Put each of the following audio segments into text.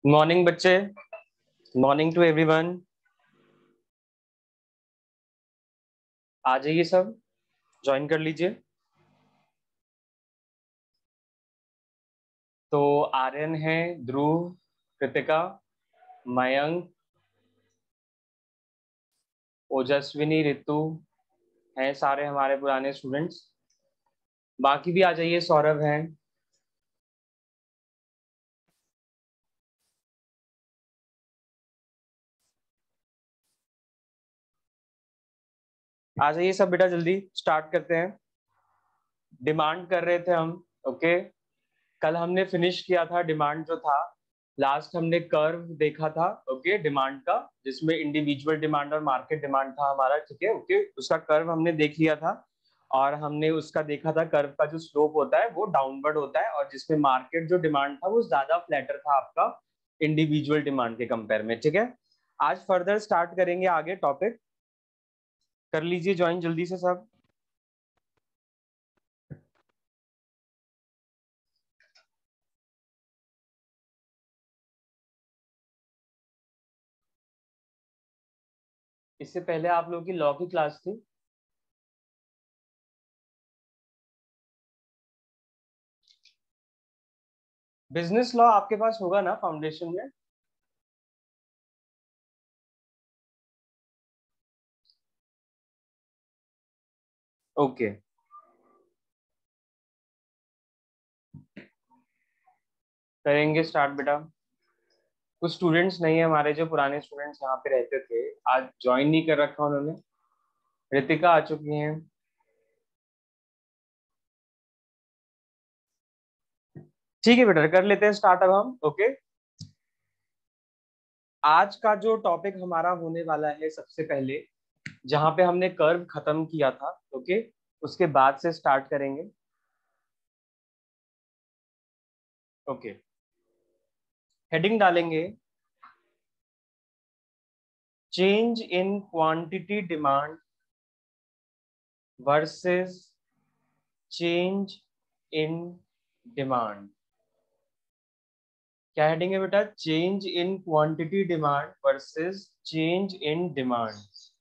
Morning बच्चे। Morning to everyone. आ जाइए सब, ज्वाइन कर लीजिए। तो आर्यन है, ध्रुव, कृतिका, मयंक, ओजस्विनी, ऋतु हैं, सारे हमारे पुराने स्टूडेंट्स। बाकी भी आ जाइए, सौरभ हैं। आ जाइए सब बेटा, जल्दी स्टार्ट करते हैं। डिमांड कर रहे थे हम। ओके, कल हमने फिनिश किया था डिमांड जो था। लास्ट हमने कर्व देखा था, ओके, डिमांड का, जिसमें इंडिविजुअल डिमांड और मार्केट डिमांड था हमारा। ठीक है, ओके, उसका कर्व हमने देख लिया था। और हमने उसका देखा था, कर्व का जो स्लोप होता है वो डाउनवर्ड होता है, और जिसमें मार्केट जो डिमांड था वो ज्यादा फ्लैटर था आपका इंडिविजुअल डिमांड के कंपेयर में। ठीक है, आज फर्दर स्टार्ट करेंगे आगे टॉपिक। कर लीजिए ज्वाइन जल्दी से सब। इससे पहले आप लोगों की लॉ की क्लास थी। बिजनेस लॉ आपके पास होगा ना फाउंडेशन में? ओके, करेंगे स्टार्ट बेटा। कुछ स्टूडेंट्स नहीं है हमारे, जो पुराने स्टूडेंट्स यहाँ पे रहते थे, आज ज्वाइन नहीं कर रखा उन्होंने। रितिका आ चुकी हैं। ठीक है बेटा, कर लेते हैं स्टार्ट अब हम। ओके, आज का जो टॉपिक हमारा होने वाला है, सबसे पहले जहाँ पे हमने कर्व खत्म किया था, ओके, उसके बाद से स्टार्ट करेंगे। ओके, हेडिंग डालेंगे, change in quantity demand versus change in demand. क्या हेडिंग है बेटा? Change in quantity demand versus change in demand.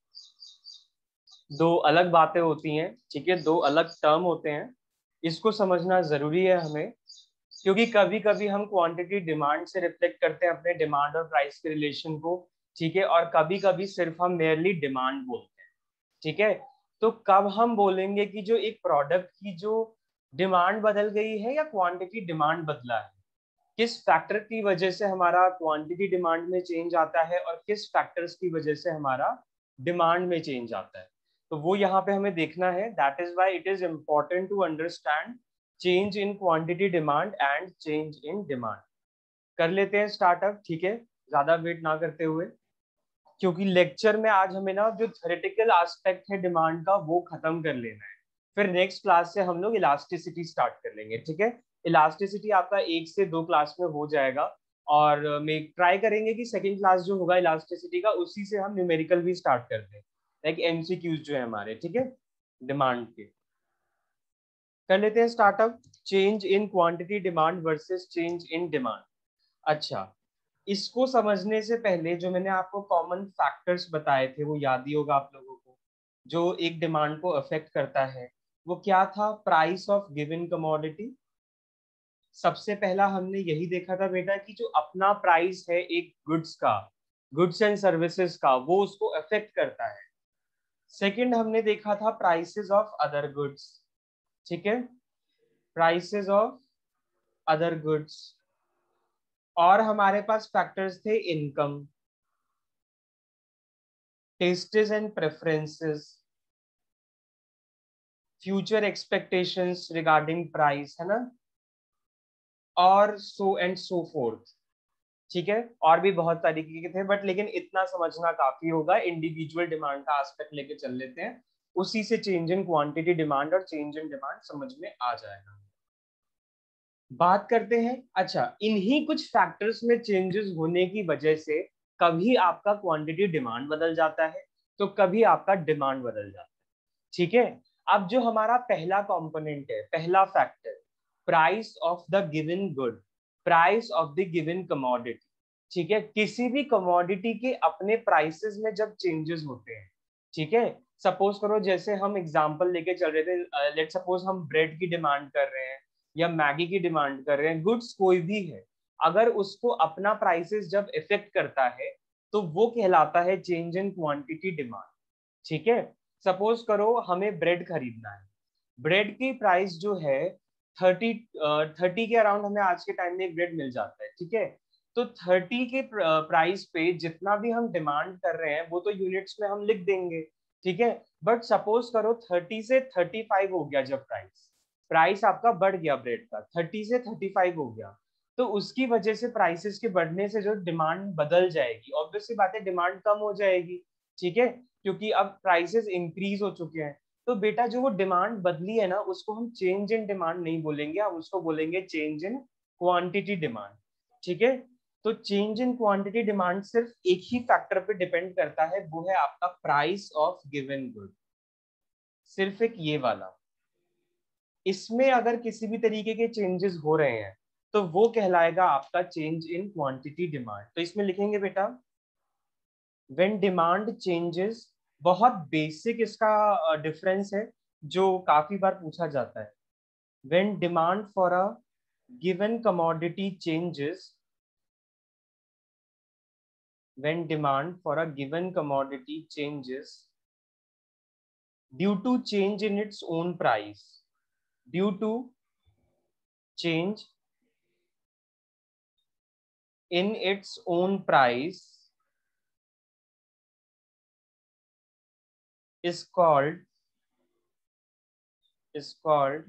दो अलग बातें होती हैं, ठीक है, दो अलग टर्म होते हैं। इसको समझना जरूरी है हमें, क्योंकि कभी कभी हम क्वांटिटी डिमांड से रिफ्लेक्ट करते हैं अपने डिमांड और प्राइस के रिलेशन को। ठीक है, और कभी कभी सिर्फ हम मेयरली डिमांड बोलते हैं। ठीक है, तो कब हम बोलेंगे कि जो एक प्रोडक्ट की जो डिमांड बदल गई है या क्वांटिटी डिमांड बदला है, किस फैक्टर की वजह से हमारा क्वांटिटी डिमांड में चेंज आता है और किस फैक्टर्स की वजह से हमारा डिमांड में चेंज आता है, तो वो यहाँ पे हमें देखना है। That is why it is important to understand change in quantity demand and change in demand. कर लेते हैं स्टार्टअप, ठीक है, ज्यादा वेट ना करते हुए, क्योंकि लेक्चर में आज हमें ना जो थ्योरेटिकल एस्पेक्ट है डिमांड का वो खत्म कर लेना है। फिर नेक्स्ट क्लास से हम लोग इलास्टिसिटी स्टार्ट कर लेंगे। ठीक है, इलास्टिसिटी आपका 1 से 2 क्लास में हो जाएगा। और मैं ट्राई करेंगे कि सेकेंड क्लास जो होगा इलास्टिसिटी का, उसी से हम न्यूमेरिकल भी स्टार्ट कर दें, लाइक एमसीक्यूज जो है हमारे। ठीक है, डिमांड के कर लेते हैं startup. Change in quantity demand versus change in demand. अच्छा, इसको समझने से पहले जो मैंने आपको कॉमन फैक्टर्स बताए थे वो याद ही होगा आप लोगों को, जो एक डिमांड को अफेक्ट करता है। वो क्या था? Price of given commodity. सबसे पहला हमने यही देखा था बेटा कि जो अपना प्राइस है एक गुड्स का, गुड्स एंड सर्विसेज का, वो उसको अफेक्ट करता है। सेकंड हमने देखा था प्राइसेस ऑफ अदर गुड्स। ठीक है, प्राइसेस ऑफ अदर गुड्स। और हमारे पास फैक्टर्स थे income, tastes and preferences, future expectations regarding price, है ना, और सो एंड सो फोर्थ। ठीक है, और भी बहुत तरीके के थे, बट लेकिन इतना समझना काफी होगा। इंडिविजुअल डिमांड का एस्पेक्ट लेके चल लेते हैं, उसी से चेंज इन क्वांटिटी डिमांड और चेंज इन डिमांड समझ में आ जाएगा। बात करते हैं, अच्छा, इन्हीं कुछ फैक्टर्स में चेंजेस होने की वजह से कभी आपका क्वांटिटी डिमांड बदल जाता है, तो कभी आपका डिमांड बदल जाता है। ठीक है, अब जो हमारा पहला कंपोनेंट है, पहला factor, price of the given good, price of the given commodity. ठीक है, किसी भी कमोडिटी के अपने प्राइसेस में जब चेंजेस होते हैं, ठीक है, सपोज करो जैसे हम एग्जांपल लेके चल रहे थे, लेट सपोज हम ब्रेड की डिमांड कर रहे हैं या मैगी की डिमांड कर रहे हैं, गुड्स कोई भी है, अगर उसको अपना प्राइसेस जब इफेक्ट करता है तो वो कहलाता है चेंज इन क्वांटिटी डिमांड। ठीक है, सपोज करो हमें ब्रेड खरीदना है, ब्रेड की प्राइस जो है 30 के अराउंड हमें आज के टाइम में एक ब्रेड मिल जाता है, ठीक है, तो 30 के प्राइस पे जितना भी हम डिमांड कर रहे हैं वो तो यूनिट्स में हम लिख देंगे, ठीक है, बट सपोज करो 30 से 35 हो गया, जब प्राइस प्राइस आपका बढ़ गया ब्रेड का 30 से 35 हो गया, तो उसकी वजह से प्राइसेस के बढ़ने से जो डिमांड बदल जाएगी, ऑब्वियसली बात है डिमांड कम हो जाएगी, ठीक है, क्योंकि अब प्राइसेस इंक्रीज हो चुके हैं। तो बेटा जो वो डिमांड बदली है ना, उसको हम चेंज इन डिमांड नहीं बोलेंगे, हम उसको बोलेंगे चेंज इन क्वांटिटी डिमांड। ठीक है, तो चेंज इन क्वांटिटी डिमांड सिर्फ एक ही फैक्टर पे डिपेंड करता है, वो है आपका प्राइस ऑफ गिवन गुड, सिर्फ एक ये वाला। इसमें अगर किसी भी तरीके के चेंजेस हो रहे हैं तो वो कहलाएगा आपका चेंज इन क्वांटिटी डिमांड। तो इसमें लिखेंगे बेटा व्हेन डिमांड चेंजेस, बहुत बेसिक इसका डिफरेंस है जो काफी बार पूछा जाता है। When demand for a given commodity changes, when demand for a given commodity changes due to change in its own price, due to change in its own price is called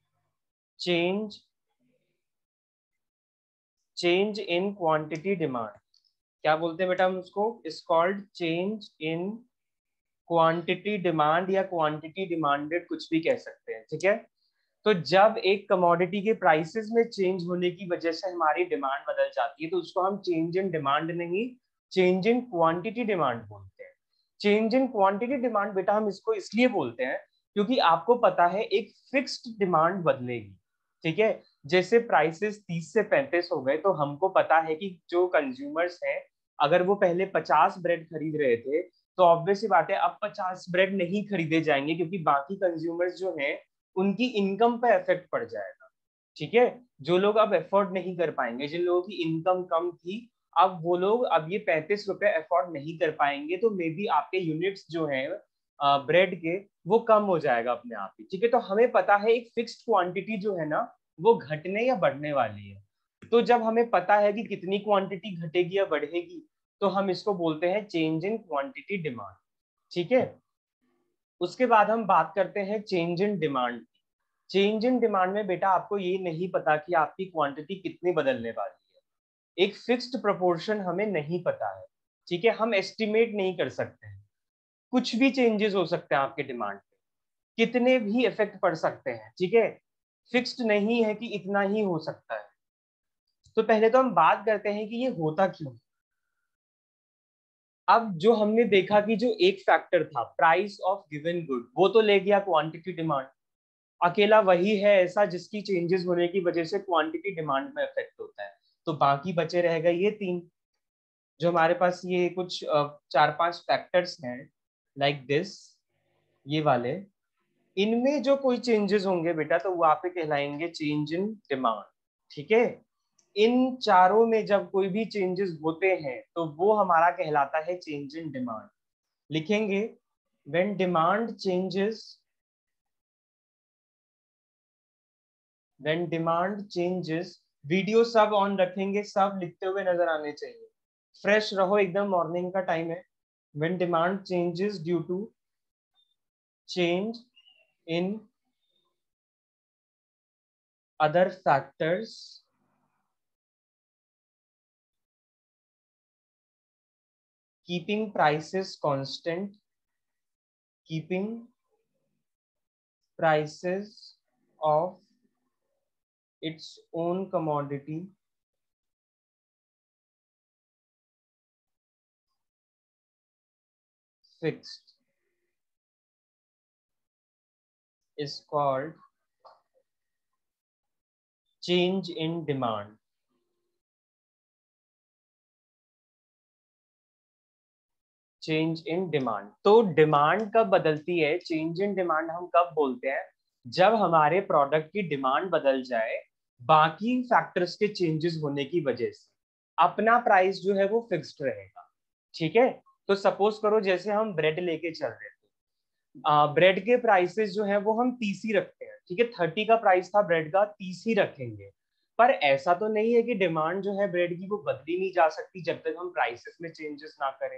change in quantity demand। क्या बोलते हैं बेटा हम उसको, is called change in quantity demand या quantity demanded, कुछ भी कह सकते हैं, ठीक है। तो जब एक कमोडिटी के प्राइसेस में चेंज होने की वजह से हमारी डिमांड बदल जाती है तो उसको हम चेंज इन डिमांड नहीं, चेंज इन क्वांटिटी डिमांड बोलते हैं। चेंज इन क्वांटिटी डिमांड बेटा हम इसको इसलिए बोलते हैं क्योंकि आपको पता है एक फिक्स्ड डिमांड बदलेगी, ठीक है। जैसे प्राइसेस 30 से 35 हो गए तो हमको पता है कि जो कंज्यूमर्स हैं अगर वो पहले 50 ब्रेड खरीद रहे थे तो ऑब्वियस सी बात है अब 50 ब्रेड नहीं खरीदे जाएंगे क्योंकि बाकी कंज्यूमर्स जो हैं उनकी इनकम पे इफेक्ट पड़ जाएगा, ठीक है। जो लोग अब अफोर्ड नहीं कर पाएंगे, जिन लोगों की इनकम कम थी, अब वो लोग अब ये 35 रुपए अफोर्ड नहीं कर पाएंगे, तो मे बी आपके यूनिट्स जो है ब्रेड के वो कम हो जाएगा अपने आप ही, ठीक है। तो हमें पता है एक फिक्स्ड क्वांटिटी जो है ना वो घटने या बढ़ने वाली है। तो जब हमें पता है कि कितनी क्वांटिटी घटेगी या बढ़ेगी तो हम इसको बोलते हैं चेंज इन क्वांटिटी डिमांड, ठीक है। उसके बाद हम बात करते हैं change in demand. Change in demand में बेटा आपको ये नहीं पता कि आपकी क्वांटिटी कितनी बदलने वाली है, एक फिक्स्ड प्रोपोर्शन हमें नहीं पता है, ठीक है, हम एस्टिमेट नहीं कर सकते हैं, कुछ भी चेंजेस हो सकते हैं आपके डिमांड पे, कितने भी इफेक्ट पड़ सकते हैं, ठीक है, फिक्स्ड नहीं है कि इतना ही हो सकता है। तो पहले तो हम बात करते हैं कि ये होता क्यों। अब जो हमने देखा कि जो एक फैक्टर था प्राइस ऑफ गिवन गुड वो तो ले गया क्वांटिटी डिमांड, अकेला वही है ऐसा जिसकी चेंजेस होने की वजह से क्वांटिटी डिमांड में इफेक्ट होता है, तो बाकी बचे रह गए ये तीन, जो हमारे पास ये कुछ 4-5 फैक्टर्स हैं लाइक दिस, ये वाले, इनमें जो कोई चेंजेस होंगे बेटा तो वो आप पे कहलाएंगे चेंज इन डिमांड, ठीक है। इन चारों में जब कोई भी चेंजेस होते हैं तो वो हमारा कहलाता है चेंज इन डिमांड। लिखेंगे when demand changes, when demand changes, video सब ऑन रखेंगे, सब लिखते हुए नजर आने चाहिए, फ्रेश रहो एकदम, मॉर्निंग का टाइम है। When demand changes due to change in other factors keeping prices constant, keeping prices of its own commodity fixed is called change in demand। Change in demand. तो डिमांड कब बदलती है, change in demand हम कब बोलते हैं, जब हमारे प्रोडक्ट की डिमांड बदल जाए बाकी फैक्टर्स के चेंजेस होने की वजह से। अपना प्राइस जो है वो फिक्स्ड रहेगा, ठीक है। तो सपोज करो जैसे हम ब्रेड लेके चल रहे थे, ब्रेड के प्राइसेस जो है वो हम 30 ही रखते हैं, ठीक है। 30 का प्राइस था ब्रेड का, 30 ही रखेंगे। पर ऐसा तो नहीं है कि डिमांड जो है ब्रेड की वो बदली नहीं जा सकती जब तक हम प्राइसेस में चेंजेस ना करें।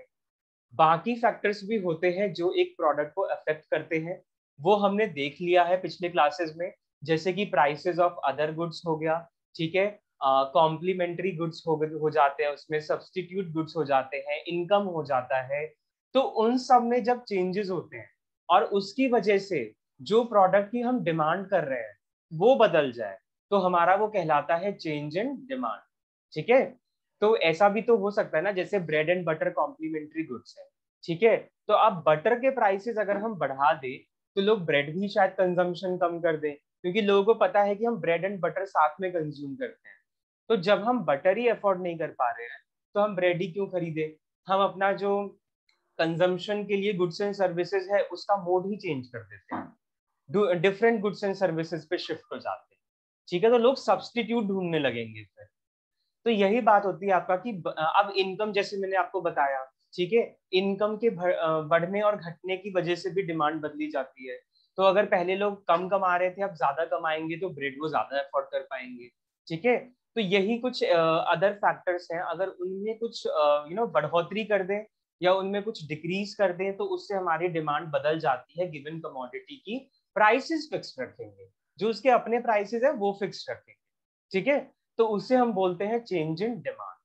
बाकी फैक्टर्स भी होते हैं जो एक प्रोडक्ट को अफेक्ट करते हैं, वो हमने देख लिया है पिछले क्लासेस में। जैसे कि प्राइसेस ऑफ अदर गुड्स हो गया, ठीक है, कॉम्प्लीमेंट्री गुड्स हो जाते हैं, उसमें सब्सटीट्यूट गुड्स हो जाते हैं, इनकम हो जाता है। तो उन सब में जब चेंजेस होते हैं और उसकी वजह से जो प्रोडक्ट की हम डिमांड कर रहे हैं वो बदल जाए, तो हमारा वो कहलाता है चेंज इन डिमांड, ठीक है। तो ऐसा भी तो हो सकता है ना, जैसे bread and butter complementary goods है, ठीक है। तो अब बटर के प्राइसेस अगर हम बढ़ा दें तो लोग ब्रेड भी शायद कंजम्पशन कम कर दें, क्योंकि लोगों को पता है कि हम ब्रेड एंड बटर साथ में कंज्यूम करते हैं। तो जब हम बटर ही अफोर्ड नहीं कर पा रहे हैं तो हम ब्रेड ही क्यों खरीदे। हम अपना जो कंजम्पशन के लिए गुड्स एंड सर्विसेज है उसका मोड ही चेंज कर देते हैं, डिफरेंट गुड्स एंड सर्विसेज पे शिफ्ट हो जाते हैं, ठीक है। तो लोग सब्सटीट्यूट ढूंढने लगेंगे फिर। तो यही बात होती है आपका कि अब इनकम जैसे मैंने आपको बताया, ठीक है, इनकम के बढ़ने और घटने की वजह से भी डिमांड बदली जाती है। तो अगर पहले लोग कम कमा रहे थे अब ज्यादा कमाएंगे तो ब्रेड वो ज्यादा अफोर्ड कर पाएंगे, ठीक है। तो यही कुछ अदर फैक्टर्स हैं, अगर उनमें कुछ बढ़ोतरी कर दें या उनमें कुछ डिक्रीज कर दें तो उससे हमारी डिमांड बदल जाती है। गिवन कमोडिटी की प्राइसेस फिक्स रखेंगे, जो उसके अपने प्राइसेस है वो फिक्स रखेंगे, ठीक है। तो उसे हम बोलते हैं change in demand.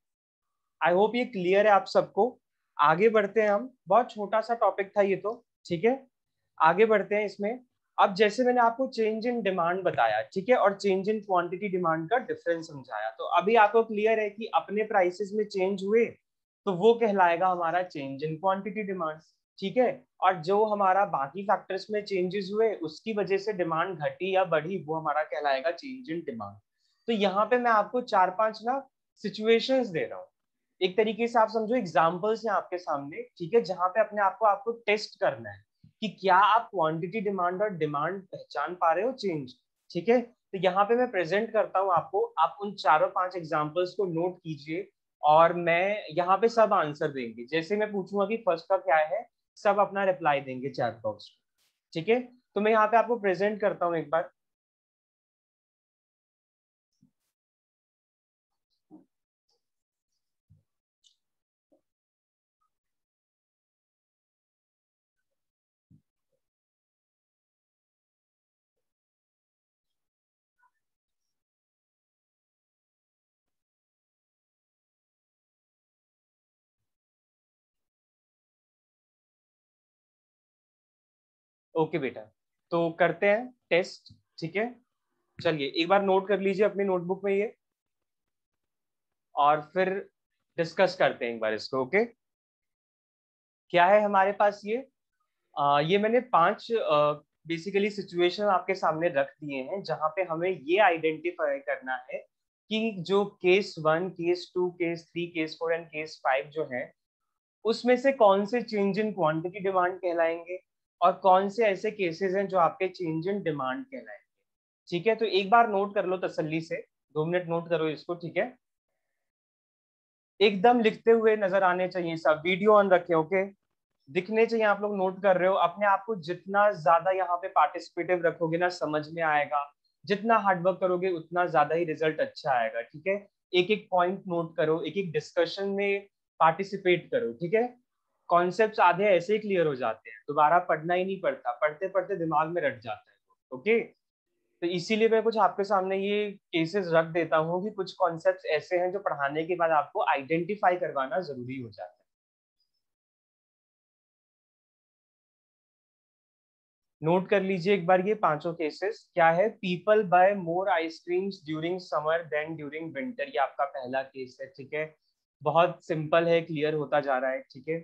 I hope ये क्लियर है आप सबको। आगे बढ़ते हैं हम, बहुत छोटा सा टॉपिक था ये तो, ठीक है। आगे बढ़ते हैं इसमें। अब जैसे मैंने आपको चेंज इन डिमांड बताया, ठीक है, और चेंज इन क्वांटिटी डिमांड का डिफरेंस समझाया, तो अभी आपको क्लियर है कि अपने प्राइसेस में चेंज हुए तो वो कहलाएगा हमारा चेंज इन क्वांटिटी डिमांड, ठीक है। और जो हमारा बाकी फैक्टर्स में चेंजेस हुए उसकी वजह से डिमांड घटी या बढ़ी वो हमारा कहलाएगा चेंज इन डिमांड। तो यहाँ पे मैं आपको 4-5 ना सिचुएशंस दे रहा हूँ, एक तरीके से आप समझो एग्जांपल्स हैं आपके सामने, ठीक है, जहां पे अपने आपको आपको टेस्ट करना है कि क्या आप क्वांटिटी डिमांड और डिमांड पहचान पा रहे हो चेंज, ठीक है। तो यहाँ पे मैं प्रेजेंट करता हूँ आपको, आप उन 4-5 एग्जांपल्स को नोट कीजिए और मैं यहाँ पे सब आंसर देंगे। जैसे मैं पूछूंगा कि फर्स्ट का क्या है, सब अपना रिप्लाई देंगे चैट बॉक्स, ठीक है। तो मैं यहाँ पे आपको प्रेजेंट करता हूँ एक बार। ओके बेटा, तो करते हैं टेस्ट, ठीक है। चलिए एक बार नोट कर लीजिए अपनी नोटबुक में ये, और फिर डिस्कस करते हैं एक बार इसको, ओके। क्या है हमारे पास ये, ये मैंने 5 बेसिकली सिचुएशन आपके सामने रख दिए हैं जहां पे हमें ये आइडेंटिफाई करना है कि जो case 1, case 2, case 3, case 4 and case 5 जो है उसमें से कौन से चेंज इन क्वांटिटी डिमांड कहलाएंगे और कौन से ऐसे केसेस हैं जो आपके चेंज इन डिमांड कहलाएंगे, ठीक है। तो एक बार नोट कर लो तसल्ली से, 2 मिनट नोट करो इसको, ठीक है। एकदम लिखते हुए नजर आने चाहिए, सब वीडियो ऑन रखें, ओके। दिखने चाहिए, आप लोग नोट कर रहे हो अपने आप को, जितना ज्यादा यहाँ पे पार्टिसिपेटिव रखोगे ना समझ में आएगा, जितना हार्डवर्क करोगे उतना ज्यादा ही रिजल्ट अच्छा आएगा, ठीक है। एक एक पॉइंट नोट करो, एक एक डिस्कशन में पार्टिसिपेट करो, ठीक है। कॉन्सेप्ट्स आधे ऐसे ही क्लियर हो जाते हैं, दोबारा पढ़ना ही नहीं पड़ता, पढ़ते पढ़ते दिमाग में रट जाता है, ओके। तो इसीलिए मैं कुछ आपके सामने ये केसेस रख देता हूँ कि कुछ कॉन्सेप्ट्स ऐसे हैं जो पढ़ाने के बाद आपको आइडेंटिफाई करवाना जरूरी हो जाता है। नोट कर लीजिए एक बार ये पांचों केसेस क्या है। People buy more ice creams during summer than during winter, ये आपका पहला केस है, ठीक है। बहुत सिंपल है, क्लियर होता जा रहा है, ठीक है।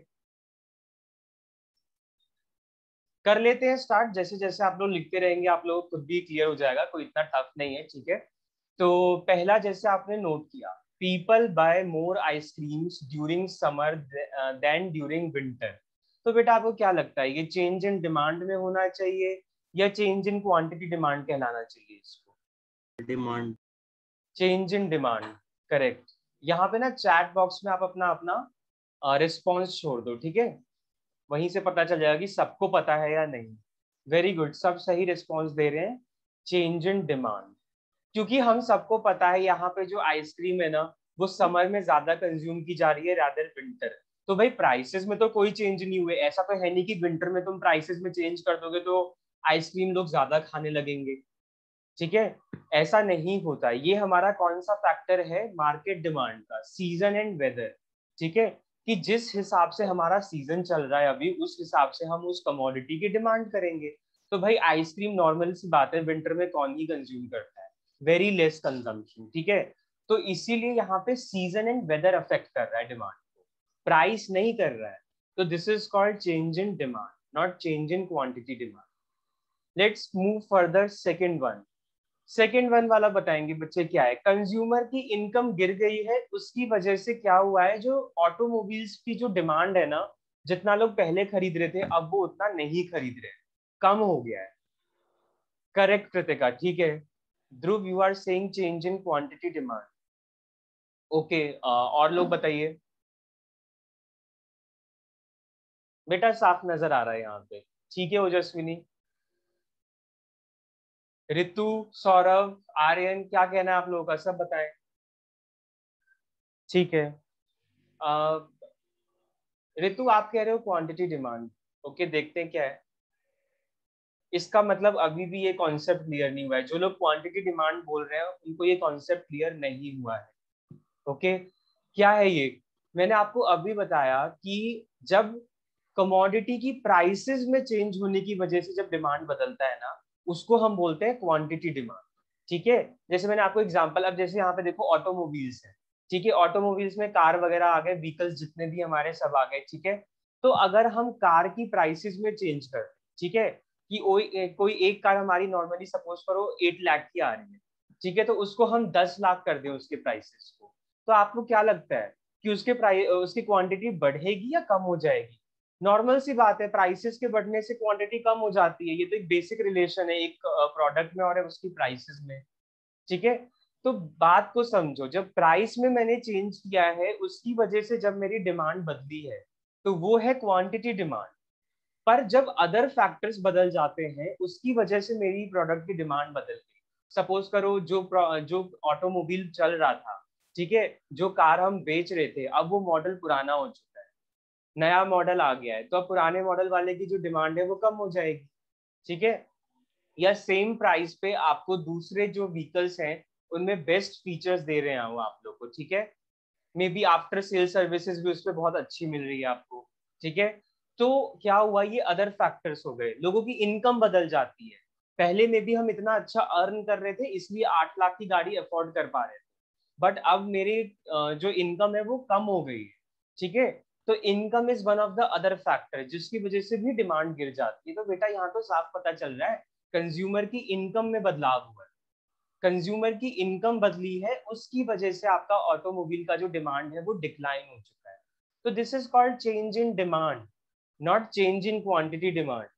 कर लेते हैं स्टार्ट, जैसे जैसे आप लोग लिखते रहेंगे आप लोग खुद भी क्लियर हो जाएगा, कोई इतना टफ नहीं है, ठीक है। तो पहला जैसे आपने नोट किया, people buy more ice creams during summer than during winter, तो बेटा आपको क्या लगता है, ये चेंज इन डिमांड में होना चाहिए या चेंज इन क्वांटिटी डिमांड कहलाना चाहिए इसको? Demand. Change in demand, correct. यहाँ पे ना चैट बॉक्स में आप अपना अपना रिस्पॉन्स छोड़ दो, ठीक है, वहीं से पता चल जाएगा कि सबको पता है या नहीं। वेरी गुड, सब सही रिस्पॉन्स दे रहे हैं, चेंज इन डिमांड। क्योंकि हम सबको पता है यहाँ पे जो आइसक्रीम है ना, वो समर में ज्यादा कंज्यूम की जा रही है रादर विंटर। तो भाई प्राइसेस में तो कोई चेंज नहीं हुए, ऐसा तो है नहीं कि विंटर में तुम प्राइसेस में चेंज कर दोगे तो आइसक्रीम लोग ज्यादा खाने लगेंगे, ठीक है, ऐसा नहीं होता। ये हमारा कौन सा फैक्टर है, मार्केट डिमांड का, सीजन एंड वेदर, ठीक है, कि जिस हिसाब से हमारा सीजन चल रहा है अभी, उस हिसाब से हम उस कमोडिटी की डिमांड करेंगे। तो भाई आइसक्रीम नॉर्मल सी बात है, विंटर में कौन ही कंज्यूम करता है, वेरी लेस कंजम्पशन, ठीक है। तो इसीलिए यहाँ पे सीजन एंड वेदर अफेक्ट कर रहा है डिमांड को, प्राइस नहीं कर रहा है। तो this is called change in demand, not change in quantity demand. Let's move further, second one. Second one वाला बताएंगे बच्चे क्या है, कंज्यूमर की इनकम गिर गई है, उसकी वजह से क्या हुआ है, जो ऑटोमोबाइल्स की जो डिमांड है ना, जितना लोग पहले खरीद रहे थे अब वो उतना नहीं खरीद रहे, कम हो गया है। करेक्ट कृतिका, ठीक है। Dhruv, you are saying change in quantity demand, okay. और लोग बताइए। बेटा साफ नजर आ रहा है यहाँ पे, ठीक है ओजस्विनी। ऋतु, सौरभ, आर्यन, क्या कहना है आप लोगों का, सब बताएं। ठीक है, ऋतु आप कह रहे हो क्वांटिटी डिमांड, ओके, देखते हैं क्या है इसका मतलब। अभी भी ये कॉन्सेप्ट क्लियर नहीं हुआ है, जो लोग क्वांटिटी डिमांड बोल रहे हैं उनको ये कॉन्सेप्ट क्लियर नहीं हुआ है, ओके। क्या है ये, मैंने आपको अभी बताया कि जब कमोडिटी की प्राइसेस में चेंज होने की वजह से जब डिमांड बदलता है ना, उसको हम बोलते हैं क्वांटिटी डिमांड, ठीक है। जैसे मैंने आपको एग्जांपल, अब जैसे यहाँ पे देखो ऑटोमोबाइल्स है, ठीक है, ऑटोमोबाइल्स में कार वगैरह आ गए, व्हीकल्स जितने भी हमारे सब आ गए, ठीक है। तो अगर हम कार की प्राइसेस में चेंज करते, ठीक है, कि कोई एक कार हमारी नॉर्मली सपोज करो 8 लाख की आ रही है, ठीक है, तो उसको हम 10 लाख कर दें उसके प्राइसेस को, तो आपको क्या लगता है कि उसके प्राइस, उसकी क्वांटिटी बढ़ेगी या कम हो जाएगी? नॉर्मल सी बात है, प्राइसेस के बढ़ने से क्वांटिटी कम हो जाती है, ये तो एक बेसिक रिलेशन है एक प्रोडक्ट में और उसकी प्राइसेस में, ठीक है। तो बात को समझो, जब प्राइस में मैंने चेंज किया है उसकी वजह से जब मेरी डिमांड बदली है, तो वो है क्वांटिटी डिमांड। पर जब अदर फैक्टर्स बदल जाते हैं उसकी वजह से मेरी प्रोडक्ट की डिमांड बदल गई। सपोज करो जो ऑटोमोबाइल चल रहा था, ठीक है, जो कार हम बेच रहे थे, अब वो मॉडल पुराना हो चुका है, नया मॉडल आ गया है, तो अब पुराने मॉडल वाले की जो डिमांड है वो कम हो जाएगी, ठीक है। या सेम प्राइस पे आपको दूसरे जो व्हीकल्स हैं उनमें बेस्ट फीचर्स दे रहे हैं वो आप लोग को, ठीक है, may be after sale services भी उस पर बहुत अच्छी मिल रही है आपको, ठीक है। तो क्या हुआ, ये अदर फैक्टर्स हो गए, लोगों की इनकम बदल जाती है। पहले में भी हम इतना अच्छा अर्न कर रहे थे इसलिए 8 लाख की गाड़ी अफोर्ड कर पा रहे थे, बट अब मेरी जो इनकम है वो कम हो गई है, ठीक है। तो income is one of the other factor जिसकी वजह से भी डिमांड गिर जाती है। तो बेटा यहाँ तो साफ पता चल रहा है कंज्यूमर की इनकम में बदलाव हुआ है, कंज्यूमर की इनकम बदली है, उसकी वजह से आपका ऑटोमोबाइल का जो डिमांड है वो डिक्लाइन हो चुका है। तो this is called change in demand, not change in quantity demand.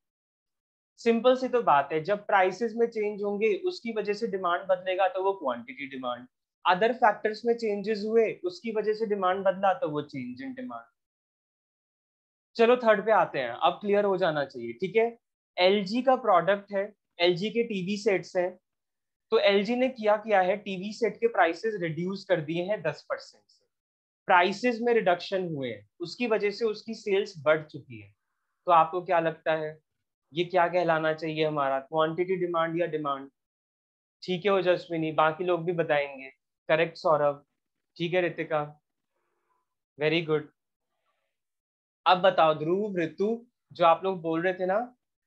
Simple सी तो बात है, जब प्राइसेस में चेंज होंगे उसकी वजह से डिमांड बदलेगा तो वो क्वांटिटी डिमांड, अदर फैक्टर्स में चेंजेस हुए उसकी वजह से डिमांड बदला तो वो चेंज इन डिमांड। चलो थर्ड पे आते हैं, अब क्लियर हो जाना चाहिए, ठीक है। एलजी का प्रोडक्ट है, एलजी के टीवी सेट्स हैं, तो एलजी ने किया है, टीवी सेट के प्राइसेस रिड्यूस कर दिए हैं 10% से, प्राइसेस में रिडक्शन हुए हैं, उसकी वजह से उसकी सेल्स बढ़ चुकी है। तो आपको क्या लगता है ये क्या कहलाना चाहिए हमारा, क्वांटिटी डिमांड या डिमांड? ठीक है ओजस्विनी, बाकी लोग भी बताएंगे। करेक्ट सौरभ, ठीक है रितिका, वेरी गुड। अब बताओ ध्रुव, ऋतु, जो आप लोग बोल रहे थे ना,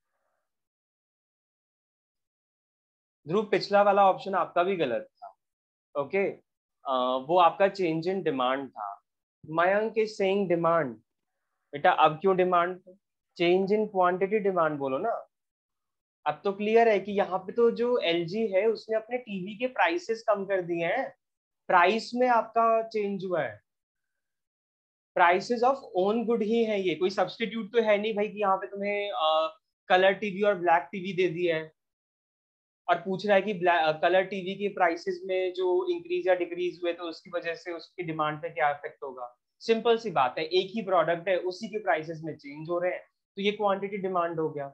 ध्रुव पिछला वाला ऑप्शन आपका भी गलत था, ओके। वो आपका चेंज इन डिमांड था। मयंक इज सेइंग डिमांड, बेटा अब क्यों demand, change in quantity demand बोलो ना। अब तो क्लियर है कि यहाँ पे तो जो एलजी है उसने अपने टीवी के प्राइसेस कम कर दिए हैं, प्राइस में आपका चेंज हुआ है। प्राइसेस ऑफ ओन गुड ही है, ये कोई सब्स्टिट्यूट तो है नहीं भाई कि यहाँ पे तुम्हें कलर टीवी और ब्लैक टीवी दे दिया है और पूछ रहा है कि कलर टीवी के प्राइसेस में जो इंक्रीज या डिक्रीज हुए तो उसकी वजह से उसकी डिमांड पे क्या इफेक्ट होगा। सिंपल सी बात है, एक ही प्रोडक्ट है, उसी के प्राइसेस में चेंज हो रहे हैं, तो ये क्वांटिटी डिमांड हो गया।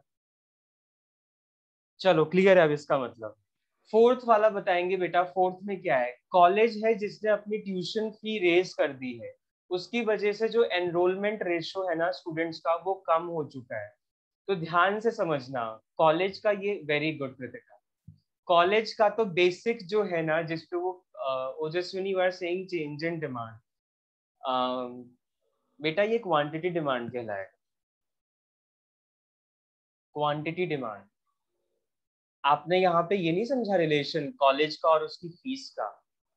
चलो क्लियर है अब इसका मतलब। फोर्थ वाला बताएंगे बेटा। फोर्थ में क्या है, कॉलेज है जिसने अपनी ट्यूशन फी रेज कर दी है, उसकी वजह से जो एनरोलमेंट रेशियो है ना स्टूडेंट्स का वो कम हो चुका है। तो ध्यान से समझना, कॉलेज का ये वेरी गुड कृतिका, कॉलेज का तो बेसिक जो है ना जिसपे वो Ojaswini were saying change in demand, बेटा ये क्वांटिटी डिमांड कहलाए, क्वांटिटी डिमांड। आपने यहाँ पे ये नहीं समझा रिलेशन कॉलेज का और उसकी फीस का।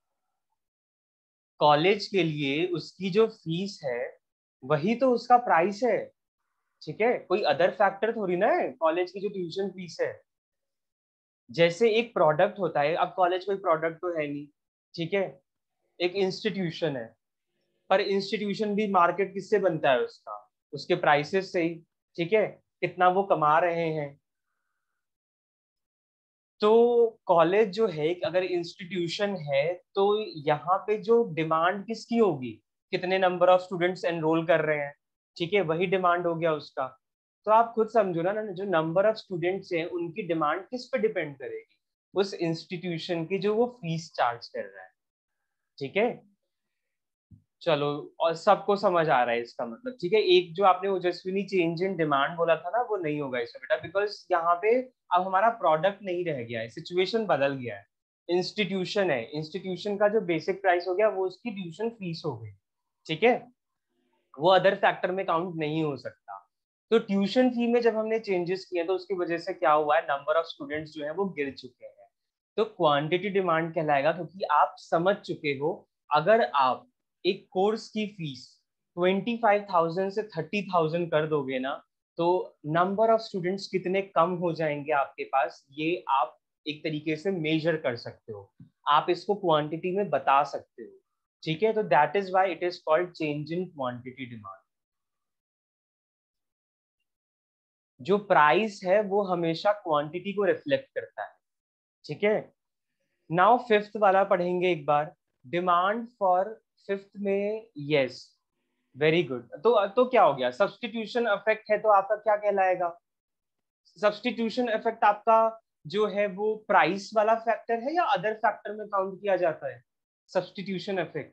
कॉलेज के लिए उसकी जो फीस है वही तो उसका प्राइस है, ठीक है, कोई अदर फैक्टर थोड़ी ना है कॉलेज की जो ट्यूशन फीस है। जैसे एक प्रोडक्ट होता है, अब कॉलेज कोई प्रोडक्ट तो है नहीं, ठीक है, एक इंस्टीट्यूशन है, पर इंस्टीट्यूशन भी मार्केट किससे बनता है उसका, उसके प्राइसेस से ही, ठीक है, कितना वो कमा रहे हैं। तो कॉलेज जो है अगर इंस्टीट्यूशन है तो यहाँ पे जो डिमांड किसकी होगी, कितने नंबर ऑफ स्टूडेंट्स एनरोल कर रहे हैं, ठीक है, वही डिमांड हो गया उसका। तो आप खुद समझो ना, जो नंबर ऑफ स्टूडेंट्स हैं उनकी डिमांड किस पे डिपेंड करेगी, उस इंस्टीट्यूशन की जो वो फीस चार्ज कर रहा है, ठीक है। चलो, और सबको समझ आ रहा है इसका मतलब, ठीक है। एक जो आपने ओजस्विनी चेंज इन डिमांड बोला था ना वो नहीं होगा इसमें बेटा, बिकॉज यहाँ पे अब हमारा प्रोडक्ट नहीं रह गया है, सिचुएशन बदल गया है। इंस्टीट्यूशन है, इंस्टीट्यूशन का जो बेसिक प्राइस हो गया वो उसकी ट्यूशन फीस हो गई, ठीक है, वो अदर फैक्टर में काउंट नहीं हो सकता। तो ट्यूशन फी में जब हमने चेंजेस किए तो उसकी वजह से क्या हुआ है, नंबर ऑफ स्टूडेंट्स जो है वो गिर चुके हैं। तो क्वांटिटी डिमांड कहलाएगा, क्योंकि आप समझ चुके हो अगर आप एक कोर्स की फीस 25,000 से 30,000 कर दोगे ना, तो नंबर ऑफ स्टूडेंट्स कितने कम हो जाएंगे आपके पास, ये आप एक तरीके से मेजर कर सकते हो, आप इसको क्वांटिटी में बता सकते हो, ठीक है। तो that is why it is called change in quantity demand. जो प्राइस है वो हमेशा क्वांटिटी को रिफ्लेक्ट करता है, ठीक है। नाउ फिफ्थ वाला पढ़ेंगे एक बार, डिमांड फॉर फिफ्थ में, यस, वेरी गुड। तो क्या हो गया, सब्सटीट्यूशन इफेक्ट है तो आपका क्या कहलाएगा, सब्सटीट्यूशन इफेक्ट आपका जो है वो प्राइस वाला फैक्टर है या अदर फैक्टर में काउंट किया जाता है, सब्सटीट्यूशन इफेक्ट।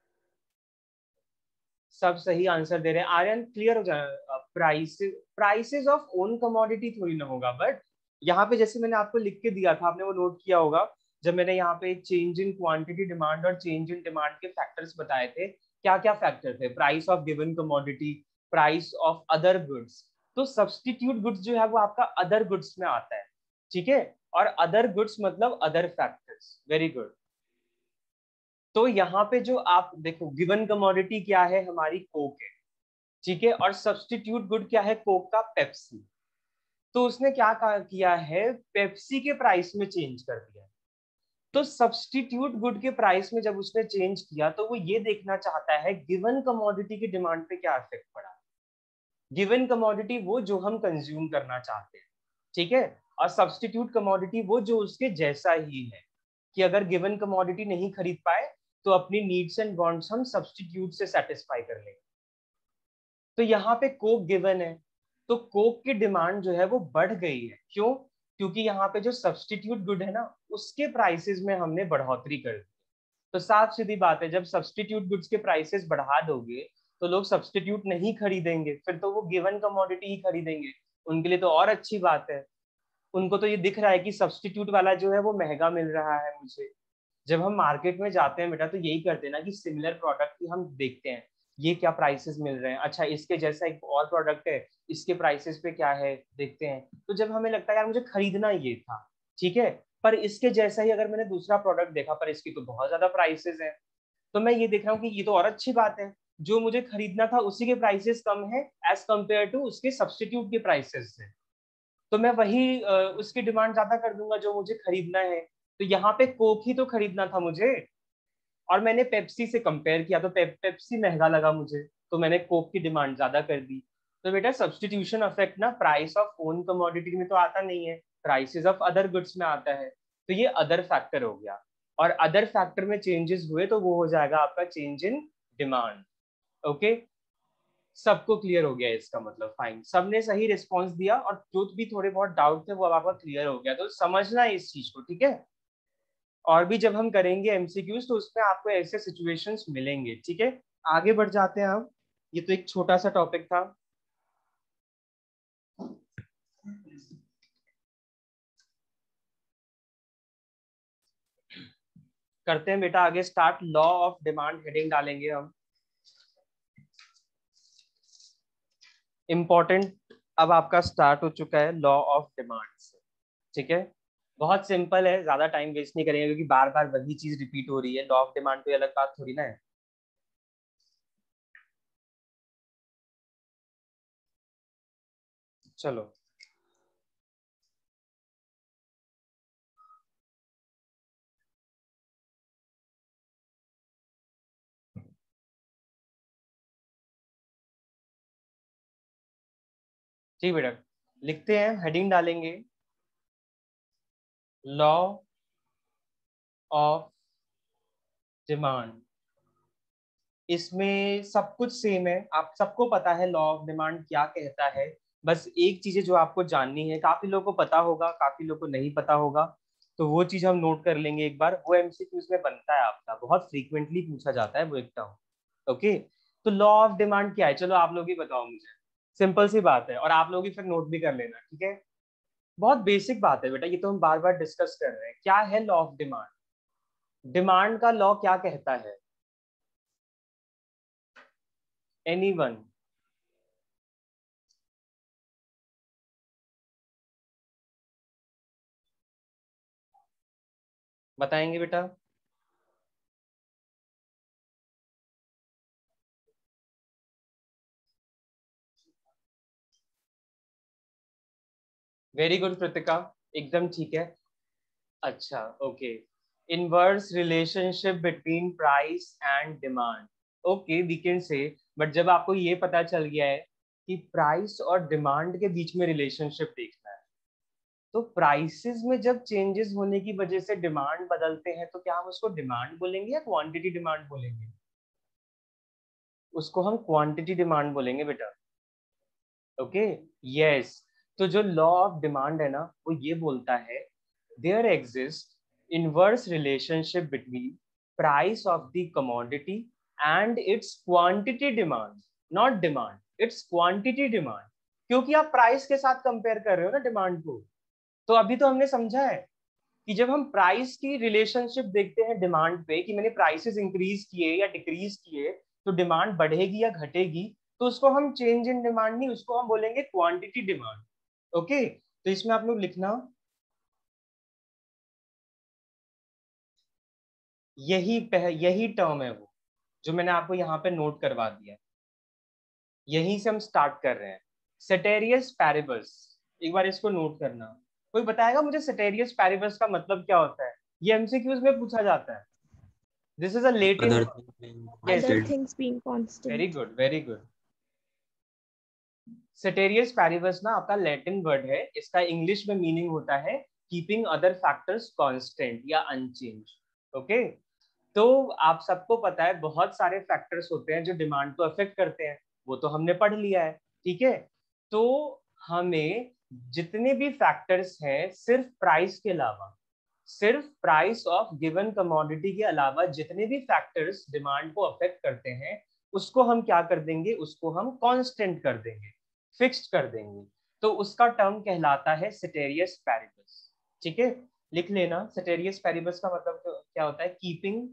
सब सही आंसर दे रहे हैं, आर्यन क्लियर हो जाए। Price, prices of own commodity थोड़ी ना होगा, बट यहाँ पे जैसे मैंने आपको लिख के दिया था, आपने वो नोट किया होगा, जब मैंने यहाँ पे चेंज इन क्वांटिटी डिमांड और चेंज इन डिमांड के फैक्टर्स बताए थे, क्या क्या फैक्टर थे, price of given commodity, price of other goods. तो सब्सटीट्यूट गुड्स जो है वो आपका अदर गुड्स में आता है, ठीक है, और अदर गुड्स मतलब अदर फैक्टर्स, वेरी गुड। तो यहाँ पे जो आप देखो, गिवन कमोडिटी क्या है, हमारी कोक है, ठीक है, और सब्सटीट्यूट गुड क्या है कोक का, पेप्सी। तो उसने क्या किया है, पेप्सी के प्राइस में चेंज कर दिया। तो सब्सटीट्यूट गुड के प्राइस में जब उसने चेंज किया तो वो ये देखना चाहता है गिवन कमोडिटी की डिमांड पे क्या इफेक्ट पड़ा। गिवन कमोडिटी वो जो हम कंज्यूम करना चाहते हैं, ठीक है, और सब्सटीट्यूट कमोडिटी वो जो उसके जैसा ही है, कि अगर गिवन कमोडिटी नहीं खरीद पाए तो अपनी नीड्स एंड वांट्स हम सब्सटीट्यूट से सेटिस्फाई कर लेंगे। तो यहाँ पे कोक गिवन है, तो कोक की डिमांड जो है वो बढ़ गई है, क्यों, क्योंकि यहाँ पे जो सब्सटीट्यूट गुड है ना उसके प्राइसेस में हमने बढ़ोतरी कर दी। तो साफ सीधी बात है, जब सब्सटीट्यूट गुड्स के प्राइसेस बढ़ा दोगे तो लोग सब्सटीट्यूट नहीं खरीदेंगे, फिर तो वो गिवन कमोडिटी ही खरीदेंगे, उनके लिए तो और अच्छी बात है। उनको तो ये दिख रहा है कि सब्सटीट्यूट वाला जो है वो महंगा मिल रहा है मुझे। जब हम मार्केट में जाते हैं बेटा तो यही करते हैं ना कि सिमिलर प्रोडक्ट की हम देखते हैं ये क्या प्राइसेस मिल रहे हैं, अच्छा इसके जैसा एक और प्रोडक्ट है इसके प्राइसेस पे क्या है देखते हैं, तो जब हमें लगता है यार मुझे खरीदना ये था, ठीक है, पर इसके जैसा ही अगर मैंने दूसरा प्रोडक्ट देखा पर इसकी तो बहुत ज्यादा प्राइसेस है, तो मैं ये देख रहा हूँ कि ये तो और अच्छी बात है, जो मुझे खरीदना था उसी के प्राइसेस कम है एज कम्पेयर टू उसके सब्सटीट्यूट के प्राइसेस से, तो मैं वही उसकी डिमांड ज्यादा कर दूंगा जो मुझे खरीदना है। तो यहाँ पे कोक ही तो खरीदना था मुझे, और मैंने पेप्सी से कंपेयर किया तो पेप्सी महंगा लगा मुझे, तो मैंने कोक की डिमांड ज्यादा कर दी। तो बेटा सब्सटीट्यूशन इफेक्ट ना प्राइस ऑफ ओन कमोडिटी में तो आता नहीं है, प्राइसेस ऑफ अदर गुड्स में आता है। तो ये अदर फैक्टर हो गया, और अदर फैक्टर में चेंजेस हुए तो वो हो जाएगा आपका चेंज इन डिमांड। ओके, सबको क्लियर हो गया इसका मतलब, फाइन, सबने सही रिस्पॉन्स दिया, और जो भी थोड़े बहुत डाउट थे वो अब आपका क्लियर हो गया, तो समझना है इस चीज को, ठीक है। और भी जब हम करेंगे एमसीक्यूज तो उसमें आपको ऐसे सिचुएशंस मिलेंगे, ठीक है। आगे बढ़ जाते हैं हम, ये तो एक छोटा सा टॉपिक था। करते हैं बेटा आगे start, law of demand heading डालेंगे हम, इम्पोर्टेंट अब आपका स्टार्ट हो चुका है लॉ ऑफ डिमांड से, ठीक है। बहुत सिंपल है, ज्यादा टाइम वेस्ट नहीं करेंगे क्योंकि बार बार वही चीज रिपीट हो रही है, लॉ ऑफ डिमांड कोई अलग बात थोड़ी ना है। चलो ठीक बेटा, लिखते हैं, हेडिंग डालेंगे, लॉ ऑफ डिमांड। इसमें सब कुछ सेम है, आप सबको पता है लॉ ऑफ डिमांड क्या कहता है। बस एक चीज है जो आपको जाननी है, काफी लोगों को पता होगा, काफी लोगों को नहीं पता होगा, तो वो चीज हम नोट कर लेंगे एक बार। वो एमसीक्यूज में बनता है आपका, बहुत फ्रीक्वेंटली पूछा जाता है वो एक टर्म। ओके, तो लॉ ऑफ डिमांड क्या है, चलो आप लोग ही बताओ मुझे। सिंपल सी बात है, और आप लोग ही फिर नोट भी कर लेना, ठीक है। बहुत बेसिक बात है बेटा, ये तो हम बार बार डिस्कस कर रहे हैं, क्या है लॉ ऑफ डिमांड। डिमांड का लॉ क्या कहता है, एनीवन? बताएंगे बेटा? वेरी गुड कृतिका, एकदम ठीक है। अच्छा, okay, inverse relationship between price and demand, okay we can say. But जब आपको ये पता चल गया है कि प्राइस और डिमांड के बीच में रिलेशनशिप देखना है, तो प्राइसेस में जब चेंजेस होने की वजह से डिमांड बदलते हैं तो क्या हम उसको डिमांड बोलेंगे या क्वांटिटी डिमांड बोलेंगे? उसको हम क्वांटिटी डिमांड बोलेंगे बेटा। Okay, yes. तो जो लॉ ऑफ डिमांड है ना, वो ये बोलता है there exist inverse relationship between price of the commodity and its quantity demand, not demand, its quantity demand. क्योंकि आप प्राइस के साथ कंपेयर कर रहे हो ना डिमांड को। तो अभी तो हमने समझा है कि जब हम प्राइस की रिलेशनशिप देखते हैं डिमांड पे, कि मैंने प्राइसेस इंक्रीज किए या डिक्रीज किए तो डिमांड बढ़ेगी या घटेगी, तो उसको हम चेंज इन डिमांड नहीं, उसको हम बोलेंगे क्वांटिटी डिमांड। ओके, तो इसमें आप लोग लिखना, यही टर्म है वो जो मैंने आपको यहाँ पे नोट करवा दिया है। यहीं से हम स्टार्ट कर रहे हैं, सेटेरियस पैरिबस। एक बार इसको नोट करना। कोई बताएगा मुझे सेटेरियस पैरिबस का मतलब क्या होता है? ये एमसीक्यूज में पूछा जाता है। This is a Latin, other things being yes, Other constant. things being very constant. Good very good. Ceteris paribus ना आपका लैटिन वर्ड है, इसका इंग्लिश में मीनिंग होता है कीपिंग अदर फैक्टर्स कांस्टेंट या अनचेंज। ओके, तो आप सबको पता है बहुत सारे फैक्टर्स होते हैं जो डिमांड को अफेक्ट करते हैं, वो तो हमने पढ़ लिया है, ठीक है। तो हमें जितने भी फैक्टर्स हैं, सिर्फ प्राइस के अलावा, सिर्फ प्राइस ऑफ गिवन कमोडिटी के अलावा जितने भी फैक्टर्स डिमांड को अफेक्ट करते हैं, उसको हम क्या कर देंगे, उसको हम कांस्टेंट कर देंगे, फिक्स्ड कर देंगे। तो उसका टर्म कहलाता है सेटेरियस पैरिबस, ठीक है। लिख लेना, सेटेरियस पैरिबस का मतलब क्या होता है, कीपिंग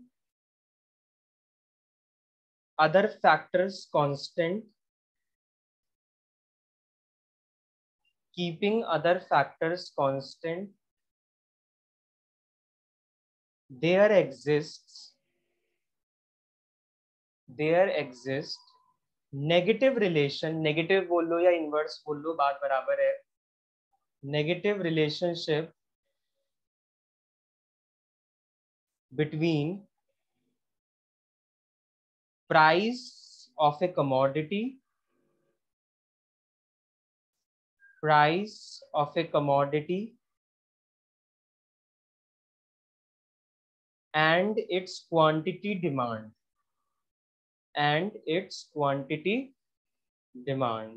other factors constant, keeping other factors constant, there exists negative relation, negative बोल लो या इनवर्स बोल लो, बात बराबर है, negative relationship between price of a commodity, price of a commodity and its quantity demand, and its quantity demand।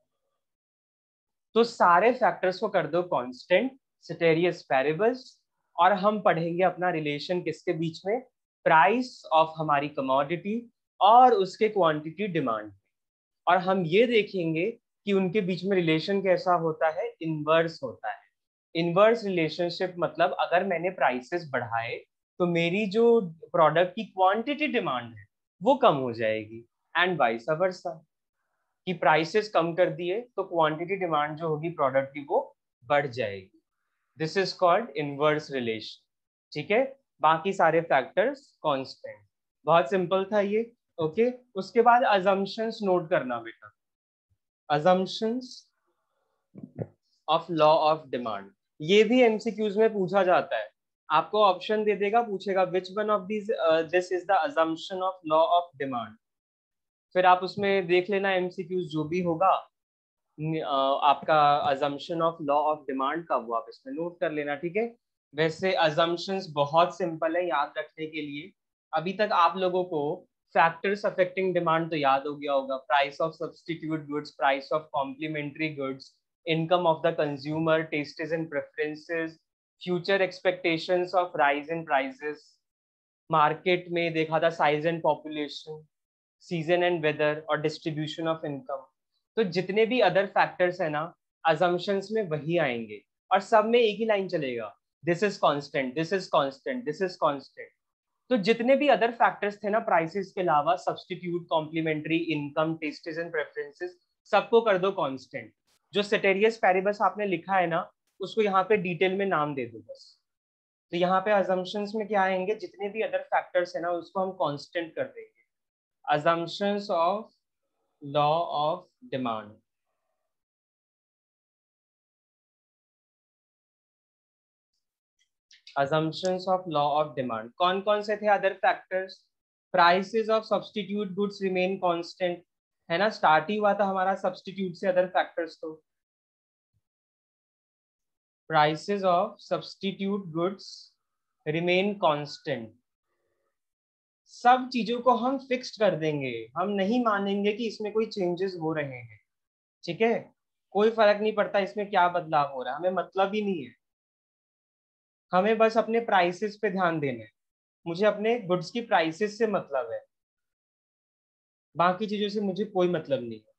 तो सारे फैक्टर्स को कर दो कांस्टेंट, सेटेरियस वेरिएबल्स, और हम पढ़ेंगे अपना रिलेशन किसके बीच में, प्राइस ऑफ हमारी कमोडिटी और उसके क्वांटिटी डिमांड। और हम ये देखेंगे कि उनके बीच में रिलेशन कैसा होता है, इनवर्स होता है। इनवर्स रिलेशनशिप मतलब अगर मैंने प्राइसेस बढ़ाए तो मेरी जो प्रोडक्ट की क्वांटिटी डिमांड है वो कम हो जाएगी, एंड वाइस वर्सा, कि प्राइसेस कम कर दिए तो क्वांटिटी डिमांड जो होगी प्रोडक्ट की वो बढ़ जाएगी। This is called inverse relation. ठीक है, बाकी सारे फैक्टर्स कांस्टेंट। बहुत सिंपल था ये। ओके, उसके बाद अजम्पशंस नोट करना बेटा, assumptions of law of demand. ये भी एमसीक्यूज में पूछा जाता है, आपको ऑप्शन दे देगा, पूछेगा which one of this this is the assumption of law of demand. फिर आप उसमें देख लेना एमसीक्यूज जो भी होगा आपका assumption of law of demand का, वो आप इसमें नोट कर लेना। ठीक है, वैसे अजम्पशंस बहुत सिंपल है याद रखने के लिए। अभी तक आप लोगों को फैक्टर्स अफेक्टिंग डिमांड तो याद हो गया होगा, price of substitute goods, price of complementary goods, income of the consumer, tastes and preferences, future expectations of rise in prices, market में देखा था size and population, season and weather और distribution of income. तो जितने भी other factors है ना, assumptions में वही आएंगे, और सब में एक ही लाइन चलेगा, this is constant, this is constant, this is constant. तो जितने भी अदर फैक्टर्स थे ना प्राइसेस के अलावा, substitute, complementary, income, tastes and preferences, सबको कर दो कांस्टेंट। जो सेटेरियस वेरिएबल्स आपने लिखा है ना, उसको यहाँ पे डिटेल में नाम दे दो बस। तो यहाँ पे अजम्पशंस में क्या आएंगे, जितने भी अदर फैक्टर्स है ना उसको हम कांस्टेंट कर देंगे। assumptions of law of demand। assumptions of law of demand कौन कौन से थे other factors, prices of substitute goods remain constant, है ना, स्टार्ट ही हुआ था हमारा सब्स्टिट्यूट से अदर फैक्टर्स। तो prices of substitute goods remain constant, सब चीजों को हम फिक्स्ड कर देंगे, हम नहीं मानेंगे कि इसमें कोई चेंजेस हो रहे हैं। ठीक है, कोई फर्क नहीं पड़ता इसमें क्या बदलाव हो रहा है, हमें मतलब ही नहीं है, हमें बस अपने प्राइसेस पे ध्यान देना है, मुझे अपने गुड्स की प्राइसेस से मतलब है, बाकी चीजों से मुझे कोई मतलब नहीं है।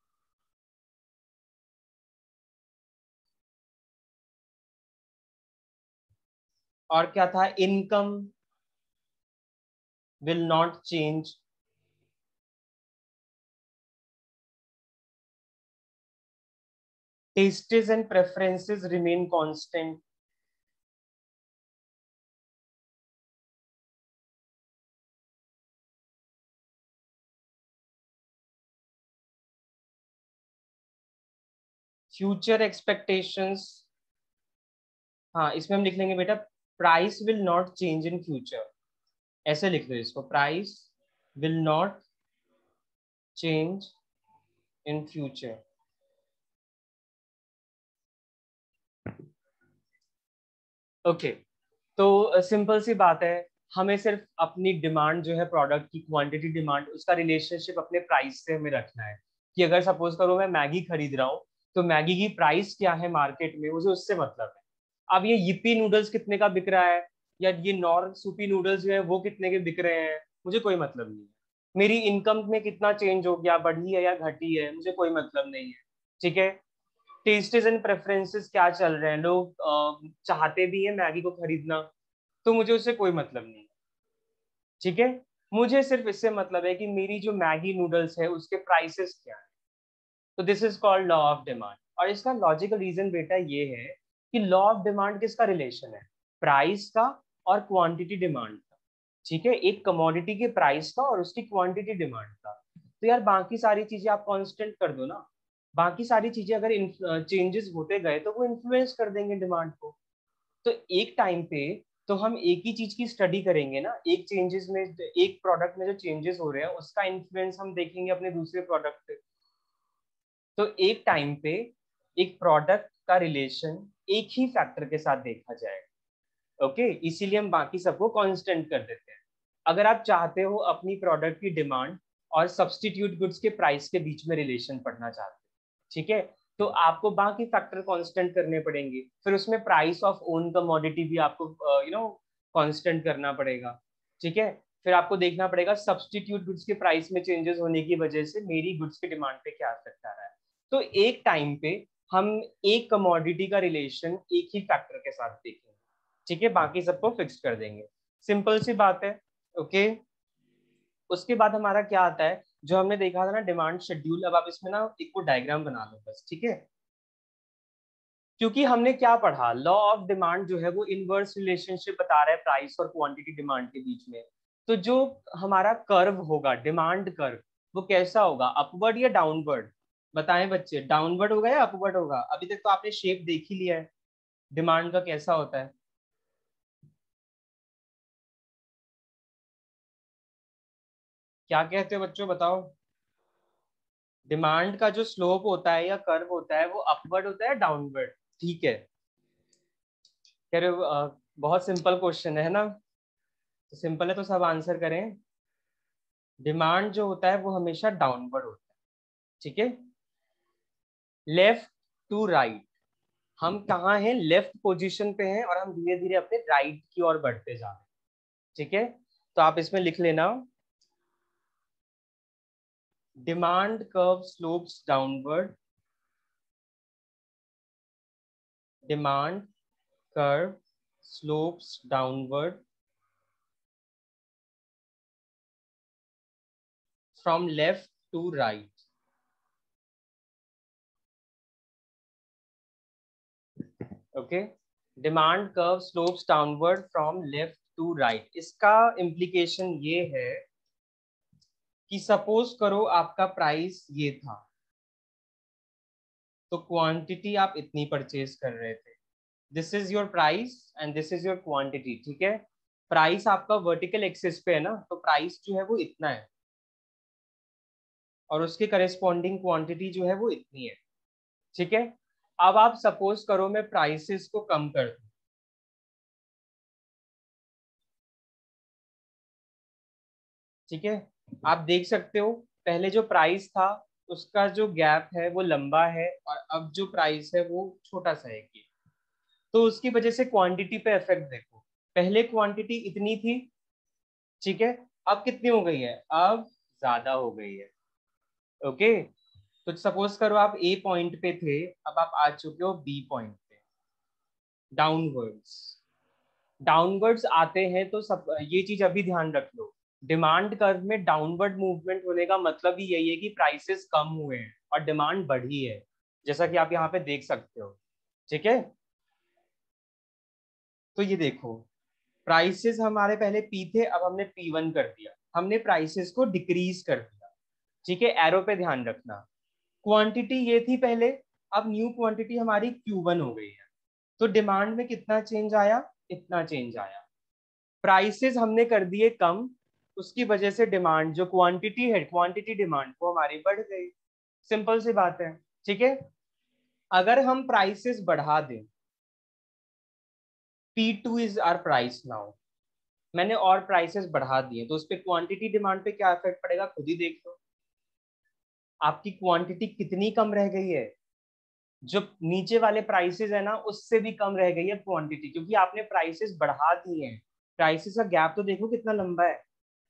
और क्या था, income will not change, tastes and preferences remain constant, future expectations, हाँ इसमें हम लिख लेंगे बेटा, price will not change in future, ऐसे लिख लो इसको, price will not change in future. Okay, तो सिंपल सी बात है, हमें सिर्फ अपनी डिमांड जो है प्रोडक्ट की, क्वांटिटी डिमांड, उसका रिलेशनशिप अपने प्राइस से हमें रखना है। कि अगर सपोज करो मैं मैगी खरीद रहा हूँ, तो मैगी की प्राइस क्या है मार्केट में, मुझे उससे मतलब है। अब ये yippee नूडल्स कितने का बिक रहा है, या ये नॉर सूपी नूडल्स जो है वो कितने के बिक रहे हैं, मुझे कोई मतलब नहीं है। मेरी इनकम में कितना चेंज हो गया, बढ़ी है या घटी है, मुझे कोई मतलब नहीं है। ठीक है, टेस्टेस एंड प्रेफरेंसेस क्या चल रहे हैं, लोग चाहते भी है मैगी को खरीदना, तो मुझे उससे कोई मतलब नहीं है। ठीक है, मुझे सिर्फ इससे मतलब है कि मेरी जो मैगी नूडल्स है उसके प्राइसेस क्या है। तो this is called law of demand. और इसका लॉजिकल रीजन बेटा ये है कि लॉ ऑफ डिमांड किसका रिलेशन है, प्राइस का और क्वांटिटी डिमांड का। ठीक है, एक कमोडिटी के प्राइस का और उसकी क्वांटिटी डिमांड का। तो यार बाकी सारी चीजें आप कांस्टेंट कर दो ना, बाकी सारी चीजें अगर चेंजेस होते गए तो वो इन्फ्लुएंस कर देंगे डिमांड को। तो एक टाइम पे तो हम एक ही चीज की स्टडी करेंगे ना, एक चेंजेस में, एक प्रोडक्ट में जो चेंजेस हो रहे हैं उसका इन्फ्लुएंस हम देखेंगे अपने दूसरे प्रोडक्ट पे। तो एक टाइम पे एक प्रोडक्ट का रिलेशन एक ही फैक्टर के साथ देखा जाएगा। ओके, इसीलिए हम बाकी सबको कांस्टेंट कर देते हैं। अगर आप चाहते हो अपनी प्रोडक्ट की डिमांड और सब्सटीट्यूट गुड्स के प्राइस के बीच में रिलेशन पढ़ना चाहते हो, ठीक है, तो आपको बाकी फैक्टर कांस्टेंट करने पड़ेंगे। फिर उसमें प्राइस ऑफ ओन कमोडिटी भी आपको कांस्टेंट करना पड़ेगा, ठीक है। फिर आपको देखना पड़ेगा सब्सटीट्यूट गुड्स के प्राइस में चेंजेस होने की वजह से मेरी गुड्स के डिमांड पे क्या इफेक्ट आ रहा है। तो एक टाइम पे हम एक कमोडिटी का रिलेशन एक ही फैक्टर के साथ देखेंगे, ठीक है, बाकी सबको फिक्स कर देंगे। सिंपल सी बात है। ओके, उसके बाद हमारा क्या आता है, जो हमने देखा था ना डिमांड शेड्यूल। अब आप इसमें ना एक वो डायग्राम बना लो बस, ठीक है। क्योंकि हमने क्या पढ़ा, लॉ ऑफ डिमांड जो है वो इनवर्स रिलेशनशिप बता रहा है प्राइस और क्वांटिटी डिमांड के बीच में। तो जो हमारा कर्व होगा, डिमांड कर्व, वो कैसा होगा, अपवर्ड या डाउनवर्ड? बताएं बच्चे, डाउनवर्ड होगा या अपवर्ड होगा? अभी तक तो आपने शेप देख ही लिया है डिमांड का कैसा होता है। क्या कहते हो बच्चों, बताओ। डिमांड का जो स्लोप होता है या कर्व होता है वो अपवर्ड होता है डाउनवर्ड? ठीक है, कह रहे हो बहुत सिंपल क्वेश्चन है ना, तो सिंपल है तो सब आंसर करें। डिमांड जो होता है वो हमेशा डाउनवर्ड होता है, ठीक है, लेफ्ट टू राइट। हम कहाँ हैं, लेफ्ट पोजीशन पे हैं और हम धीरे धीरे अपने राइट की ओर बढ़ते जा रहे हैं, ठीक है। तो आप इसमें लिख लेना, demand curve slopes downward, demand curve slopes downward from left to right. Okay, demand curve slopes downward from left to right. इसका implication ये है कि सपोज करो आपका प्राइस ये था, तो क्वांटिटी आप इतनी परचेज कर रहे थे। This is your price and this is your quantity, ठीक है। प्राइस आपका वर्टिकल एक्सिस पे है ना, तो प्राइस जो है वो इतना है और उसके करेस्पॉन्डिंग क्वांटिटी जो है वो इतनी है, ठीक है। अब आप सपोज करो मैं प्राइसेस को कम कर दूं, ठीक है। आप देख सकते हो पहले जो प्राइस था उसका जो गैप है वो लंबा है और अब जो प्राइस है वो छोटा सा है कि, तो उसकी वजह से क्वांटिटी पे इफेक्ट देखो। पहले क्वांटिटी इतनी थी, ठीक है, अब कितनी हो गई है, अब ज्यादा हो गई है। ओके, तो सपोज करो आप ए पॉइंट पे थे, अब आप आ चुके हो बी पॉइंट पे, डाउनवर्ड्स। डाउनवर्ड्स आते हैं तो सब ये चीज अभी ध्यान रख लो, डिमांड कर्व में डाउनवर्ड मूवमेंट होने का मतलब ही यही है कि प्राइसेस कम हुए हैं और डिमांड बढ़ी है, जैसा कि आप यहाँ पे देख सकते हो, ठीक है। तो ये देखो, प्राइसेस हमारे पहले पी थे, अब हमने P1 कर दिया, हमने प्राइसेस को डिक्रीज कर दिया, ठीक है, एरो पे ध्यान रखना। क्वांटिटी ये थी पहले, अब न्यू क्वांटिटी हमारी Q1 हो गई है, तो डिमांड में कितना चेंज आया, इतना चेंज आया। प्राइसेस हमने कर दिए कम, उसकी वजह से डिमांड जो क्वांटिटी है, क्वांटिटी डिमांड वो हमारी बढ़ गई। सिंपल सी बात है, ठीक है। अगर हम प्राइसेस बढ़ा दें, P2 is our price now, मैंने और प्राइसेस बढ़ा दिए, तो उस पर क्वांटिटी डिमांड पे क्या इफेक्ट पड़ेगा खुद ही देख लो। आपकी क्वांटिटी कितनी कम रह गई है, जो नीचे वाले प्राइसेस है ना उससे भी कम रह गई है क्वांटिटी, क्योंकि आपने प्राइसेस बढ़ा दिए हैं। प्राइसेस का गैप तो देखो कितना लंबा है।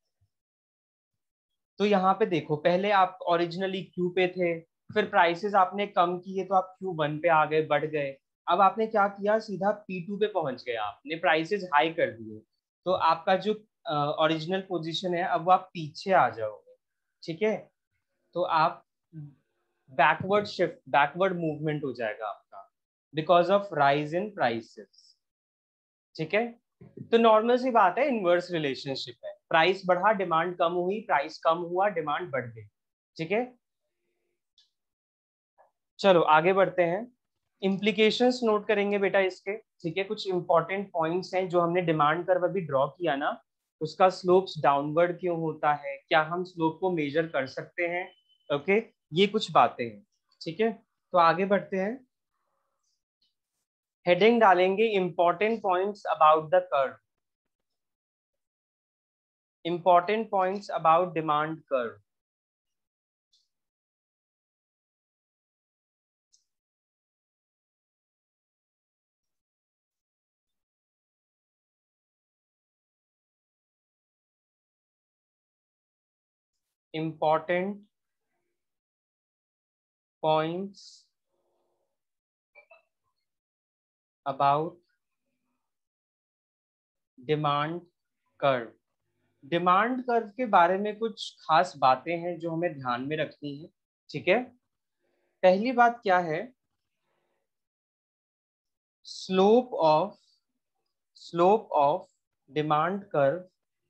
तो यहाँ पे देखो, पहले आप ओरिजिनली क्यू पे थे, फिर प्राइसेस आपने कम किए तो आप Q1 पे आ गए, बढ़ गए। अब आपने क्या किया, सीधा P2 पे पहुंच गए, आपने प्राइसेस हाई कर दिए, तो आपका जो ओरिजिनल पोजीशन है अब वो आप पीछे आ जाओगे, ठीक है। तो आप बैकवर्ड शिफ्ट, बैकवर्ड मूवमेंट हो जाएगा आपका, because of rise in prices, ठीक है। तो नॉर्मल सी बात है, इनवर्स रिलेशनशिप है, प्राइस बढ़ा डिमांड कम हुई, प्राइस कम हुआ डिमांड बढ़ गई, ठीक है। चलो आगे बढ़ते हैं। इम्प्लीकेशंस नोट करेंगे बेटा इसके, ठीक है। कुछ इंपॉर्टेंट पॉइंट्स हैं जो हमने डिमांड कर्व अभी ड्रॉ किया ना, उसका स्लोप्स डाउनवर्ड क्यों होता है, क्या हम स्लोप को मेजर कर सकते हैं, ओके, ये कुछ बातें हैं, ठीक है। तो आगे बढ़ते हैं, हेडिंग डालेंगे important points about the curve, important points about demand curve. important points about demand curve. Demand curve के बारे में कुछ खास बातें हैं जो हमें ध्यान में रखनी है, ठीक है। पहली बात क्या है, slope of demand curve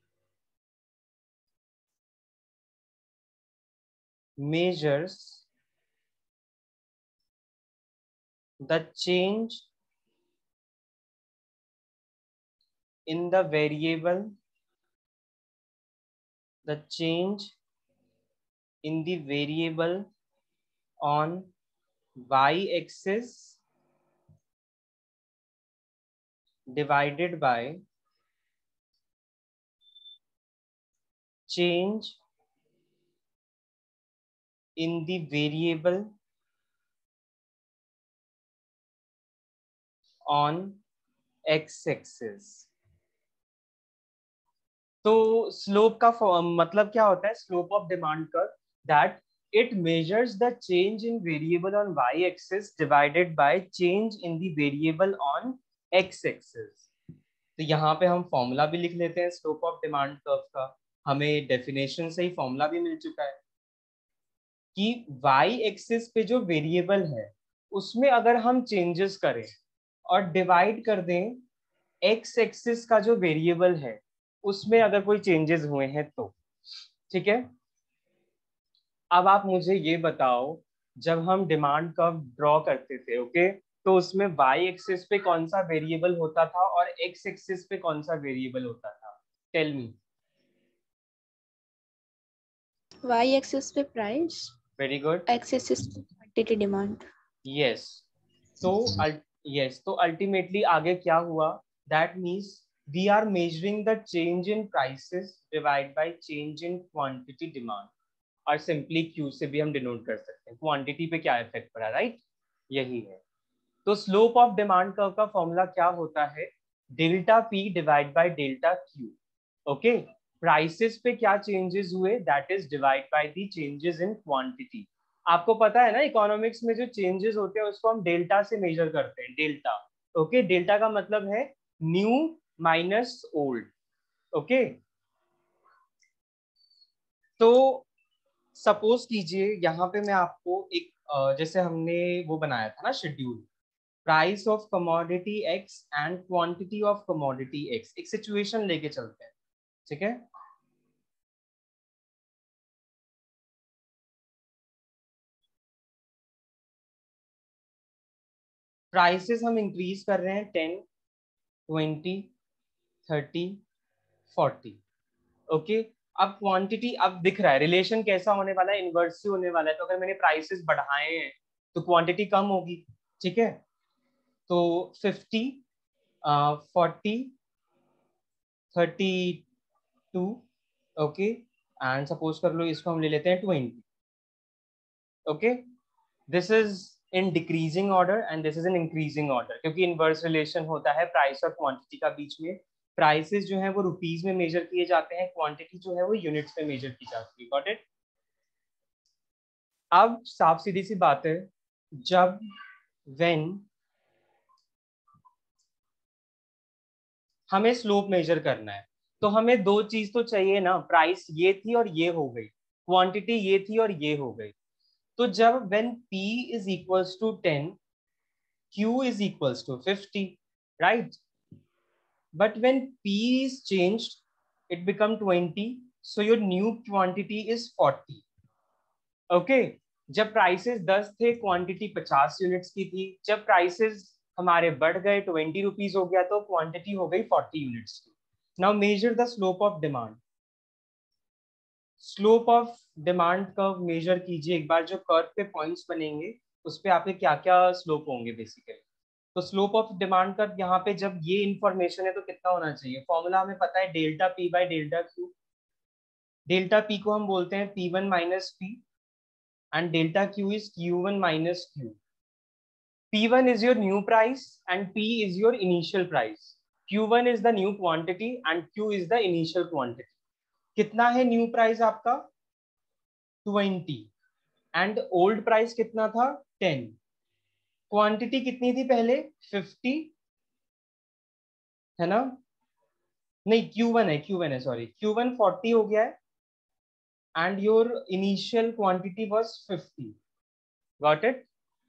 measures the change in the variable, the change in the variable on y-axis divided by change in the variable on x-axis। तो स्लोप का मतलब क्या होता है, slope of demand curve, that it measures the change in variable on y-axis divided by change in the variable on x-axis। तो यहाँ पे हम फॉर्मूला भी लिख लेते हैं स्लोप ऑफ डिमांड कर्व का, हमें डेफिनेशन से ही फॉर्मूला भी मिल चुका है कि y-एक्सिस पे जो वेरिएबल है उसमें अगर हम चेंजेस करें और डिवाइड कर दें x-एक्सिस का जो वेरिएबल है उसमें अगर कोई चेंजेस हुए हैं तो, ठीक है। अब आप मुझे ये बताओ, जब हम डिमांड कर्व ड्रॉ करते थे, ओके, तो उसमें y एक्सिस पे कौन सा वेरिएबल होता था और x एक्सिस पे कौन सा वेरिएबल होता था, टेल मी। y एक्सिस पे price, very good, x axis पे क्वांटिटी डिमांड। यस। तो यस, तो अल्टीमेटली आगे क्या हुआ, that means we are measuring the change in prices divide by change in quantity demand, और सिंपली क्यू से भी हम डिनोट कर सकते हैं क्वांटिटी पे क्या इफेक्ट पड़ा, राइट, यही है। तो स्लोप ऑफ डिमांड कर्व का फॉर्मूला क्या होता है, delta P divide by delta Q, okay. Prices पे क्या चेंजेस हुए, that is divide by the changes in quantity. आपको पता है ना, इकोनॉमिक्स में जो चेंजेस होते हैं उसको हम डेल्टा से मेजर करते हैं, डेल्टा, ओके। डेल्टा का मतलब है न्यू माइनस ओल्ड, ओके। तो सपोज कीजिए यहाँ पे मैं आपको एक जैसे हमने वो बनाया था ना schedule, price of commodity X and quantity of commodity X, एक सिचुएशन लेके चलते हैं, ठीक है। प्राइसेस हम इंक्रीज कर रहे हैं 10, 20, 30, 40, ओके। अब क्वांटिटी, अब दिख रहा है रिलेशन कैसा होने वाला है, इनवर्सली होने वाला है। तो अगर मैंने प्राइसेस बढ़ाए हैं तो क्वांटिटी कम होगी, ठीक है। तो 50, 40, 32, ओके, एंड सपोज कर लो इसको हम ले लेते हैं 20, okay. This is in decreasing order and this is in increasing order, क्योंकि इनवर्स रिलेशन होता है प्राइस और क्वांटिटी का बीच में। प्राइसेस जो है वो रुपीज में मेजर किए जाते हैं, क्वांटिटी जो है वो यूनिट्स में मेजर की जाती है, गॉट इट। अब साफ सीधी सी बात है, जब व्हेन हमें स्लोप मेजर करना है तो हमें दो चीज तो चाहिए ना, प्राइस ये थी और ये हो गई, क्वांटिटी ये थी और ये हो गई। तो जब when P is equals to 10, Q is equals to 50, right? But when P is changed, it become 20, so your new quantity is 40, okay। जब प्राइसेस 10 थे क्वांटिटी 50 यूनिट्स की थी, जब प्राइसेस हमारे बढ़ गए 20 रुपीज हो गया तो क्वांटिटी हो गई 40 यूनिट्स की। Now measure the slope of demand. Slope of demand curve measure कीजिए एक बार, जो कर्व पे पॉइंट्स बनेंगे उस पे आपके क्या क्या स्लोप होंगे बेसिकली। तो स्लोप ऑफ डिमांड कर्व यहाँ पे जब ये इंफॉर्मेशन है तो कितना होना चाहिए, फॉर्मूला हमें पता है delta P by delta Q. Delta P को हम बोलते हैं P one minus P and delta Q is Q one minus Q. P1 is your new price and P is your initial price. Q1 is the new quantity and Q is the initial quantity. कितना है new price आपका 20 and old price कितना था 10। Quantity कितनी थी पहले 50 है ना, नहीं Q1 है सॉरी, Q1 40 हो गया है and your initial quantity was 50। Got it,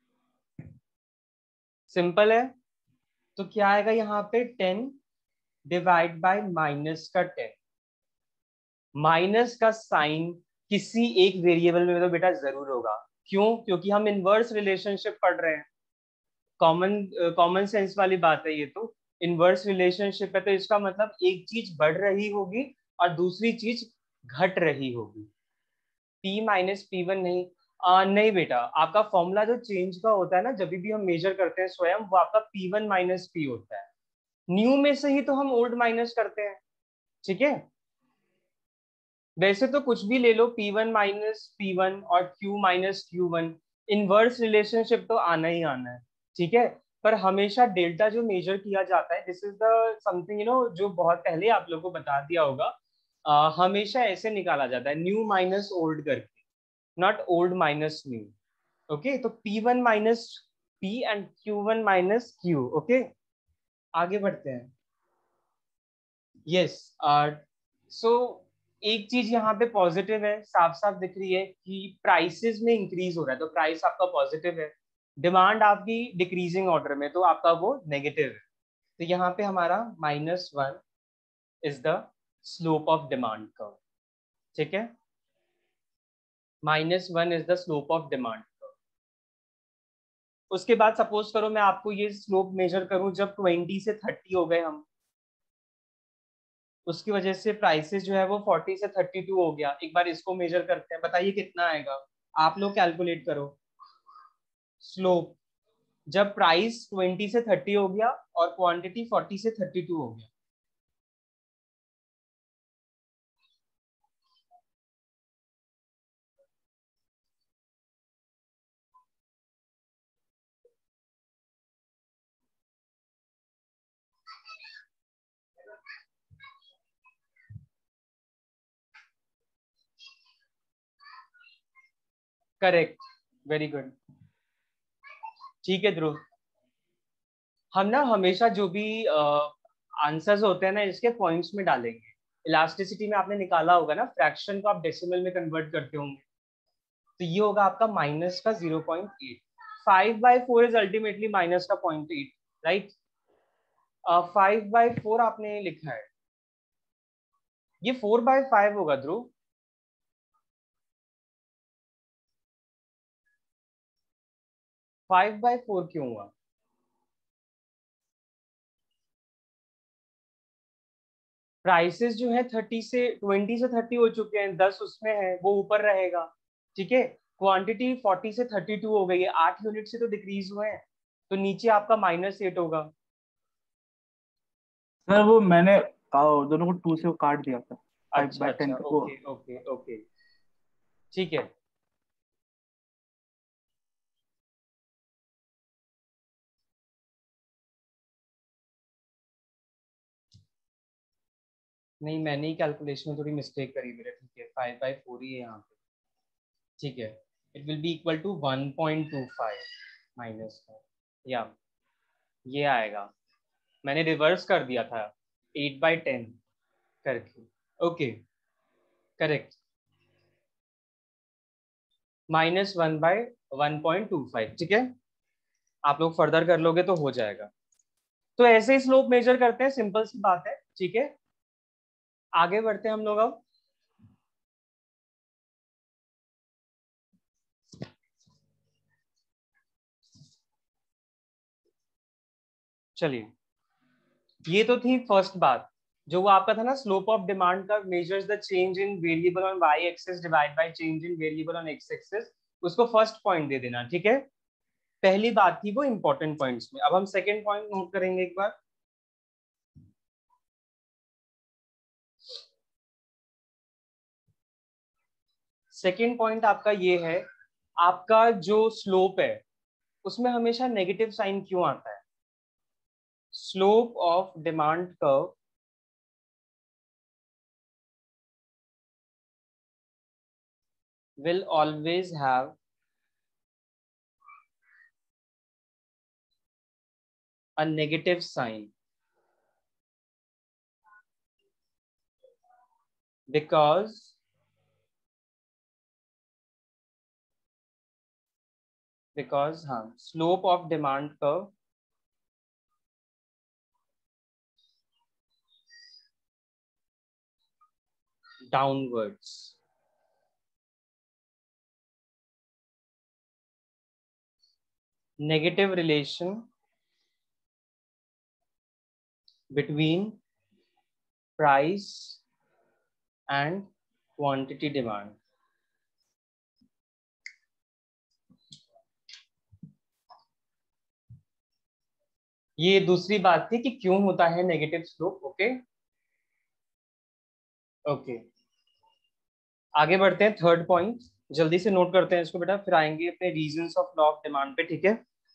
simple है। तो क्या आएगा यहाँ पे 10 डिवाइड बाय माइनस का 10। माइनस का साइन किसी एक वेरिएबल में तो बेटा जरूर होगा, क्यों, क्योंकि हम इनवर्स रिलेशनशिप पढ़ रहे हैं। कॉमन सेंस वाली बात है ये, तो इनवर्स रिलेशनशिप है तो इसका मतलब एक चीज बढ़ रही होगी और दूसरी चीज घट रही होगी। P माइनस P1 नहीं, नहीं बेटा, आपका फॉर्मूला जो चेंज का होता है ना जब भी हम मेजर करते हैं स्वयं, वो आपका P1 माइनस P होता है। न्यू में से ही तो हम ओल्ड माइनस करते हैं, ठीक है। वैसे तो कुछ भी ले लो, P1 माइनस P1 और Q minus Q1, inverse relationship तो आना ही आना है, ठीक है। पर हमेशा डेल्टा जो मेजर किया जाता है, दिस इज द समथिंग जो बहुत पहले आप लोगों को बता दिया होगा, हमेशा ऐसे निकाला जाता है न्यू माइनस ओल्ड करके, not old minus new. Okay, तो P1 minus P and Q1 minus Q। Okay, आगे बढ़ते हैं। यस, सो एक चीज यहाँ पे पॉजिटिव है, साफ साफ दिख रही है कि प्राइसेस में इंक्रीज हो रहा है, तो प्राइस आपका पॉजिटिव है। डिमांड आपकी डिक्रीजिंग ऑर्डर में, तो आपका वो नेगेटिव है। तो यहाँ पे हमारा -1 is the slope of demand curve, ठीक है। -1 is the slope of demand curve. उसके बाद सपोज करो मैं आपको ये स्लोप मेजर करूं जब 20 से 30 हो गए हम, उसकी वजह से प्राइसेस जो है वो 40 से 32 हो गया। एक बार इसको मेजर करते हैं, बताइए कितना आएगा, आप लोग कैलकुलेट करो। स्लोप जब प्राइस 20 से 30 हो गया और क्वांटिटी 40 से 32 हो गया। करेक्ट, वेरी गुड, ठीक है ध्रुव। हम ना हमेशा जो भी आंसर्स होते हैं ना इसके पॉइंट्स में डालेंगे। इलास्टिसिटी में आपने निकाला होगा ना, फ्रैक्शन को आप डेसिमल में कन्वर्ट करते होंगे, तो ये होगा आपका माइनस का 0.8। 5/4 इज अल्टीमेटली माइनस का 0.8, राइट। 5/4 आपने लिखा है, ये 4/5 होगा ध्रुव। फाइव बाय फोर क्यों हुआ, प्राइसेस जो है 20 से 30 हो चुके हैं, 10 उसमें है वो ऊपर रहेगा, ठीक है। क्वांटिटी 40 से 32 हो गई है, 8 यूनिट से तो डिक्रीज हुए हैं, तो नीचे आपका -8 होगा। सर वो मैंने दोनों को 2 से काट दिया था, 5/10 अच्छा, वो। ओके ओके ओके, ठीक है। नहीं, मैंने ही कैलकुलेशन में थोड़ी मिस्टेक करी मेरे, ठीक है 5/4 ही है यहाँ पे, ठीक है। It will be equal to 1.25 minus का, या ये आएगा, मैंने रिवर्स कर दिया था 8/10 करके। ओके, करेक्ट, -1/1.25, ठीक है। आप लोग फर्दर कर लोगे तो हो जाएगा। तो ऐसे ही स्लोप मेजर करते हैं, सिंपल सी बात है, ठीक है। आगे बढ़ते हैं हम लोग अब। चलिए, ये तो थी फर्स्ट बात, जो वो आपका था ना, slope of demand curve measures the change in variable on Y axis divide by change in variable on X axis. उसको फर्स्ट पॉइंट दे देना, ठीक है। पहली बात थी वो इंपॉर्टेंट पॉइंट्स में। अब हम सेकंड पॉइंट नोट करेंगे एक बार। सेकंड पॉइंट आपका ये है, आपका जो स्लोप है उसमें हमेशा नेगेटिव साइन क्यों आता है? Slope of demand curve will always have a negative sign because slope of demand curve downwards. Negative relation between price and quantity demand. ये दूसरी बात थी कि क्यों होता है नेगेटिव स्लोप। ओके ओके, आगे बढ़ते हैं। थर्ड पॉइंट जल्दी से नोट करते हैं इसको बेटा, फिर आएंगे अपने reasons of law of demand पे, ठीक है।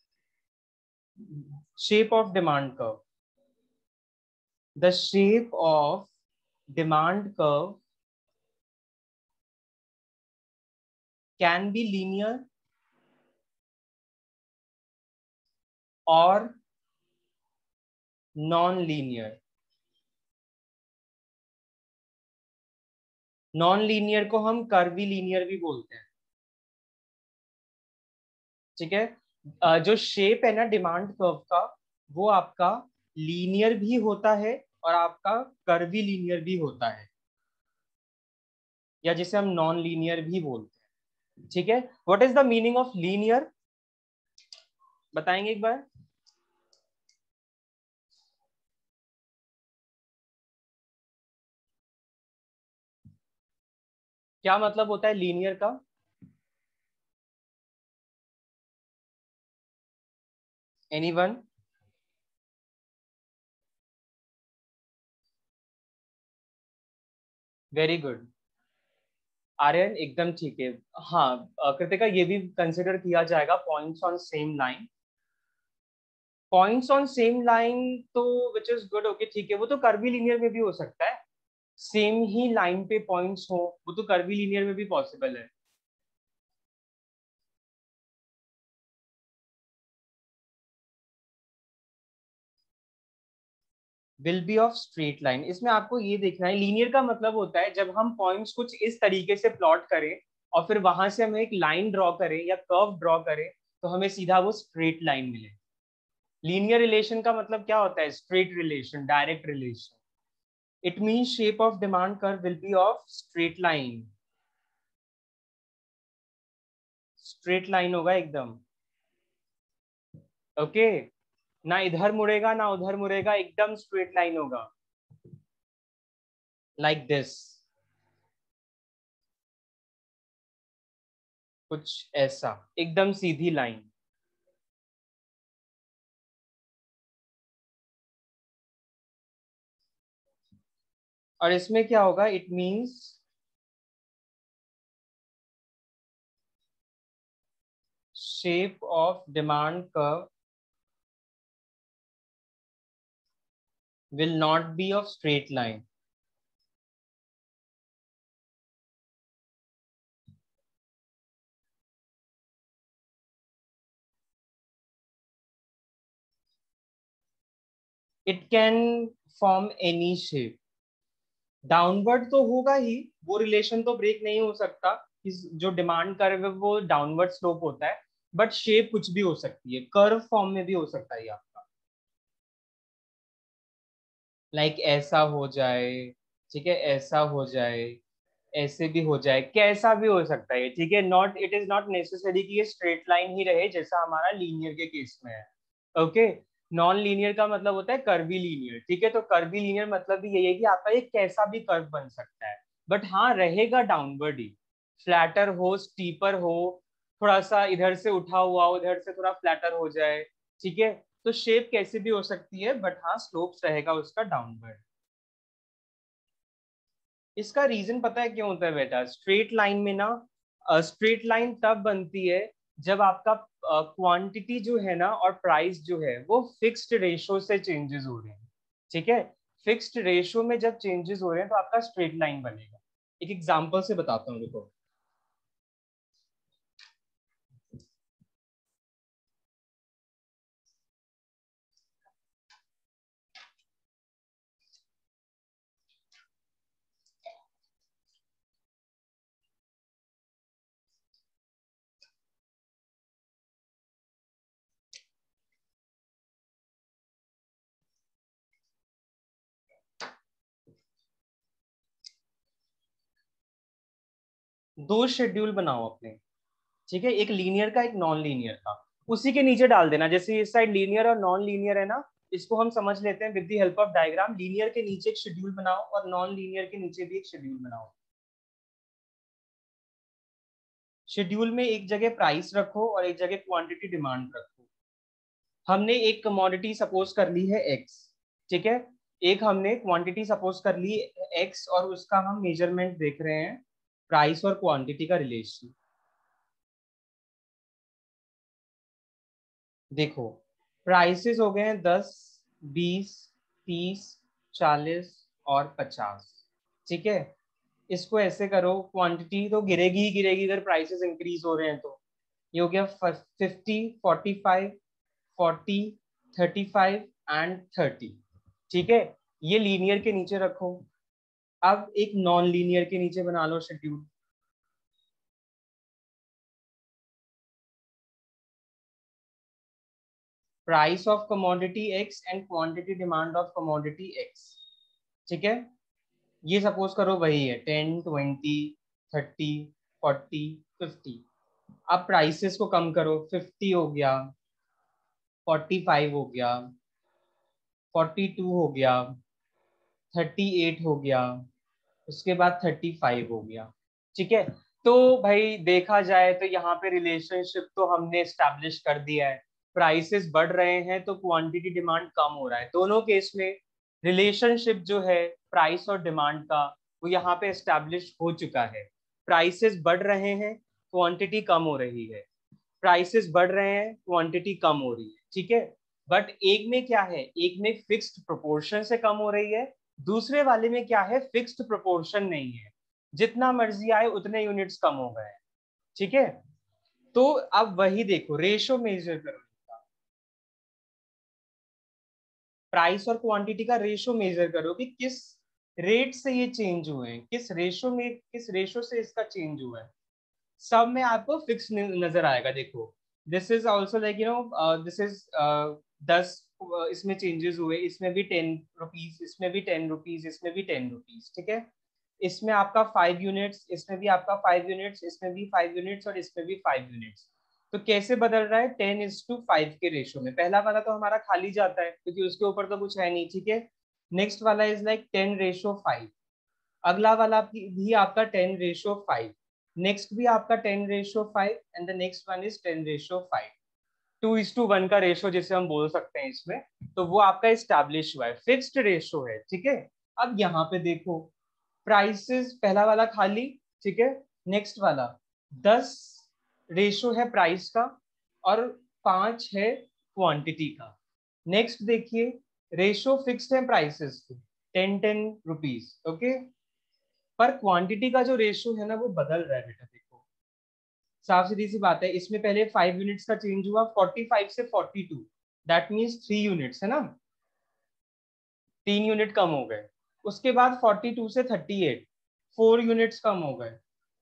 Shape of demand curve, the shape of demand curve can be linear or non-linear. Non-linear को हम curvilinear भी बोलते हैं, ठीक है। जो शेप है ना डिमांड कर्व का, वो आपका लीनियर भी होता है और आपका कर्वीलिनियर भी होता है, या जिसे हम नॉन लीनियर भी बोलते हैं, ठीक है। What is the meaning of linear, बताएंगे एक बार? क्या मतलब होता है लीनियर का? एनीवन? वेरी गुड आर्यन, एकदम ठीक है। हाँ कृतिका, ये भी कंसिडर किया जाएगा points on same line. Points on same line तो विच इज गुड, ओके ठीक है। वो तो कर्वीलिनियर में भी हो सकता है, सेम ही लाइन पे पॉइंट्स हो, वो तो कर्वीलिनियर में भी पॉसिबल है। Will be of straight line, इसमें आपको ये देखना है, लीनियर का मतलब होता है जब हम पॉइंट्स कुछ इस तरीके से प्लॉट करें और फिर वहां से हम एक लाइन ड्रॉ करें या कर्व ड्रॉ करें तो हमें सीधा वो स्ट्रेट लाइन मिले। लीनियर रिलेशन का मतलब क्या होता है? Straight relation, direct relation. It means shape of demand curve will be of straight line, straight line होगा एकदम। ओके, ना इधर मुड़ेगा ना उधर मुड़ेगा, एकदम स्ट्रेट लाइन होगा, लाइक दिस, कुछ ऐसा, एकदम सीधी लाइन। और इसमें क्या होगा? It means shape of demand curve will not be of straight line. It can form any shape. Downward तो होगा ही, वो रिलेशन तो ब्रेक नहीं हो सकता कि जो डिमांड कर्व है वो डाउनवर्ड स्लोप होता है, बट शेप कुछ भी हो सकती है, कर्व फॉर्म में भी हो सकता है आपका, लाइक ऐसा हो जाए, ठीक है, ऐसा हो जाए, ऐसे भी हो जाए, कैसा भी हो सकता है, ठीक है। Not, it is not necessary कि ये स्ट्रेट लाइन ही रहे जैसा हमारा लीनियर के केस में है। ओके, नॉन लीनियर का मतलब होता है कर्वी लीनियर, ठीक है। तो कर्वी लीनियर मतलब भी यही है कि आपका ये कैसा भी कर्व बन सकता है, बट हाँ रहेगा डाउनवर्ड ही, फ्लैटर हो, स्टीपर हो, थोड़ा सा इधर से उठा हुआ हो, इधर से थोड़ा फ्लैटर हो जाए, ठीक है। तो शेप कैसे भी हो सकती है, बट हाँ स्लोप्स रहेगा उसका डाउनवर्ड। इसका रीजन पता है क्यों होता है बेटा? स्ट्रेट लाइन में ना, स्ट्रेट लाइन तब बनती है जब आपका क्वांटिटी जो है ना और प्राइस जो है वो फिक्स्ड रेशो से चेंजेस हो रहे हैं, ठीक है। फिक्स्ड रेशो में जब चेंजेस हो रहे हैं तो आपका स्ट्रेट लाइन बनेगा। एक एग्जांपल से बताता हूँ, देखो। दो शेड्यूल बनाओ अपने, ठीक है, एक लीनियर का एक नॉन लीनियर का, उसी के नीचे डाल देना। जैसे इस साइड लीनियर और नॉन लीनियर है ना, इसको हम समझ लेते हैं with the help of diagram. Linear के नीचे एक शेड्यूल बनाओ और नॉन लीनियर के नीचे भी एक शेड्यूल बनाओ। शेड्यूल में एक जगह प्राइस रखो और एक जगह क्वांटिटी डिमांड रखो। हमने एक कमोडिटी सपोज कर ली है एक्स, ठीक है, एक हमने क्वांटिटी सपोज कर ली एक्स, और उसका हम मेजरमेंट देख रहे हैं प्राइस और क्वांटिटी का रिलेशन। देखो प्राइसेस हो गए हैं 10, 20, 30, 40 और 50, ठीक है। इसको ऐसे करो, क्वांटिटी तो गिरेगी ही गिरेगी अगर प्राइसेस इंक्रीज हो रहे हैं तो। ये हो गया 50, 45, 40, 35 एंड 30, ठीक है। ये लीनियर के नीचे रखो। अब एक नॉन लीनियर के नीचे बना लो schedule. Price of commodity X and quantity demand of commodity X, ठीक है। ये सपोज करो वही है 10, 20, 30, 40, 50। अब प्राइसेस को कम करो, 50 हो गया, 45 हो गया, 42 हो गया, 38 हो गया, उसके बाद 35 हो गया, ठीक है। तो भाई देखा जाए तो यहाँ पे रिलेशनशिप तो हमने एस्टैब्लिश कर दिया है। प्राइसेस बढ़ रहे हैं तो क्वांटिटी डिमांड कम हो रहा है। दोनों केस में रिलेशनशिप जो है प्राइस और डिमांड का वो यहाँ पे एस्टैब्लिश हो चुका है। प्राइसेस बढ़ रहे हैं, क्वांटिटी कम हो रही है, प्राइसेस बढ़ रहे हैं, क्वांटिटी कम हो रही है, ठीक है। बट एक में क्या है, एक में फिक्स्ड प्रोपोर्शन से कम हो रही है, दूसरे वाले में क्या है, फिक्स्ड प्रोपोर्शन नहीं है, जितना मर्जी आए उतने यूनिट्स कम हो गए, ठीक है। तो अब वही देखो, रेशो मेजर करो, प्राइस और क्वांटिटी का रेशो मेजर करो कि किस रेट से ये चेंज हुए हैं, किस रेशो में, किस रेशो से इसका चेंज हुआ है। सब में आपको फिक्स नजर आएगा। देखो this is also like this is 10, इसमें चेंजेस हुए, इसमें भी 10 रुपीज, इसमें भी 10 रुपीज, इसमें भी 10 रुपीज, ठीक है। इसमें आपका 5 यूनिट्स, इसमें भी आपका 5 यूनिट्स, इसमें भी 5 यूनिट्स और इसमें भी 5 यूनिट्स। तो कैसे बदल रहा है, 10:5 के रेशो में। पहला वाला तो हमारा खाली जाता है क्योंकि उसके ऊपर तो कुछ है नहीं, ठीक है। नेक्स्ट वाला इज लाइक 10:5, अगला वाला भी आपका 10:5, नेक्स्ट भी आपका 10:5 and the next one is 10:5। 2:1 का रेशो जिसे हम बोल सकते हैं इसमें, तो वो आपका इस्टेब्लिश हुआ है, फिक्स्ड रेशो है, ठीक है। अब यहाँ पे देखो प्राइसेस, पहला वाला खाली, ठीक है। नेक्स्ट वाला 10 रेशो है प्राइस का और 5 है क्वांटिटी का। नेक्स्ट देखिए रेशो फिक्स्ड है प्राइसेस की 10-10 रुपीज, ओके। पर क्वांटिटी का जो रेशो है ना वो बदल रहा है बेटा। देखो साफ सीधी सी बात है, इसमें पहले 5 यूनिट्स का चेंज हुआ 45 से 42, दैट मीन्स 3 यूनिट्स है ना, 3 यूनिट कम हो गए। उसके बाद 42 से 38, 4 यूनिट्स कम हो गए।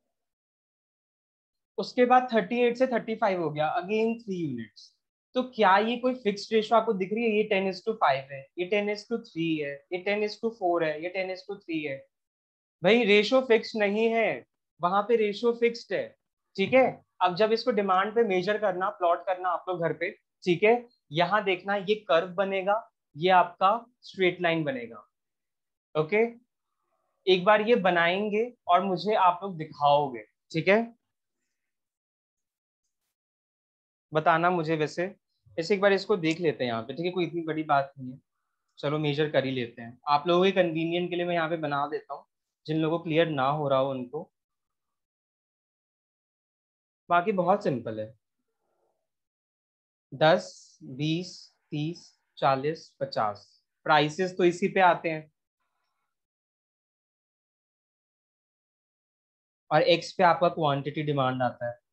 उसके बाद 38 से 35 हो गया, अगेन 3 यूनिट्स। तो क्या ये कोई फिक्स्ड रेशो आपको दिख रही है? ये 10:5 है, ये 10:3 है, ये 10:4 है, ये 10:3 है। भाई रेशो फिक्स नहीं है, वहां पे रेशो फिक्स्ड है, ठीक है। अब जब इसको डिमांड पे मेजर करना, प्लॉट करना आप लोग घर पे, ठीक है, यहाँ देखना ये कर्व बनेगा, ये आपका स्ट्रेट लाइन बनेगा। ओके, एक बार ये बनाएंगे और मुझे आप लोग दिखाओगे, ठीक है? बताना मुझे। वैसे एक बार इसको देख लेते हैं यहाँ पे, ठीक है? कोई इतनी बड़ी बात नहीं है, चलो मेजर कर ही लेते हैं। आप लोगों के कन्वीनियंट के लिए मैं यहाँ पे बना देता हूँ, जिन लोगों को क्लियर ना हो रहा हो उनको। बाकी बहुत सिंपल है, 10, 20, 30, 40, 50 प्राइसेस तो इसी पे आते हैं, और एक्स पे आपका क्वांटिटी डिमांड आता है।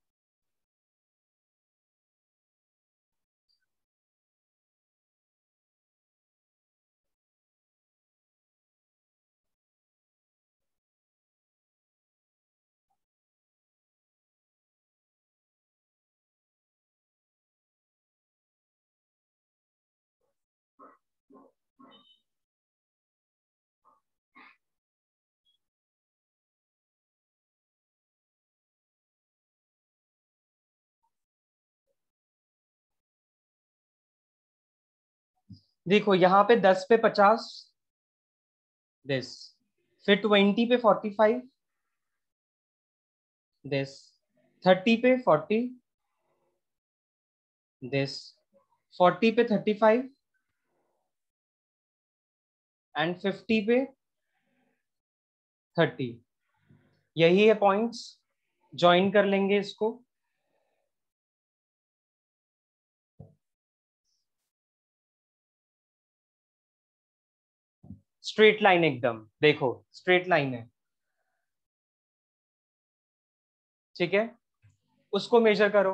देखो यहाँ पे 10 पे 50 दिस, फिर 20 पे 45 दिस, 30 पे 40 दिस, 40 पे 35 एंड 50 पे 30। यही है पॉइंट्स, ज्वाइन कर लेंगे इसको। स्ट्रेट लाइन एकदम, देखो स्ट्रेट लाइन है, ठीक है? उसको मेजर करो।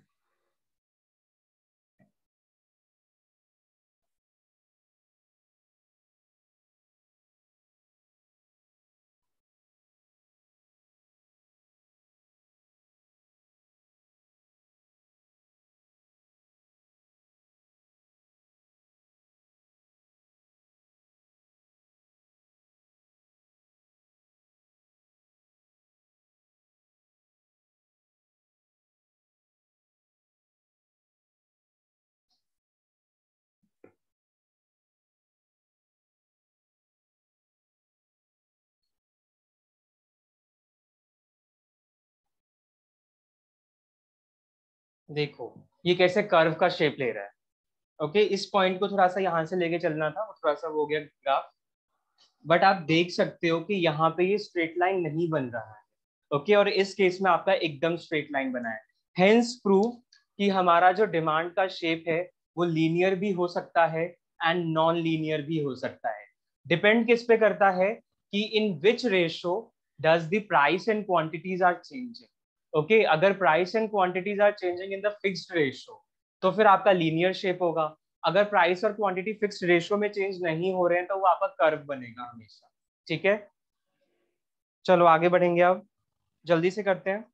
देखो ये कैसे कर्व का शेप ले रहा है। ओके, इस पॉइंट को थोड़ा सा यहाँ से लेके चलना था, वो थोड़ा सा हो गया ग्राफ, बट आप देख सकते हो कि यहाँ पे ये स्ट्रेट लाइन नहीं बन रहा है। ओके, और इस केस में आपका एकदम स्ट्रेट लाइन बना है। हेंस प्रूव कि हमारा जो डिमांड का शेप है वो लीनियर भी हो सकता है एंड नॉन लीनियर भी हो सकता है। डिपेंड किस पे करता है कि in which ratio does the price and quantities are changing. Okay, अगर price and quantities are changing in the fixed ratio तो फिर आपका लीनियर शेप होगा। अगर प्राइस और क्वांटिटी फिक्स्ड रेशो में चेंज नहीं हो रहे हैं तो वो आपका कर्व बनेगा हमेशा, ठीक है? चलो आगे बढ़ेंगे, अब जल्दी से करते हैं।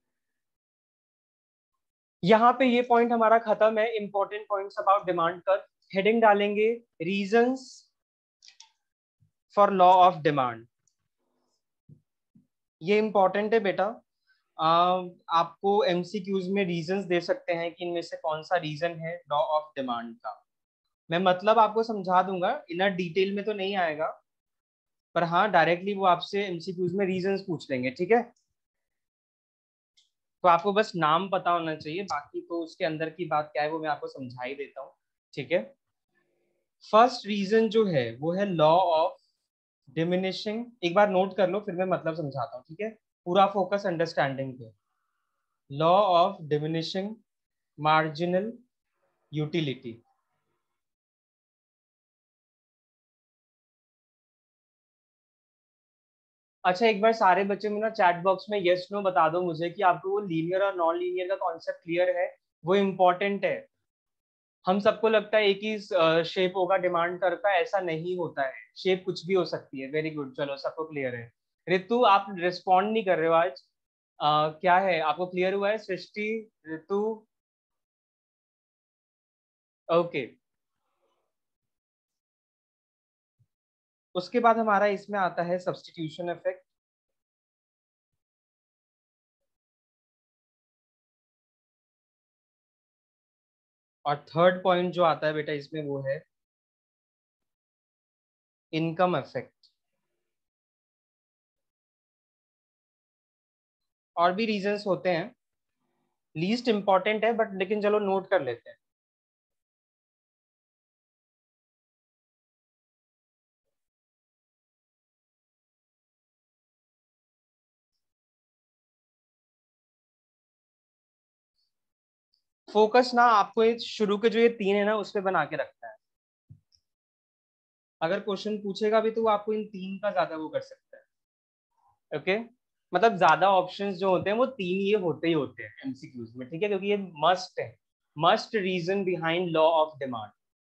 यहाँ पे ये पॉइंट हमारा खत्म है, important points about demand curve. Heading डालेंगे reasons for law of demand. ये इंपॉर्टेंट है बेटा, आपको एमसीक्यूज में रीजंस दे सकते हैं कि इनमें से कौन सा रीजन है लॉ ऑफ डिमांड का। मैं मतलब आपको समझा दूंगा, इनर डिटेल में तो नहीं आएगा, पर हाँ डायरेक्टली वो आपसे एमसीक्यूज में रीजंस पूछ लेंगे, ठीक है? तो आपको बस नाम पता होना चाहिए, बाकी तो उसके अंदर की बात क्या है वो मैं आपको समझा ही देता हूँ, ठीक है? फर्स्ट रीजन जो है वो है लॉ ऑफ डिमिनिशिंग। एक बार नोट कर लो, फिर मैं मतलब समझाता हूँ, ठीक है? पूरा फोकस अंडरस्टैंडिंग पे। Law of diminishing marginal utility. अच्छा, एक बार सारे बच्चे में ना चैट बॉक्स में यस नो बता दो मुझे कि आपको वो लीनियर और नॉन लीनियर का कॉन्सेप्ट क्लियर है। वो इम्पोर्टेंट है। हम सबको लगता है एक ही शेप होगा डिमांड कर्व का, ऐसा नहीं होता है, शेप कुछ भी हो सकती है। वेरी गुड, चलो सबको क्लियर है। ऋतु आप रिस्पॉन्ड नहीं कर रहे हो आज, क्या है आपको क्लियर हुआ है? सृष्टि, ऋतु, ओके। उसके बाद हमारा इसमें आता है सब्स्टिट्यूशन इफेक्ट। और थर्ड पॉइंट जो आता है बेटा इसमें वो है इनकम इफेक्ट। और भी रीजंस होते हैं, लीस्ट इंपॉर्टेंट है बट लेकिन चलो नोट कर लेते हैं। फोकस ना आपको ये शुरू के जो ये तीन है ना उस पे बना के रखना है। अगर क्वेश्चन पूछेगा भी तो वो आपको इन तीन का ज्यादा वो कर सकता है। ओके, मतलब ज्यादा ऑप्शंस जो होते हैं वो तीन ये होते ही होते हैं एमसीक्यूज में, ठीक है, क्योंकि ये मस्ट है, must reason behind law of demand.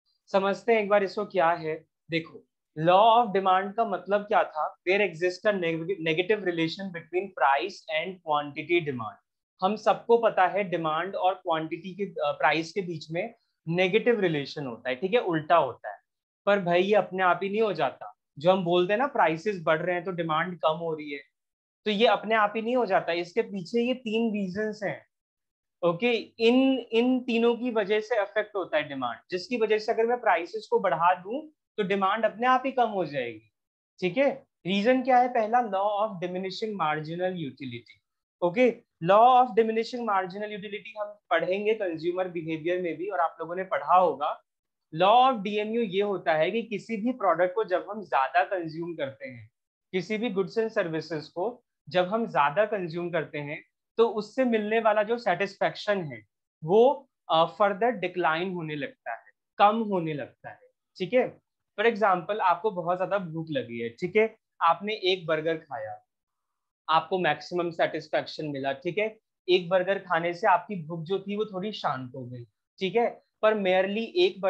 समझते हैं एक बार इसको क्या है। देखो, लॉ ऑफ डिमांड का मतलब क्या था, there exist a negative relation between price and quantity demand. हम सबको पता है डिमांड और क्वांटिटी के प्राइस के बीच में नेगेटिव रिलेशन होता है, ठीक है, उल्टा होता है। पर भाई ये अपने आप ही नहीं हो जाता। जो हम बोलते हैं ना प्राइसेस बढ़ रहे हैं तो डिमांड कम हो रही है, तो ये अपने आप ही नहीं हो जाता, इसके पीछे ये तीन रीजंस हैं। ओके, इन इन तीनों की वजह से अफेक्ट होता है डिमांड, जिसकी वजह से अगर मैं प्राइसेस को बढ़ा दूं तो डिमांड अपने आप ही कम हो जाएगी। ठीक है, रीजन क्या है, पहला law of diminishing marginal utility. Okay, law of diminishing marginal utility हम पढ़ेंगे कंज्यूमर बिहेवियर में भी, और आप लोगों ने पढ़ा होगा। लॉ ऑफ डीएमयू ये होता है कि किसी भी प्रोडक्ट को जब हम ज्यादा कंज्यूम करते हैं, किसी भी गुड्स एंड सर्विसेज को जब हम ज्यादा कंज्यूम करते हैं, तो उससे मिलने वाला जो सेटिस्फेक्शन है वो फर्दर डिक्लाइन होने लगता है, कम होने लगता है। ठीक है, फॉर एग्जाम्पल आपको बहुत ज्यादा भूख लगी है, ठीक है, आपने एक बर्गर खाया, आपको मैक्सिमम सेटिस्फेक्शन मिला, ठीक है, एक बर्गर खाने से आपकी भूख जो थी वो थोड़ी शांत हो गई, ठीक है, पर मेयरली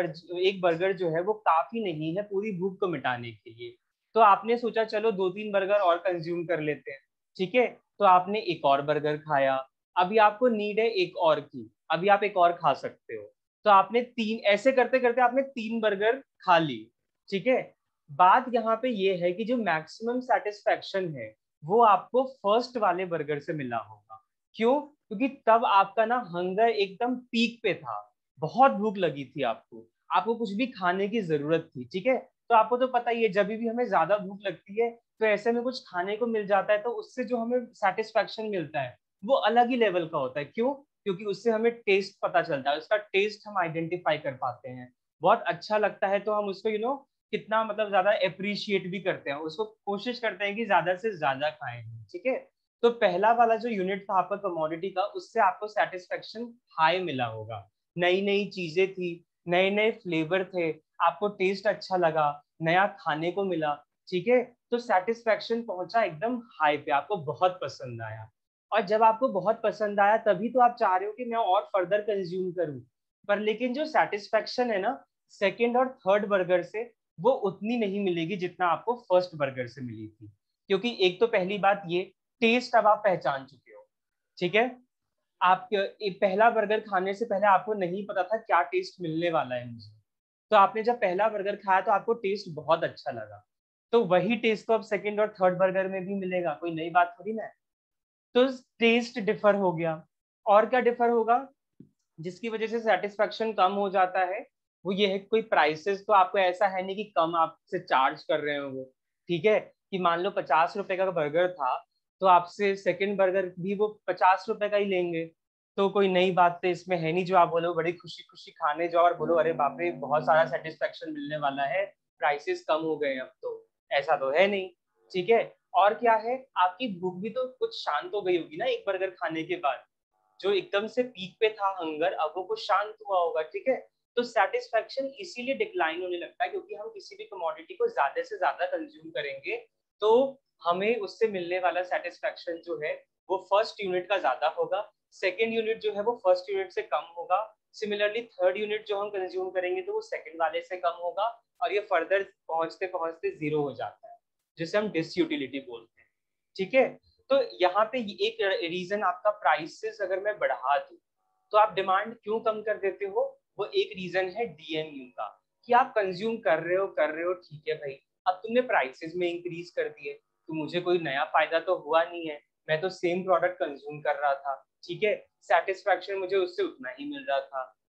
एक बर्गर जो है वो काफी नहीं है पूरी भूख को मिटाने के लिए। तो आपने सोचा चलो दो तीन बर्गर और कंज्यूम कर लेते हैं, ठीक है, तो आपने एक और बर्गर खाया, अभी आपको नीड है एक और की, अभी आप एक और खा सकते हो, तो आपने तीन, ऐसे करते करते आपने तीन बर्गर खा ली। ठीक है, बात यहाँ पे ये है कि जो मैक्सिमम सेटिस्फेक्शन है वो आपको फर्स्ट वाले बर्गर से मिला होगा। क्यों? क्योंकि तब आपका ना हंगर एकदम पीक पे था, बहुत भूख लगी थी आपको, आपको कुछ भी खाने की जरूरत थी, ठीक है, तो आपको तो पता ही है जब भी हमें ज्यादा भूख लगती है तो ऐसे में कुछ खाने को मिल जाता है तो उससे जो हमें सेटिस्फेक्शन मिलता है वो अलग ही लेवल का होता है। क्यों? क्योंकि उससे हमें टेस्ट पता चलता है, उसका टेस्ट हम आइडेंटिफाई कर पाते हैं, बहुत अच्छा लगता है, तो हम उसको कितना मतलब ज्यादा अप्रिशिएट भी करते हैं उसको, कोशिश करते हैं कि ज्यादा से ज्यादा खाएं। ठीक है, तो पहला वाला जो यूनिट था आपका कमोडिटी का, उससे आपको सेटिस्फेक्शन हाई मिला होगा, नई नई चीजें थी, नए नए फ्लेवर थे, आपको टेस्ट अच्छा लगा, नया खाने को मिला। ठीक है, तो सेटिस्फेक्शन पहुंचा एकदम हाई पे, आपको बहुत पसंद आया, और जब आपको बहुत पसंद आया तभी तो आप चाह रहे हो कि मैं और फर्दर कंज्यूम करूं। पर लेकिन जो सेटिस्फेक्शन है ना सेकंड और थर्ड बर्गर से, वो उतनी नहीं मिलेगी जितना आपको फर्स्ट बर्गर से मिली थी, क्योंकि एक तो पहली बात ये, टेस्ट अब आप पहचान चुके हो। ठीक है, आप पहला बर्गर खाने से पहले आपको नहीं पता था क्या टेस्ट मिलने वाला है मुझे, तो आपने जब पहला बर्गर खाया तो आपको टेस्ट बहुत अच्छा लगा, तो वही टेस्ट तो अब सेकंड और थर्ड बर्गर में भी मिलेगा, कोई नई बात थोड़ी ना है। तो टेस्ट डिफर हो गया। और क्या डिफर होगा जिसकी वजह से सेटिस्फेक्शन कम हो जाता है, वो ये है कोई प्राइसेस तो आपको ऐसा है नहीं कि कम आपसे चार्ज कर रहे हो वो। ठीक है, कि मान लो 50 रुपए का बर्गर था तो आपसे सेकंड बर्गर भी वो 50 रुपए का ही लेंगे, तो कोई नई बात तो इसमें है नहीं जो आप बोलो बड़ी खुशी खुशी खाने जाओ और बोलो अरे बाप रे बहुत सारा सेटिस्फेक्शन मिलने वाला है, प्राइसेस कम हो गए अब तो, ऐसा तो है नहीं। ठीक है, और क्या है, आपकी भूख भी तो कुछ शांत हो गई होगी ना एक बर्गर खाने के बाद, जो एकदम से पीक पे था हंगर अब वो कुछ शांत हुआ होगा। ठीक है, तो सेटिस्फेक्शन इसीलिए डिक्लाइन होने लगता है क्योंकि हम किसी भी कमोडिटी को ज्यादा से ज्यादा कंज्यूम करेंगे तो हमें उससे मिलने वाला सेटिस्फेक्शन जो है वो फर्स्ट यूनिट का ज्यादा होगा, सेकेंड यूनिट जो है वो फर्स्ट यूनिट से कम होगा, सिमिलरली थर्ड यूनिट जो हम कंज्यूम करेंगे तो वो सेकेंड वाले से कम होगा, और ये फर्दर पहुंचते पहुंचते जीरो हो जाता है, जिसे हम डिसयूटिलिटी बोलते हैं। ठीक है, तो यहाँ पे एक रीजन आपका प्राइसेस अगर मैं बढ़ा दूं तो आप डिमांड क्यों कम कर देते हो, वो एक रीजन है डीएमयू का, कि आप कंज्यूम कर रहे हो ठीक है भाई, अब तुमने प्राइसेस में इंक्रीज कर दिए तो मुझे कोई नया फायदा तो हुआ नहीं है, मैं तो सेम प्रोडक्ट कंज्यूम कर रहा था, ठीक है, सेटिस्फेक्शन मुझे उससे उतना ही मिल रहा था।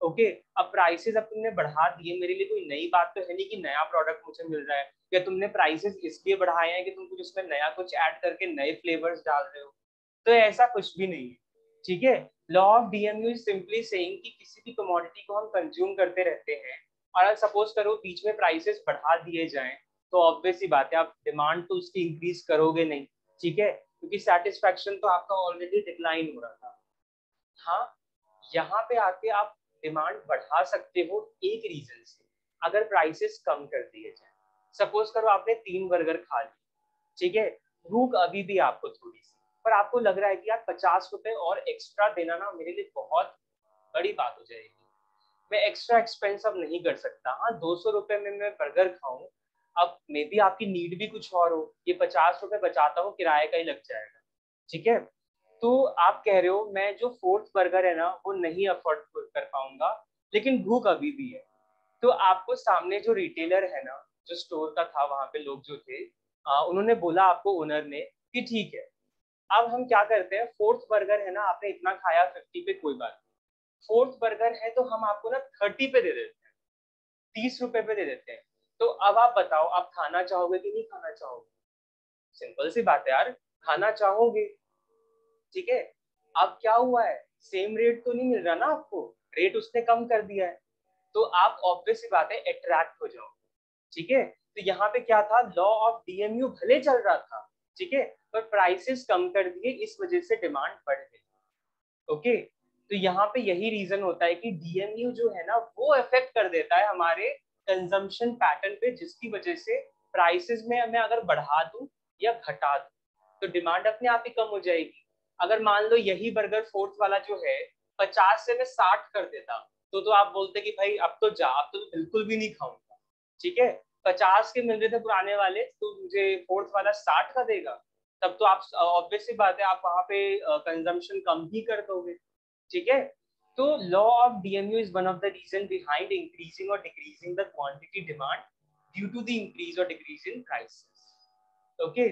ओके अब प्राइसेस अब तुमने बढ़ा दिए, मेरे लिए कोई नई बात तो है नहीं कि नया प्रोडक्ट मुझे मिल रहा है, या तुमने प्राइसेस इसलिए बढ़ाए हैं कि तुम कुछ उसमें नया कुछ ऐड करके नए फ्लेवर्स डाल रहे हो, तो ऐसा कुछ भी नहीं है, ठीक है। Law of DMU is simply saying कि किसी भी कमोडिटी को हम कंज्यूम करते रहते हैं, और अगर सपोज करो बीच में प्राइसेस बढ़ा दिए जाएं, तो ऑब्वियस ही बात है आप डिमांड तो उसकी इंक्रीज करोगे नहीं, ठीक है, क्योंकि सेटिस्फैक्शन तो आपका ऑलरेडी डिक्लाइन हो रहा था। हाँ, यहाँ पे आके आप डिमांड बढ़ा सकते हो एक रीजन से, अगर प्राइसेस कम कर दिए जाए। सपोज करो आपने 3 बर्गर खा लिए, ठीक है, भूख अभी भी आपको थोड़ी सी, पर आपको लग रहा है कि यार 50 रुपए और एक्स्ट्रा देना ना मेरे लिए बहुत बड़ी बात हो जाएगी, मैं एक्स्ट्रा एक्सपेंस अब नहीं कर सकता। हाँ, 200 रुपए में मैं बर्गर खाऊं, अब मे बी आपकी नीड भी कुछ और हो, ये 50 रुपए बचाता हूँ किराए का ही लग जाएगा, ठीक है। तो आप कह रहे हो मैं जो 4th बर्गर है ना वो नहीं अफोर्ड कर पाऊंगा, लेकिन भूख अभी भी है, तो आपको सामने जो रिटेलर है ना, जो स्टोर का था, वहां पे लोग जो थे, उन्होंने बोला आपको ओनर ने कि ठीक है, अब हम क्या करते हैं, 4th बर्गर है ना आपने इतना खाया 50 पे, कोई बात नहीं, 4th बर्गर है तो हम आपको ना 30 पे दे देते हैं, 30 रुपए पे दे देते हैं। तो अब आप बताओ आप खाना चाहोगे कि नहीं खाना चाहोगे? सिंपल सी बात है यार, खाना चाहोगे, ठीक है। अब क्या हुआ है, सेम रेट तो नहीं मिल रहा ना आपको, रेट उसने कम कर दिया है, तो आप ऑब्वियस सी बात है अट्रैक्ट हो जाओ, ठीक है। तो यहाँ पे क्या था, लॉ ऑफ डीएमयू भले चल रहा था, ठीक है, पर प्राइसेस कम कर दिए, इस वजह से डिमांड बढ़ गई, ओके। तो यहाँ पे यही रीजन होता है कि डीएमयू जो है ना वो इफेक्ट कर देता है हमारे कंजम्पशन पैटर्न पे, जिसकी वजह से प्राइसेस में मैं अगर बढ़ा दूं या घटा दूं तो डिमांड अपने आप ही कम हो जाएगी। अगर मान लो यही बर्गर 4th वाला जो है 50 से मैं 60 कर देता, तो आप बोलते कि भाई अब तो जा, अब तो बिल्कुल भी नहीं खाऊंगा, ठीक है। 50 के मिल रहे थे पुराने वाले, तो मुझे 4th वाला 60 का देगा, तब तो आप ऑब्वियस सी बात है आप वहां पे कंजम्पशन कम ही कर दोगे, ठीक है। तो law of DMU is one of the reason behind increasing और decreasing the quantity demand due to the increase और decrease in prices, okay.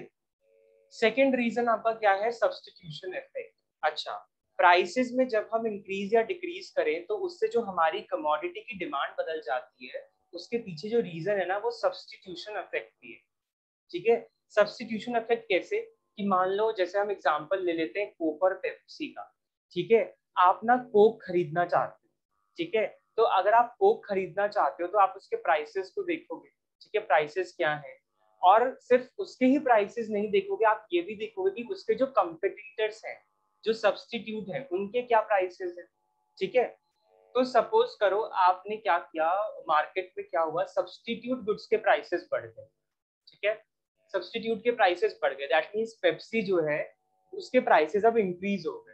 Second reason आपका क्या है, सब्स्टिट्यूशन इफेक्ट। अच्छा, प्राइसेस में जब हम इंक्रीज या डिक्रीज करें तो उससे जो हमारी कमोडिटी की डिमांड बदल जाती है, उसके पीछे जो रीजन है ना वो सब्स्टिट्यूशन इफेक्ट भी है, ठीक है। सब्स्टिट्यूशन इफेक्ट कैसे, कि मान लो जैसे हम एग्जांपल ले लेते हैं कोक और पेप्सी का, ठीक है। आप ना कोक खरीदना चाहते हो, ठीक है, तो अगर आप कोक खरीदना चाहते हो तो आप उसके प्राइसेस को देखोगे, ठीक है, प्राइसेस क्या है, और सिर्फ उसके ही प्राइसेस नहीं देखोगे, आप ये भी देखोगे कि उसके जो कंपटीटर्स हैं, जो सब्स्टिट्यूट हैं, उनके क्या प्राइसेस हैं, ठीक है। तो सपोज करो आपने क्या किया, मार्केट में क्या हुआ, सब्स्टिट्यूट गुड्स के प्राइसेस बढ़ गए, ठीक है, सब्स्टिट्यूट के प्राइसेस बढ़ गए, दैट मींस पेप्सी जो है उसके प्राइसेस अब इंक्रीज हो गए,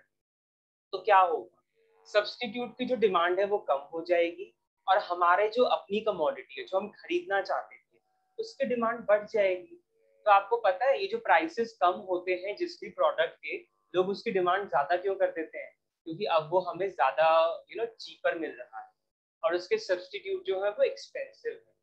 तो क्या होगा, सब्स्टिट्यूट की जो डिमांड है वो कम हो जाएगी, और हमारे जो अपनी कमोडिटी है जो हम खरीदना चाहते थे उसकी डिमांड बढ़ जाएगी। तो आपको पता है ये जो प्राइसेस कम होते हैं जिस भी प्रोडक्ट के, लोग उसकी डिमांड ज्यादा क्यों कर देते हैं, क्योंकि अब वो हमें ज्यादा चीपर मिल रहा है, और उसके सब्स्टिट्यूट जो है वो एक्सपेंसिव है।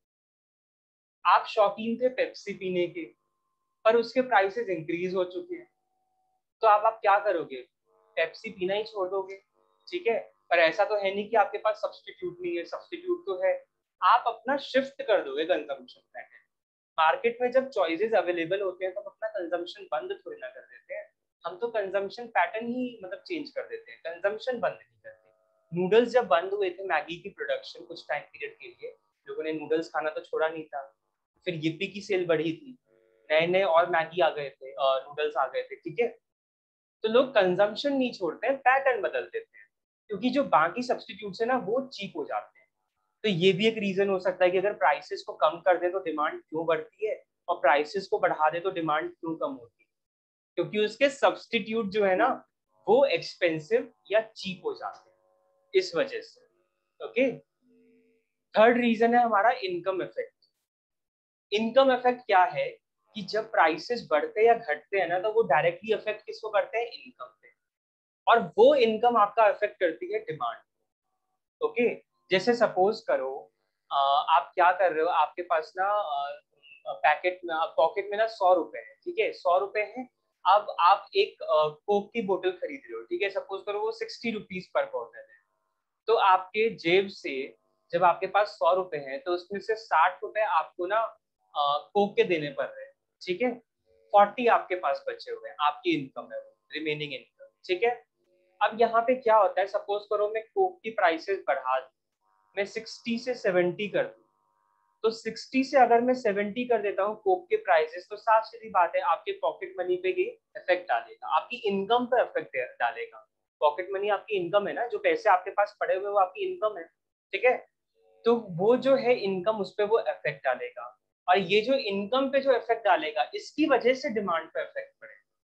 आप शौकीन थे पेप्सी पीने के, पर उसके प्राइसेस इंक्रीज हो चुके हैं, तो आप क्या करोगे, पेप्सी पीना ही छोड़ दोगे, ठीक है। पर ऐसा तो है नहीं कि आपके पास सब्स्टिट्यूट नहीं है, सब्स्टिट्यूट तो है, आप अपना शिफ्ट कर दोगे कंजम्पशन पैटर्न। मार्केट में जब चॉइसेस अवेलेबल होते हैं तो हम अपना कंजम्पशन बंद थोड़ी ना कर देते हैं, हम तो कंजम्पशन पैटर्न ही मतलब चेंज कर देते हैं, कंजम्पशन बंद नहीं करते। नूडल्स जब बंद हुए थे, मैगी की प्रोडक्शन कुछ टाइम पीरियड के लिए, लोगों ने नूडल्स खाना तो छोड़ा नहीं था, फिर yippee की सेल बढ़ी थी, नए नए और मैगी आ गए थे, नूडल्स आ गए थे, ठीक है। तो लोग कंजम्पशन नहीं छोड़ते हैं, पैटर्न बदल देते हैं, क्योंकि जो बाकी सब्स्टिट्यूट्स है ना वो चीप हो जाते हैं। तो ये भी एक रीजन हो सकता है कि अगर प्राइसेस को कम कर दे तो डिमांड क्यों बढ़ती है, और प्राइसेस को बढ़ा दे तो डिमांड क्यों कम होती है, क्योंकि उसके सब्स्टिट्यूट जो है ना वो एक्सपेंसिव या चीप हो जाते हैं, इस वजह से, ओके। थर्ड रीजन है हमारा इनकम इफेक्ट। इनकम इफेक्ट क्या है, कि जब प्राइसेस बढ़ते या घटते हैं ना तो वो डायरेक्टली इफेक्ट किसको करते हैं, इनकम पे, और वो इनकम आपका इफेक्ट करती है डिमांड, ओके। जैसे सपोज करो आप क्या कर रहे हो, आपके पास ना पैकेट में पॉकेट में ना 100 रुपए है, ठीक है, 100 रुपए है। अब आप एक कोक की बोतल खरीद रहे हो, ठीक है, सपोज करो वो 60 रुपीज पर बॉटल है, तो आपके जेब से जब आपके पास 100 रुपए हैं तो उसमें से 60 रुपए आपको ना कोक के देने पड़ रहे हैं, ठीक है। 40 आपके पास बचे हुए हैं, आपकी इनकम है वो, रिमेनिंग इनकम, ठीक है। अब यहाँ पे क्या होता है, सपोज करो मैं कोक की प्राइसेस बढ़ा दूं, मैं 60 से 70 कर दूं, तो 60 से अगर मैं 70 कर देता हूँ कोक के प्राइसेस, तो साफ सीधी बात है आपके पॉकेट मनी पे ये इफेक्ट डालेगा, आपकी इनकम पे इफेक्ट डालेगा। पॉकेट मनी आपकी इनकम है ना, जो पैसे आपके पास पड़े हुए वो आपकी इनकम है, ठीक है। तो वो जो है इनकम, उस पर वो इफेक्ट डालेगा, और ये जो इनकम पे जो इफेक्ट डालेगा इसकी वजह से डिमांड पे इफेक्ट पड़ेगा।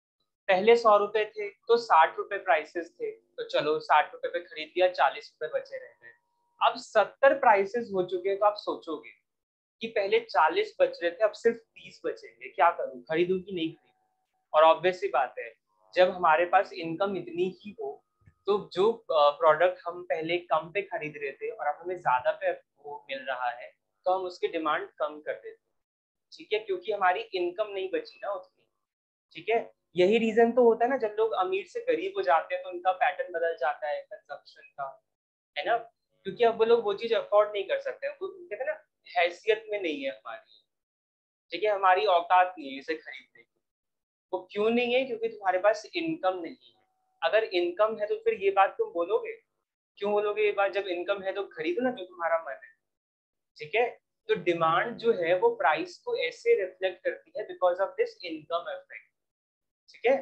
पहले 100 रुपए थे तो 60 रुपए प्राइसेस थे, तो चलो 60 रुपए पे खरीद लिया, 40 रुपए बचे रह गए। अब 70 प्राइसेस हो चुके हैं, तो आप सोचोगे कि पहले 40 बच रहे थे, अब सिर्फ 30 बचेंगे, क्या करूं, खरीदूं कि नहीं खरीदूं। और ऑब्वियस सी बात है, जब हमारे पास इनकम इतनी ही हो तो जो प्रोडक्ट हम पहले कम पे खरीद रहे थे और अब हमें ज्यादा पे वो मिल रहा है, तो हम उसकी डिमांड कम कर देते हैं, ठीक है, क्योंकि हमारी इनकम नहीं बची ना उतनी, ठीक है। यही रीजन तो होता है ना, जब लोग अमीर से गरीब हो जाते हैं तो उनका पैटर्न बदल जाता है कंजप्शन का, है ना, क्योंकि अब वो लोग वो चीज अफोर्ड नहीं कर सकते, वो कहते हैं ना हैसियत में नहीं है हमारी, ठीक है, हमारी औकात नहीं है इसे खरीदने की। वो क्यों नहीं है, क्योंकि तुम्हारे पास इनकम नहीं है। अगर इनकम है तो फिर ये बात तुम बोलोगे, क्यों बोलोगे ये बात, जब इनकम है तो खरीदो ना जो तुम्हारा मन है, ठीक है। तो डिमांड जो है वो प्राइस को ऐसे रिफ्लेक्ट करती है because of this income effect, ठीक है।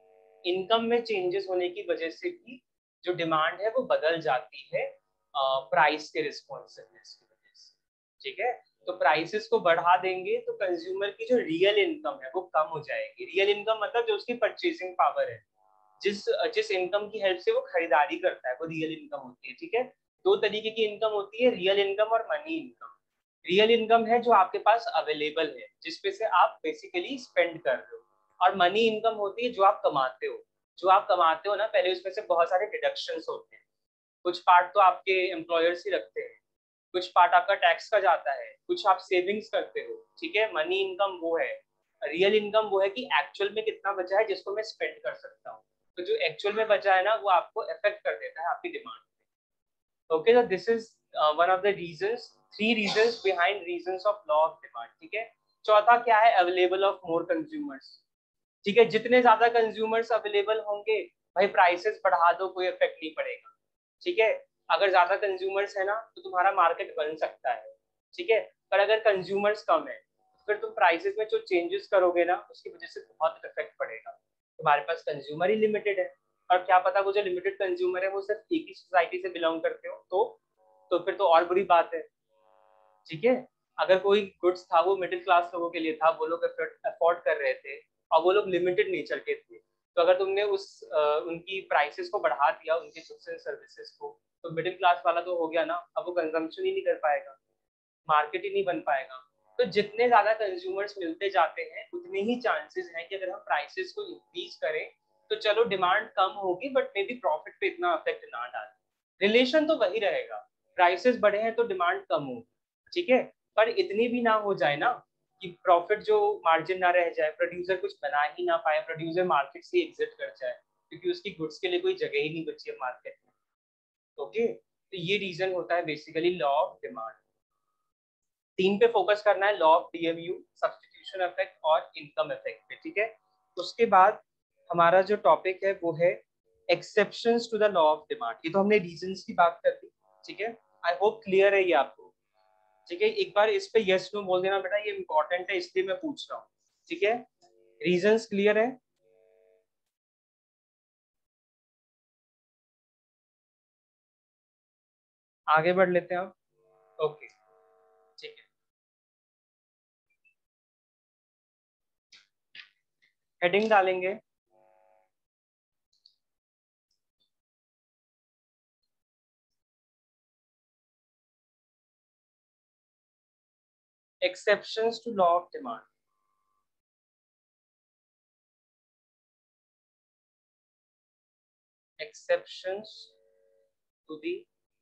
इनकम में चेंजेस होने की वजह से भी जो डिमांड है वो बदल जाती है प्राइस के रिस्पॉन्सिवनेस की वजह से, ठीक है। तो प्राइसेस को बढ़ा देंगे तो कंज्यूमर की जो रियल इनकम है वो कम हो जाएगी। रियल इनकम मतलब जो उसकी परचेसिंग पावर है, जिस जिस इनकम की हेल्प से वो खरीदारी करता है, वो रियल इनकम होती है, ठीक है। दो तरीके की इनकम होती है, रियल इनकम और मनी इनकम। रियल इनकम है जो आपके पास अवेलेबल है, जिसपे से आप बेसिकली स्पेंड कर रहे हो, और मनी इनकम होती है जो आप कमाते हो। जो आप कमाते हो ना, पहले उसमें से बहुत सारे डिडक्शंस होते हैं, कुछ पार्ट तो आपके एम्प्लॉयर्स ही रखते हैं, कुछ पार्ट आपका टैक्स का जाता है, कुछ आप सेविंग्स करते हो, ठीक है। मनी इनकम वो है, रियल इनकम वो है कि एक्चुअल में कितना बचा है जिसको मैं स्पेंड कर सकता हूँ। तो जो एक्चुअल में बचा है ना, वो आपको इफेक्ट कर देता है आपकी डिमांड पे। ओके, तो this is one of the reasons, 3 reasons behind reasons of law of demand, ठीक है। चौथा क्या है, अवेलेबल ऑफ मोर कंज्यूमर्स, ठीक है। जितने ज्यादा कंज्यूमर्स अवेलेबल होंगे, भाई प्राइसेस बढ़ा दो कोई इफेक्ट नहीं पड़ेगा, ठीक है। अगर ज्यादा कंज्यूमर्स है ना तो तुम्हारा मार्केट बन सकता है, ठीक है। पर अगर कंज्यूमर्स कम है फिर तुम प्राइसेस में जो चेंजेस करोगे ना उसकी वजह से बहुत इफेक्ट पड़ेगा। तुम्हारे पास कंज्यूमर ही लिमिटेड है, और क्या पता वो जो लिमिटेड कंज्यूमर है वो सिर्फ एक ही सोसाइटी से बिलोंग करते हो, तो फिर तो और बुरी बात है, ठीक है। अगर कोई गुड्स था वो मिडिल क्लास लोगों के लिए था, वो लोग अफोर्ड कर रहे थे, और वो लोग लिमिटेड नेचर के थे, तो अगर तुमने उनकी प्राइसेस को बढ़ा दिया, उनके गुड्स एंड सर्विसेज को, तो मिडिल क्लास वाला तो हो गया ना, अब वो कंजम्पशन ही नहीं कर पाएगा, मार्केट ही नहीं बन पाएगा। तो जितने ज्यादा कंज्यूमर्स मिलते जाते हैं उतने ही चांसेस हैं कि अगर हम प्राइसेस को इंक्रीज करें तो चलो डिमांड कम होगी, बट मे बी प्रॉफिट पे इतना इफेक्ट ना डाले। रिलेशन तो वही रहेगा, प्राइसेस बढ़े हैं तो डिमांड कम होगी, ठीक है। पर इतनी भी ना हो जाए ना कि प्रॉफिट जो मार्जिन ना रह जाए, प्रोड्यूसर कुछ बना ही ना पाए, प्रोड्यूसर मार्केट से एग्जिट कर जाए, क्योंकि उसकी गुड्स के लिए कोई जगह ही नहीं बची है मार्केट में। ओके, तो ये रीजन होता है बेसिकली लॉ ऑफ डिमांड। 3 पे फोकस करना है, law of DMU, substitution effect और इनकम इफेक्ट पे, ठीक है। उसके बाद हमारा जो टॉपिक है वो है exceptions to the law of demand. ये तो हमने रीजंस की बात कर दी, ठीक है। आई होप क्लियर है ये आपको, ठीक है। एक बार इस पे यस नो बोल देना बेटा, ये इंपॉर्टेंट है इसलिए मैं पूछ रहा हूँ, ठीक है। रीजंस क्लियर है? आगे बढ़ लेते हैं आप। ओके, ठीक है। हेडिंग डालेंगे, exceptions to law of demand। exceptions to the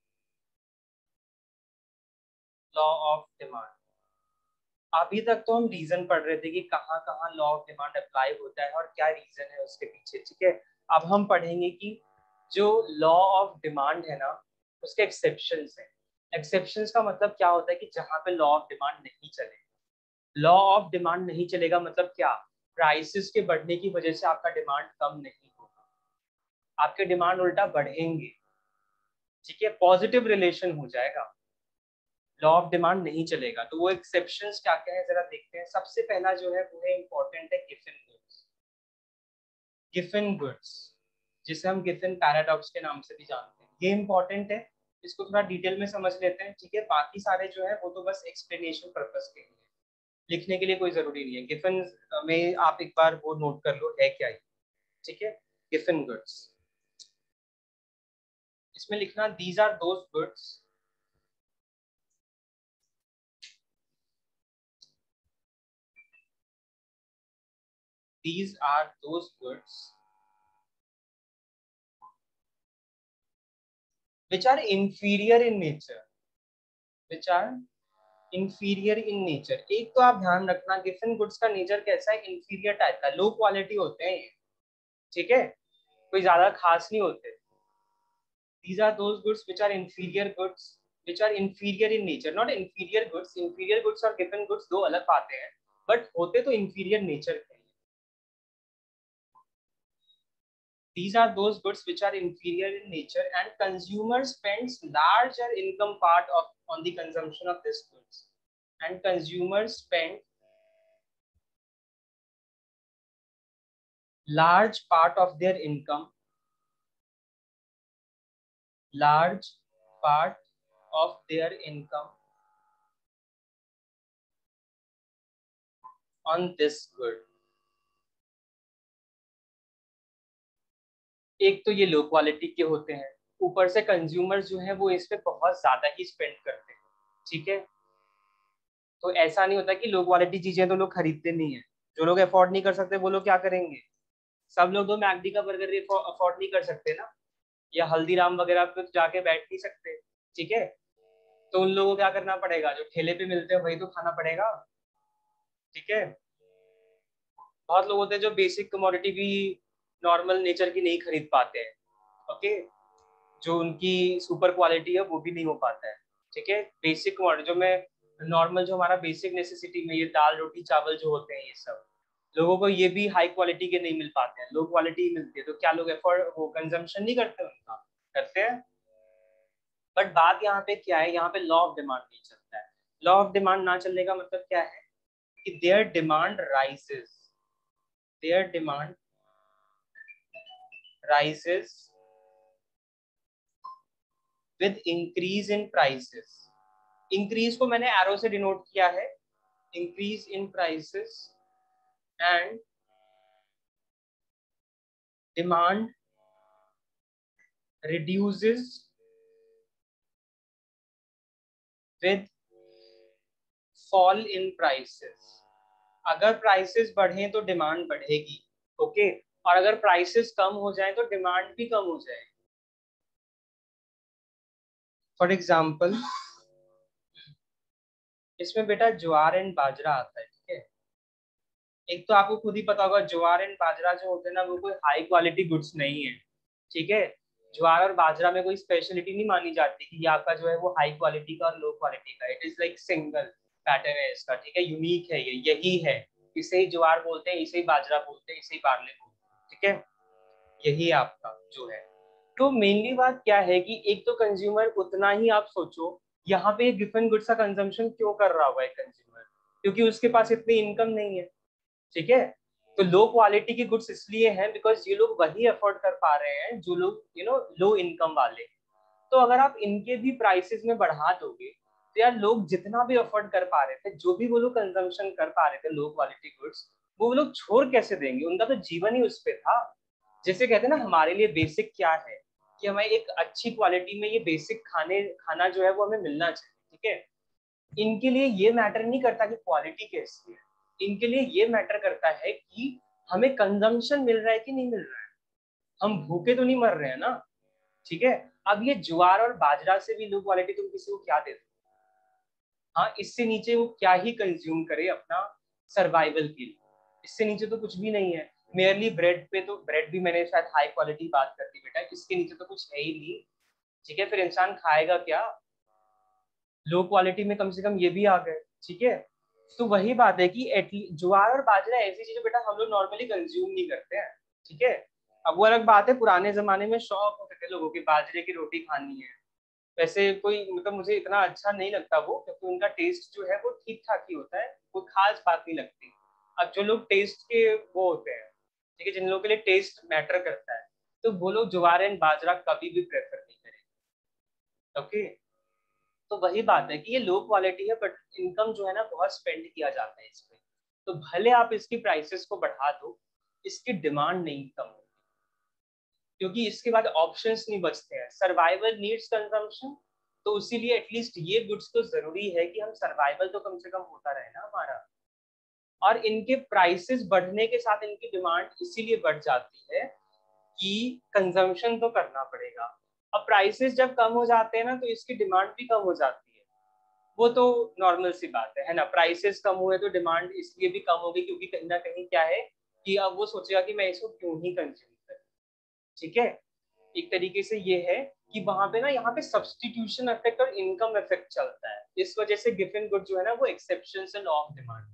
law of demand। अभी तक तो हम रीजन पढ़ रहे थे कि कहाँ कहाँ लॉ ऑफ डिमांड अप्लाई होता है और क्या रीजन है उसके पीछे, ठीक है। अब हम पढ़ेंगे कि जो लॉ ऑफ डिमांड है ना उसके एक्सेप्शंस हैं। एक्सेप्शंस का मतलब क्या होता है कि जहाँ पे लॉ ऑफ डिमांड नहीं चलेगा। लॉ ऑफ डिमांड नहीं चलेगा मतलब क्या, प्राइसेस के बढ़ने की वजह से आपका डिमांड कम नहीं होगा, आपके डिमांड उल्टा बढ़ेंगे, ठीक है, पॉजिटिव रिलेशन हो जाएगा, लॉ ऑफ डिमांड नहीं चलेगा। तो वो एक्सेप्शंस क्या क्या है जरा देखते हैं। सबसे पहला जो है वो है इंपॉर्टेंट है गिफन गुड्स। गिफन गुड्स जिसे हम गिफन पैराडॉक्स के नाम से भी जानते हैं, ये इंपॉर्टेंट है, इसको थोड़ा डिटेल में समझ लेते हैं, ठीक है। बाकी सारे जो है वो तो बस एक्सप्लेनेशन पर्पस के लिए, लिखने के लिए कोई जरूरी नहीं है। गिफन में आप एक बार वो नोट कर लो है क्या, ठीक है। गिफन गुड्स, इसमें लिखना these are those goods these are those goods which are inferior in nature, which are inferior in nature। एक तो आप ध्यान रखना गिफन गुड्स का नेचर कैसा है, इंफीरियर टाइप का, लो क्वालिटी होते हैं ये, ठीक है, कोई ज्यादा खास नहीं होते। these are those goods which are inferior goods, which are inferior in nature, not inferior goods। inferior goods और गिफन गुड्स दो अलग बातें हैं, बट होते तो inferior नेचर के। These are those goods which are inferior in nature and consumer spends larger income part of on the consumption of these goods, and consumers spend large part of their income, large part of their income on this good। एक तो ये low quality के होते हैं, ऊपर से consumer जो है वो इस पे बहुत ज्यादा ही स्पेंड करते हैं, ठीक है। तो ऐसा नहीं होता कि लो क्वालिटी चीजें तो लोग खरीदते नहीं है, जो लोग अफोर्ड नहीं कर सकते वो लोग क्या करेंगे, सब लोग तो मैकडी का बर्गर अफोर्ड नहीं कर सकते ना, या हल्दीराम वगैरह पे जाके बैठ नहीं सकते, ठीक है। तो उन लोगों को क्या करना पड़ेगा, जो ठेले पे मिलते हैं वही तो खाना पड़ेगा, ठीक है। बहुत लोग होते हैं जो बेसिक कमोडिटी भी नॉर्मल नेचर की नहीं खरीद पाते हैं, ओके, जो उनकी सुपर क्वालिटी है वो भी नहीं हो पाता है, ठीक है। बेसिक कमोडिटी जो मैं नॉर्मल, जो हमारा बेसिक नेसेसिटी में ये दाल रोटी चावल जो होते हैं, ये सब लोगों को ये भी हाई क्वालिटी के नहीं मिल पाते हैं, लो क्वालिटी मिलती है। तो क्या लोग एफोर्ड वो कंजम्पशन नहीं करते उनका, करते हैं। बट बात यहाँ पे क्या है, यहाँ पे लॉ ऑफ डिमांड नहीं चलता है। लॉ ऑफ डिमांड ना चलने का मतलब क्या है कि their demand rises, their demand rises with increase in prices. Increase को मैंने एरो से डिनोट किया है, increase in prices and demand reduces with fall in prices। अगर प्राइसेस बढ़े तो डिमांड बढ़ेगी, ओके, और अगर प्राइसेस कम हो जाए तो डिमांड भी कम हो जाएगी। फॉर एग्जाम्पल इसमें बेटा ज्वार एंड बाजरा आता है, ठीक है। एक तो आपको खुद ही पता होगा ज्वार एंड बाजरा जो होते हैं ना वो कोई हाई क्वालिटी गुड्स नहीं है, ठीक है। ज्वार और बाजरा में कोई स्पेशलिटी नहीं मानी जाती कि ये आपका जो है वो हाई क्वालिटी का और लो क्वालिटी का, it is like single pattern है इसका, ठीक है, यूनिक है, ये यही है, इसे ही ज्वार बोलते हैं, इसे ही बाजरा बोलते हैं, इसे ही बार्ले बोलते हैं, ठीक है, यही आपका जो है। तो मेनली बात क्या है कि एक तो कंज्यूमर उतना ही, आप सोचो यहाँ पे गिफन गुड्स का कंजम्पशन क्यों कर रहा हुआ है कंज्यूमर, क्योंकि उसके पास इतनी इनकम नहीं है, ठीक है। तो लो क्वालिटी की गुड्स इसलिए हैं बिकॉज ये लोग वही अफोर्ड कर पा रहे हैं जो लोग लो इनकम वाले। तो अगर आप इनके भी प्राइसेस में बढ़ा दोगे तो यार लोग जितना भी अफोर्ड कर पा रहे थे, जो भी वो लोग कंजम्पशन कर पा रहे थे लो क्वालिटी गुड्स, वो लोग छोड़ कैसे देंगे, उनका तो जीवन ही उस पे था। जैसे कहते हैं ना हमारे लिए बेसिक क्या है कि हमें एक अच्छी क्वालिटी में ये बेसिक खाना जो है वो हमें मिलना चाहिए, ठीक है। इनके लिए ये मैटर नहीं करता कि क्वालिटी कैसी है, इनके लिए ये मैटर करता है कि हमें कंजम्पशन मिल रहा है कि नहीं मिल रहा है, हम भूखे तो नहीं मर रहे हैं ना, ठीक है। अब ये ज्वार और बाजरा से भी लो क्वालिटी तुम किसी को क्या दे दो, हाँ, इससे नीचे वो क्या ही कंज्यूम करे अपना सर्वाइवल के लिए, इससे नीचे तो कुछ भी नहीं है। मेयरली ब्रेड पे, तो ब्रेड भी मैंने शायद हाई क्वालिटी बात कर दी बेटा, इसके नीचे तो कुछ है ही नहीं। ठीक है, फिर इंसान खाएगा क्या? लो क्वालिटी में कम से कम ये भी आ गए। ठीक है, तो वही बात है कि ज्वार और बाजरा ऐसी चीजें बेटा हम लोग नॉर्मली कंज्यूम नहीं करते हैं। ठीक है, अब वो अलग बात है, पुराने जमाने में शौक होते थे लोगों के बाजरे की रोटी खानी है। वैसे कोई मतलब मुझे इतना अच्छा नहीं लगता वो, क्योंकि उनका टेस्ट जो है वो ठीक ठाक ही होता है, कोई खास बात नहीं लगती। अब जो लोग टेस्ट के वो होते हैं, ठीक है, जिन लोगों के लिए टेस्ट मैटर करता है, तो वो लोग ज्वार एंड बाजरा कभी भी प्रेफर नहीं करेंगे। ओके, तो वही बात है कि ये लो क्वालिटी है, बट इनकम जो है ना बहुत स्पेंड किया जाता है इस पे। तो भले आप इसकी प्राइसेस को बढ़ा दो, इसकी डिमांड नहीं कम होगी, क्योंकि इसके बाद ऑप्शंस नहीं बचते हैं। सर्वाइवल नीड्स कंजम्पशन, तो इसीलिए एटलीस्ट ये गुड्स तो जरूरी है कि हम सर्वाइवल तो कम से कम होता रहे ना हमारा। और इनके प्राइसेस बढ़ने के साथ इनकी डिमांड इसीलिए बढ़ जाती है कि कंजम्पशन तो करना पड़ेगा। अब प्राइसेस जब कम हो जाते हैं ना, तो इसकी डिमांड भी कम हो जाती है। वो तो नॉर्मल सी बात है ना। प्राइसेस कम हुए तो डिमांड इसलिए भी कम होगी, क्योंकि कहीं ना कहीं क्या है कि अब वो सोचेगा कि मैं इसको क्यों ही कंज्यूम करूं। ठीक है, एक तरीके से ये है कि वहां पे ना, यहाँ पे सब्सटीट्यूशन इफेक्ट और इनकम इफेक्ट चलता है। इस वजह से गिवन गुड जो है ना वो एक्सेप्शन से लॉ ऑफ डिमांड,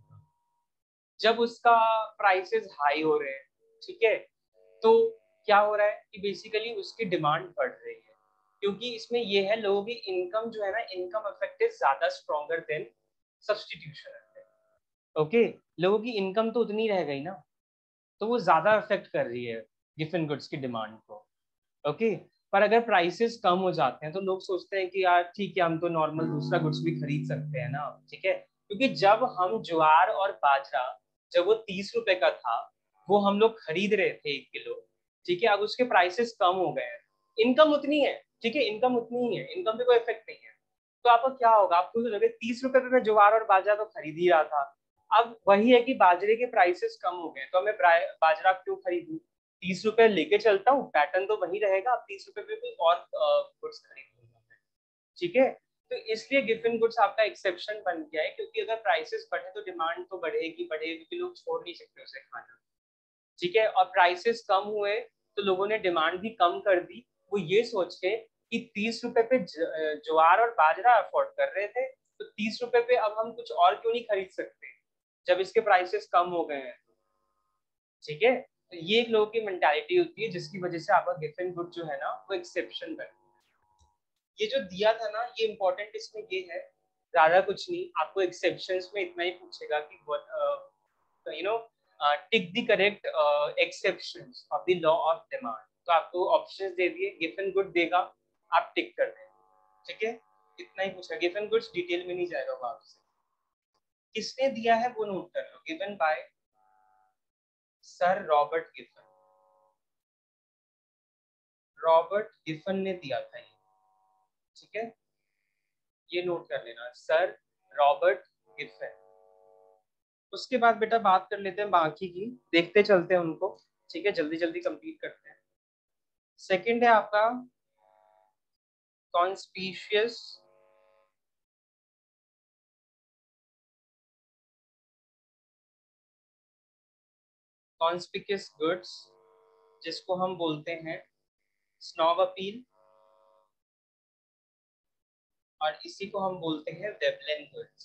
जब उसका प्राइसेस हाई हो रहे हैं, ठीक है, तो क्या हो रहा है कि बेसिकली उसकी डिमांड बढ़ रही है, क्योंकि इसमें ये है लोगों की इनकम जो है ना, इनकम इफेक्ट इज ज्यादा stronger than substitution effect. Okay, लोगों की इनकम तो उतनी रह गई ना, तो वो ज्यादा इफेक्ट कर रही है गिवन गुड्स की डिमांड को। ओके, पर अगर प्राइसेस कम हो जाते हैं तो लोग सोचते हैं कि यार ठीक है, हम तो नॉर्मल दूसरा गुड्स भी खरीद सकते हैं ना। ठीक है, क्योंकि जब हम ज्वार और बाजरा, जब वो 30 रुपए का था, वो हम लोग खरीद रहे थे 1 किलो। ठीक है, अब उसके प्राइसेस कम हो गए हैं, इनकम उतनी है। ठीक है, इनकम उतनी ही है, इनकम पे कोई इफेक्ट नहीं है। तो आपको क्या होगा, आपको लगे 30 रुपए पे मैं ज्वार और बाजरा तो खरीद ही रहा था। अब वही है कि बाजरे के प्राइसेस कम हो गए, तो मैं बाजरा क्यों खरीदूं? 30 रुपए लेके चलता हूँ, पैटर्न तो वही रहेगा, अब 30 रुपए पे भी और गुड्स खरीद लूंगा मैं। ठीक है, तो इसलिए गिवन गुड्स आपका एक्सेप्शन बन गया है, क्योंकि अगर प्राइसेस बढ़े तो डिमांड तो बढ़ेगी बढ़ेगी, क्योंकि लोग छोड़ नहीं सकते उसे खाना। ठीक है, और प्राइसेस कम हुए तो लोगों ने डिमांड भी कम कर दी, वो ये सोच के कि 30 रुपए पे ज्वार और बाजरा अफोर्ड कर रहे थे, तो 30 रुपए पे अब हम कुछ और क्यों नहीं खरीद सकते जब इसके प्राइसेस कम हो गए हैं। ठीक है, तो ये एक लोगों की मेंटालिटी होती है, जिसकी वजह से आपका गिवन गुड जो है ना वो एक्सेप्शन बन। ये जो दिया था ना, ये इंपॉर्टेंट इसमें ये है, ज्यादा कुछ नहीं, आपको एक्सेप्शंस में इतना ही पूछेगा कि you know tick the correct exceptions of the law of demand. तो आपको ऑप्शंस दे दिए, गिवन गुड देगा, आप टिक कर दें। ठीक है, इतना ही पूछा, गिवन गुड्स डिटेल में नहीं जाएगा वो आपसे। किसने दिया है वो नोट कर लो, given by sir Robert Giffen. Robert Giffen ने दिया था ये। ठीक है, ये नोट कर लेना, सर रॉबर्ट गिफन। उसके बाद बेटा बात कर लेते हैं बाकी की, देखते चलते हैं उनको। ठीक है, जल्दी जल्दी कंप्लीट करते हैं। सेकंड है आपका कॉन्स्पिशियस कॉन्स्पिशियस गुड्स, जिसको हम बोलते हैं स्नॉब अपील, और इसी को हम बोलते हैं Veblen goods.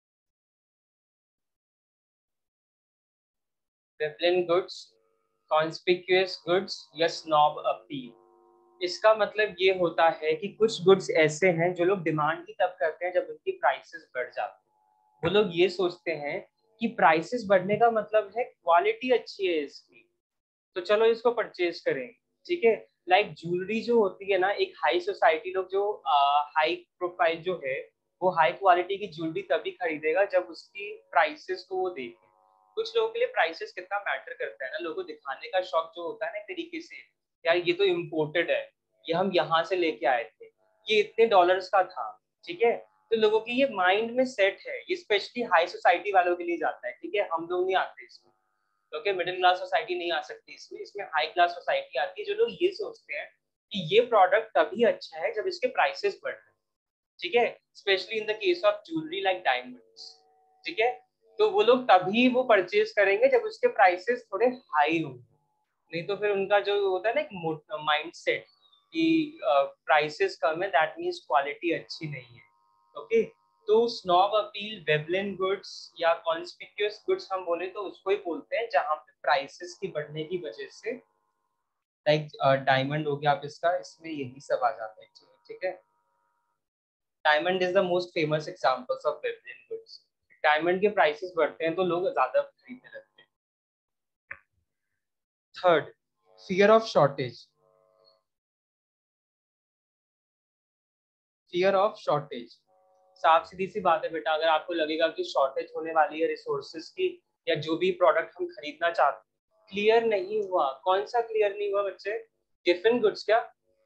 Veblen goods, conspicuous goods या स्नॉब अपील। इसका मतलब ये होता है कि कुछ गुड्स ऐसे हैं जो लोग डिमांड ही तब करते हैं जब उनकी प्राइसेस बढ़ जाती है। वो लोग ये सोचते हैं कि प्राइसेस बढ़ने का मतलब है क्वालिटी अच्छी है इसकी, तो चलो इसको परचेज करें। ठीक है, लाइक ज्वेलरी जो होती है ना, एक हाई सोसाइटी लोग जो हाई प्रोफाइल जो है, वो हाई क्वालिटी की ज्वेलरी तभी खरीदेगा जब उसकी प्राइसेस को वो देखे। कुछ लोगों के लिए प्राइसेस कितना मैटर करता है ना, लोगों को दिखाने का शौक जो होता है ना, एक तरीके से यार ये तो इम्पोर्टेड है, ये हम यहाँ से लेके आए थे, ये इतने डॉलर्स का था। ठीक है, तो लोगों की ये माइंड में सेट है, ये स्पेशली हाई सोसाइटी वालों के लिए जाता है। ठीक है, हम लोग नहीं आते इसमें, क्योंकि मिडिल क्लास सोसाइटी नहीं आ सकती इसमें, इसमें हाई क्लास सोसाइटी आती है, जो लोग ये सोचते हैं कि ये प्रोडक्ट तभी अच्छा है जब इसके प्राइसेस बढ़ रहे हैं। ठीक है, specially in the case of jewellery like diamonds. ठीक है, तो वो लोग तभी वो परचेज करेंगे जब उसके प्राइसेस थोड़े हाई होंगे, नहीं तो फिर उनका जो होता है ना एक माइंड सेट, कि प्राइसेस कम है दैट मीन्स क्वालिटी अच्छी नहीं है. ओके, तो स्नॉब अपील, वेबलिन गुड्स या कॉन्स्पिक्यूअस गुड्स हम बोले तो उसको ही बोलते हैं जहाँ पे प्राइसेस की बढ़ने की वजह से, लाइक डायमंड हो गया आप इसका, इसमें यही सब आ जाता है. ठीक है, diamond is the most famous examples of Veblen goods. Diamond के प्राइसेस बढ़ते हैं तो लोग ज्यादा खरीदने लगते हैं. Third, fear of shortage. Fear of shortage, साफ सीधी सी बात है बेटा, अगर आपको लगेगा कि शॉर्टेज होने वाली है रिसोर्सेज की या जो भी प्रोडक्ट हम खरीदना चाहते हैं, क्लियर नहीं हुआ. कौन सा क्लियर नहीं हुआ बच्चे? गिफन गुड्स क्या?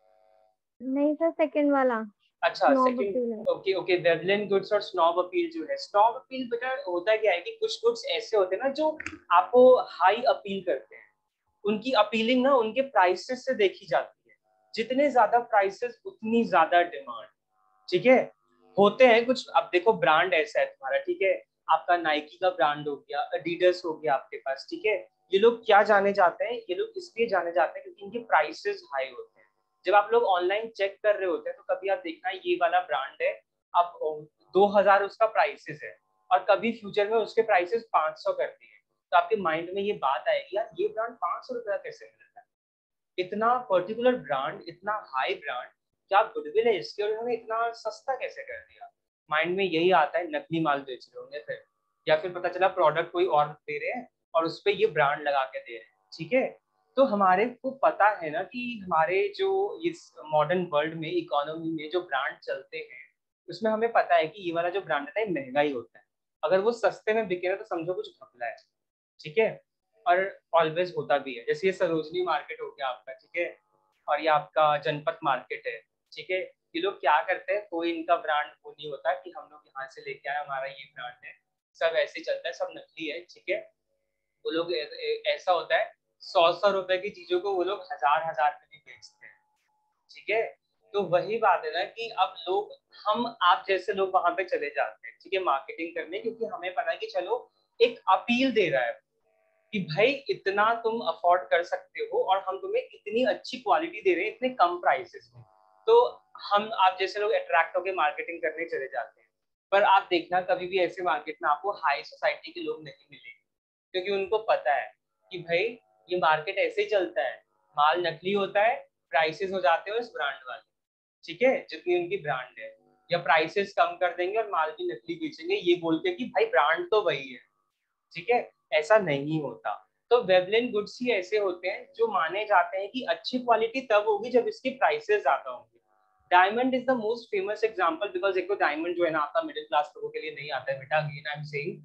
नहीं सर, सेकंड वाला. अच्छा, स्नॉब सेकंड. अपील है. ओके ओके, वेबलिन गुड्स और स्नॉब अपील जो है. स्नॉब अपील बेटा होता क्या है कि कुछ गुड्स ऐसे होते हैं ना जो आपको हाई अपील करते हैं. उनकी अपीलिंग ना उनके प्राइसेस से देखी जाती है. जितने ज्यादा प्राइसेस उतनी ज्यादा डिमांड. ठीक है, होते हैं कुछ. अब देखो ब्रांड ऐसा है तुम्हारा, ठीक है, आपका नाइकी का ब्रांड हो गया, एडिडास हो गया आपके पास. ठीक है, ये लोग क्या जाने जाते हैं? ये लोग इसलिए जाने जाते हैं क्योंकि इनके प्राइसेस हाई होते हैं. जब आप लोग ऑनलाइन चेक कर रहे होते हैं तो कभी आप देखना ये वाला ब्रांड है, अब 2000 उसका प्राइसेस है, और कभी फ्यूचर में उसके प्राइसेस 500 करती है. तो आपके माइंड में ये बात आएगी, यार ये ब्रांड 500 रुपये का कैसे मिलता है? इतना पर्टिकुलर ब्रांड, इतना हाई ब्रांड, क्या गुडविल है इसकी और उन्होंने इतना सस्ता कैसे कर दिया? माइंड में यही आता है, नकली माल बेच रहे होंगे फिर, या फिर पता चला प्रोडक्ट कोई और दे रहे हैं और उस पर ये ब्रांड लगा के दे रहे हैं. ठीक है, तो हमारे को पता है ना कि हमारे जो इस मॉडर्न वर्ल्ड में, इकोनॉमी में जो ब्रांड चलते हैं उसमें हमें पता है कि ये वाला जो ब्रांड है महंगा ही होता है. अगर वो सस्ते में बिके ना तो समझो कुछ घपला है. ठीक है, और ऑलवेज होता भी है. जैसे ये सरोजनी मार्केट हो गया आपका, ठीक है, और ये आपका जनपथ मार्केट है. ठीक है, ये लोग क्या करते हैं, कोई इनका ब्रांड वो नहीं होता कि हम लोग यहाँ से लेके आए हमारा ये ब्रांड है. सब ऐसे चलता है, सब नकली है. ठीक है, वो लोग ऐसा होता है 100 रुपए की चीजों को वो लोग हजार हजार में भी बेचते हैं. ठीक है, तो वही बात है ना कि अब लोग, हम आप जैसे लोग वहां पे चले जाते हैं, ठीक है, मार्केटिंग करने, क्योंकि हमें पता है कि चलो एक अपील दे रहा है कि भाई इतना तुम अफोर्ड कर सकते हो और हम तुम्हें इतनी अच्छी क्वालिटी दे रहे हैं इतने कम प्राइसेस में. तो हम आप जैसे लोग अट्रैक्ट होकर मार्केटिंग करने चले जाते हैं. पर आप देखना कभी भी ऐसे मार्केट में आपको हाई सोसाइटी के लोग नहीं मिलेंगे, क्योंकि उनको पता है कि भाई ये मार्केट ऐसे ही चलता है, माल नकली होता है, प्राइसेस हो जाते हैं इस ब्रांड वाले. ठीक है, जितनी उनकी ब्रांड है, या प्राइसेस कम कर देंगे और माल भी नकली बेचेंगे ये बोल के कि भाई ब्रांड तो वही है. ठीक है, ऐसा नहीं होता. तो वेबलिन गुड्स ही ऐसे होते हैं जो माने जाते हैं कि अच्छी क्वालिटी तब होगी जब इसकी प्राइसेस ज्यादा होंगी. Diamond is the most famous example, because एक तो डायमंड जो है ना आपका मिडिल क्लास लोगों के लिए नहीं आता है बेटा. अगेन आई एम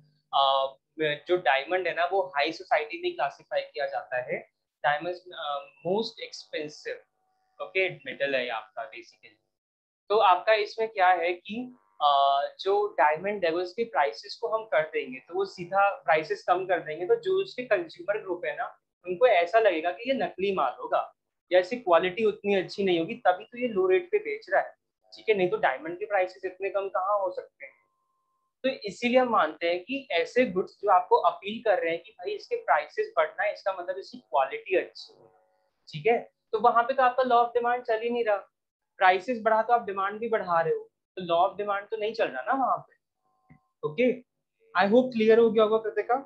सेइंग, जो डायमंड है ना वो हाई सोसाइटी में क्लासिफाई किया जाता है. Diamond most expensive okay metal है आपका बेसिकली. तो आपका इसमें क्या है कि जो डायमंड है वो उसके प्राइसेस को हम कर देंगे तो वो सीधा प्राइसेस कम कर देंगे, तो जो उसके कंज्यूमर ग्रुप है ना उनको ऐसा लगेगा कि ये नकली माल होगा या इसकी क्वालिटी उतनी अच्छी नहीं होगी, तभी तो ये लो रेट पे बेच रहा है. ठीक है, नहीं तो डायमंड के प्राइसेस इतने कम कहाँ हो सकते हैं. तो इसीलिए हम मानते हैं कि ऐसे गुड्स जो आपको अपील कर रहे हैं कि भाई इसके प्राइसेस बढ़ना है, इसका मतलब इसकी क्वालिटी अच्छी है. ठीक है, तो वहां पे तो आपका लॉ ऑफ डिमांड चल ही नहीं रहा. प्राइसेस बढ़ा तो आप डिमांड भी बढ़ा रहे हो, तो लॉ ऑफ डिमांड तो नहीं चल रहा ना वहां पे. ओके, आई होप क्लियर हो गया होगा कृतिका.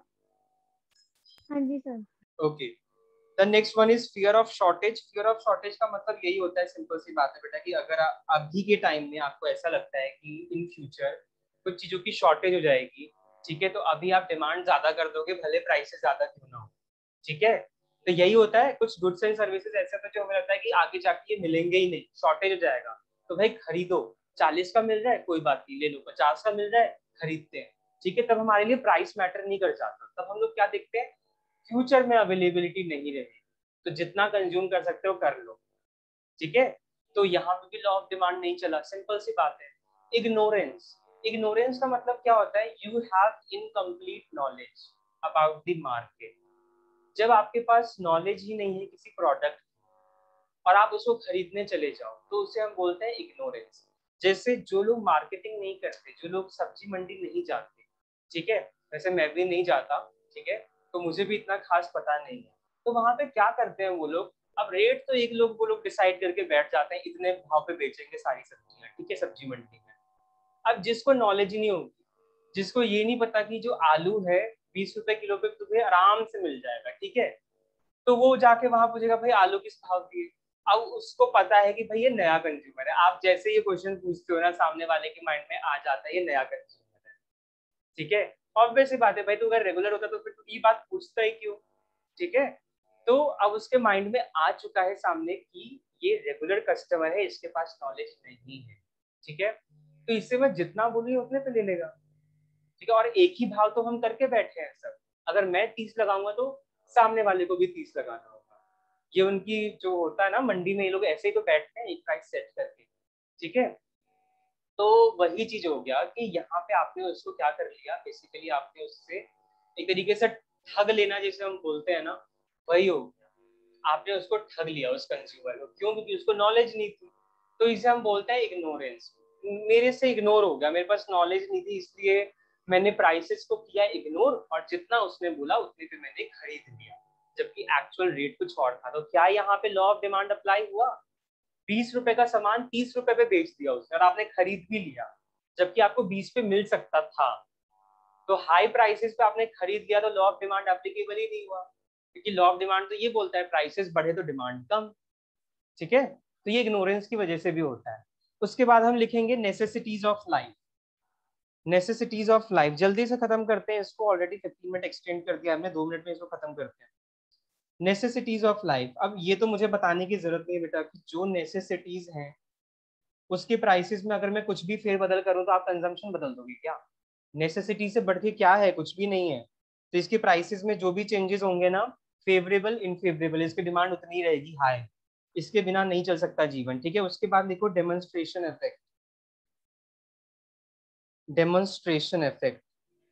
हाँ जी sir. Okay, the next one is fear of shortage. Fear of shortage का मतलब यही होता है, सिंपल सी बात है बेटा, कि अगर अभी के टाइम में आपको ऐसा लगता है कि इन फ्यूचर कुछ चीजों की शॉर्टेज हो जाएगी, ठीक है, तो अभी आप डिमांड ज्यादा कर दोगे भले प्राइसेस ज्यादा क्यों ना हो. ठीक है, तो यही होता है. कुछ गुड्स एंड सर्विसेज ऐसे होते हैं जो हमें लगता है कि आगे जाके ये मिलेंगे ही नहीं, शॉर्टेज हो जाएगा, तो भाई खरीदो. 40 का मिल रहा है कोई बात नहीं ले लो, 50 का मिल रहा है खरीदते हैं. ठीक है, तब हमारे लिए प्राइस मैटर नहीं कर जाता. तब हम लोग क्या देखते हैं, फ्यूचर में अवेलेबिलिटी नहीं रहेगी तो जितना कंज्यूम कर सकते हो कर लो. ठीक है, तो यहाँ पे भी लॉ ऑफ डिमांड नहीं चला. सिंपल सी बात है. इग्नोरेंस. इग्नोरेंस का मतलब क्या होता है, you have incomplete knowledge about the market. जब आपके पास नॉलेज ही नहीं है किसी प्रोडक्ट और आप उसको खरीदने चले जाओ तो उसे हम बोलते हैं इग्नोरेंस. जैसे जो लोग मार्केटिंग नहीं करते, जो लोग सब्जी मंडी नहीं जाते, ठीक है, वैसे मैं भी नहीं जाता, ठीक है, तो मुझे भी इतना खास पता नहीं है. तो वहां पे क्या करते हैं वो लोग, अब रेट तो एक लोग वो लोग डिसाइड करके बैठ जाते हैं, इतने भाव पे बेचेंगे सारी सब्जियां, ठीक है, सब्जी मंडी में। अब जिसको नॉलेज ही नहीं होगी, जिसको ये नहीं पता कि जो आलू है 20 रुपए किलो पे तुम्हें आराम से मिल जाएगा, ठीक है, तो वो जाके वहां पूछेगा भाई आलू किस भाव की है। अब उसको पता है कि भाई ये नया कंज्यूमर है, आप जैसे ये क्वेश्चन पूछते हो ना, सामने वाले के माइंड में आ जाता है ये नया कंज्यूमर है, ठीक है। ऑब्वियस सी बात है भाई, तू अगर रेगुलर होता तो फिर तू ये बात पूछता ही क्यों, ठीक है। तो अब उसके माइंड में आ चुका है सामने कि ये रेगुलर कस्टमर है, इसके पास नॉलेज नहीं है, ठीक है, तो इससे मैं जितना बोलूँ उतने पे ले लेगा, ठीक है। और एक ही भाव तो हम करके बैठे हैं सब, अगर मैं 30 लगाऊंगा तो सामने वाले को भी 30 लगाना होगा। ये उनकी जो होता है ना मंडी में, ये लोग ऐसे ही तो बैठते हैं एक प्राइस सेट करके, ठीक है। तो वही चीज हो गया कि यहाँ पे आपने उसको क्या कर लिया, बेसिकली आपने उससे एक तरीके से ठग लेना जैसे हम बोलते हैं ना, वही हो गया, आपने उसको ठग लिया उस कंज्यूमर को। क्यों? क्योंकि उसको नॉलेज नहीं थी। तो इसे हम बोलते हैं इग्नोरेंस। मेरे से इग्नोर हो गया, मेरे पास नॉलेज नहीं थी, इसलिए मैंने प्राइसेस को किया इग्नोर, और जितना उसने बोला उतने पे मैंने खरीद लिया, जबकि एक्चुअल रेट कुछ और था। तो क्या यहाँ पे लॉ ऑफ डिमांड अप्लाई हुआ? 20 रुपए का सामान 30 रुपए पे बेच दिया उसने और आपने खरीद भी लिया, जबकि आपको 20 पे मिल सकता था। तो हाई प्राइसेस पे आपने खरीद लिया, तो लॉ ऑफ डिमांड एप्लीकेबल ही नहीं हुआ, क्योंकि लॉ ऑफ डिमांड तो ये बोलता है प्राइसेस बढ़े तो डिमांड कम, ठीक है। तो ये इग्नोरेंस की वजह से भी होता है। उसके बाद हम लिखेंगे necessities of life. Necessities of life जल्दी से खत्म करते हैं इसको, ऑलरेडी 15 मिनट एक्सटेंड कर दिया हमने, 2 मिनट में इसको खत्म करते हैं। नेसेसिटीज ऑफ लाइफ, अब ये तो मुझे बताने की जरूरत नहीं है बेटा कि जो नेसेसिटीज हैं उसके प्राइसेस में अगर मैं कुछ भी फेरबदल करूं तो आप कंजम्पशन बदल दोगे क्या? नेसेसिटी से बढ़ के क्या है? कुछ भी नहीं है। तो इसके प्राइसेस में जो भी चेंजेस होंगे ना, फेवरेबल इनफेवरेबल, इसकी डिमांड उतनी रहेगी हाई, इसके बिना नहीं चल सकता जीवन, ठीक है। उसके बाद देखो demonstration effect. Demonstration effect,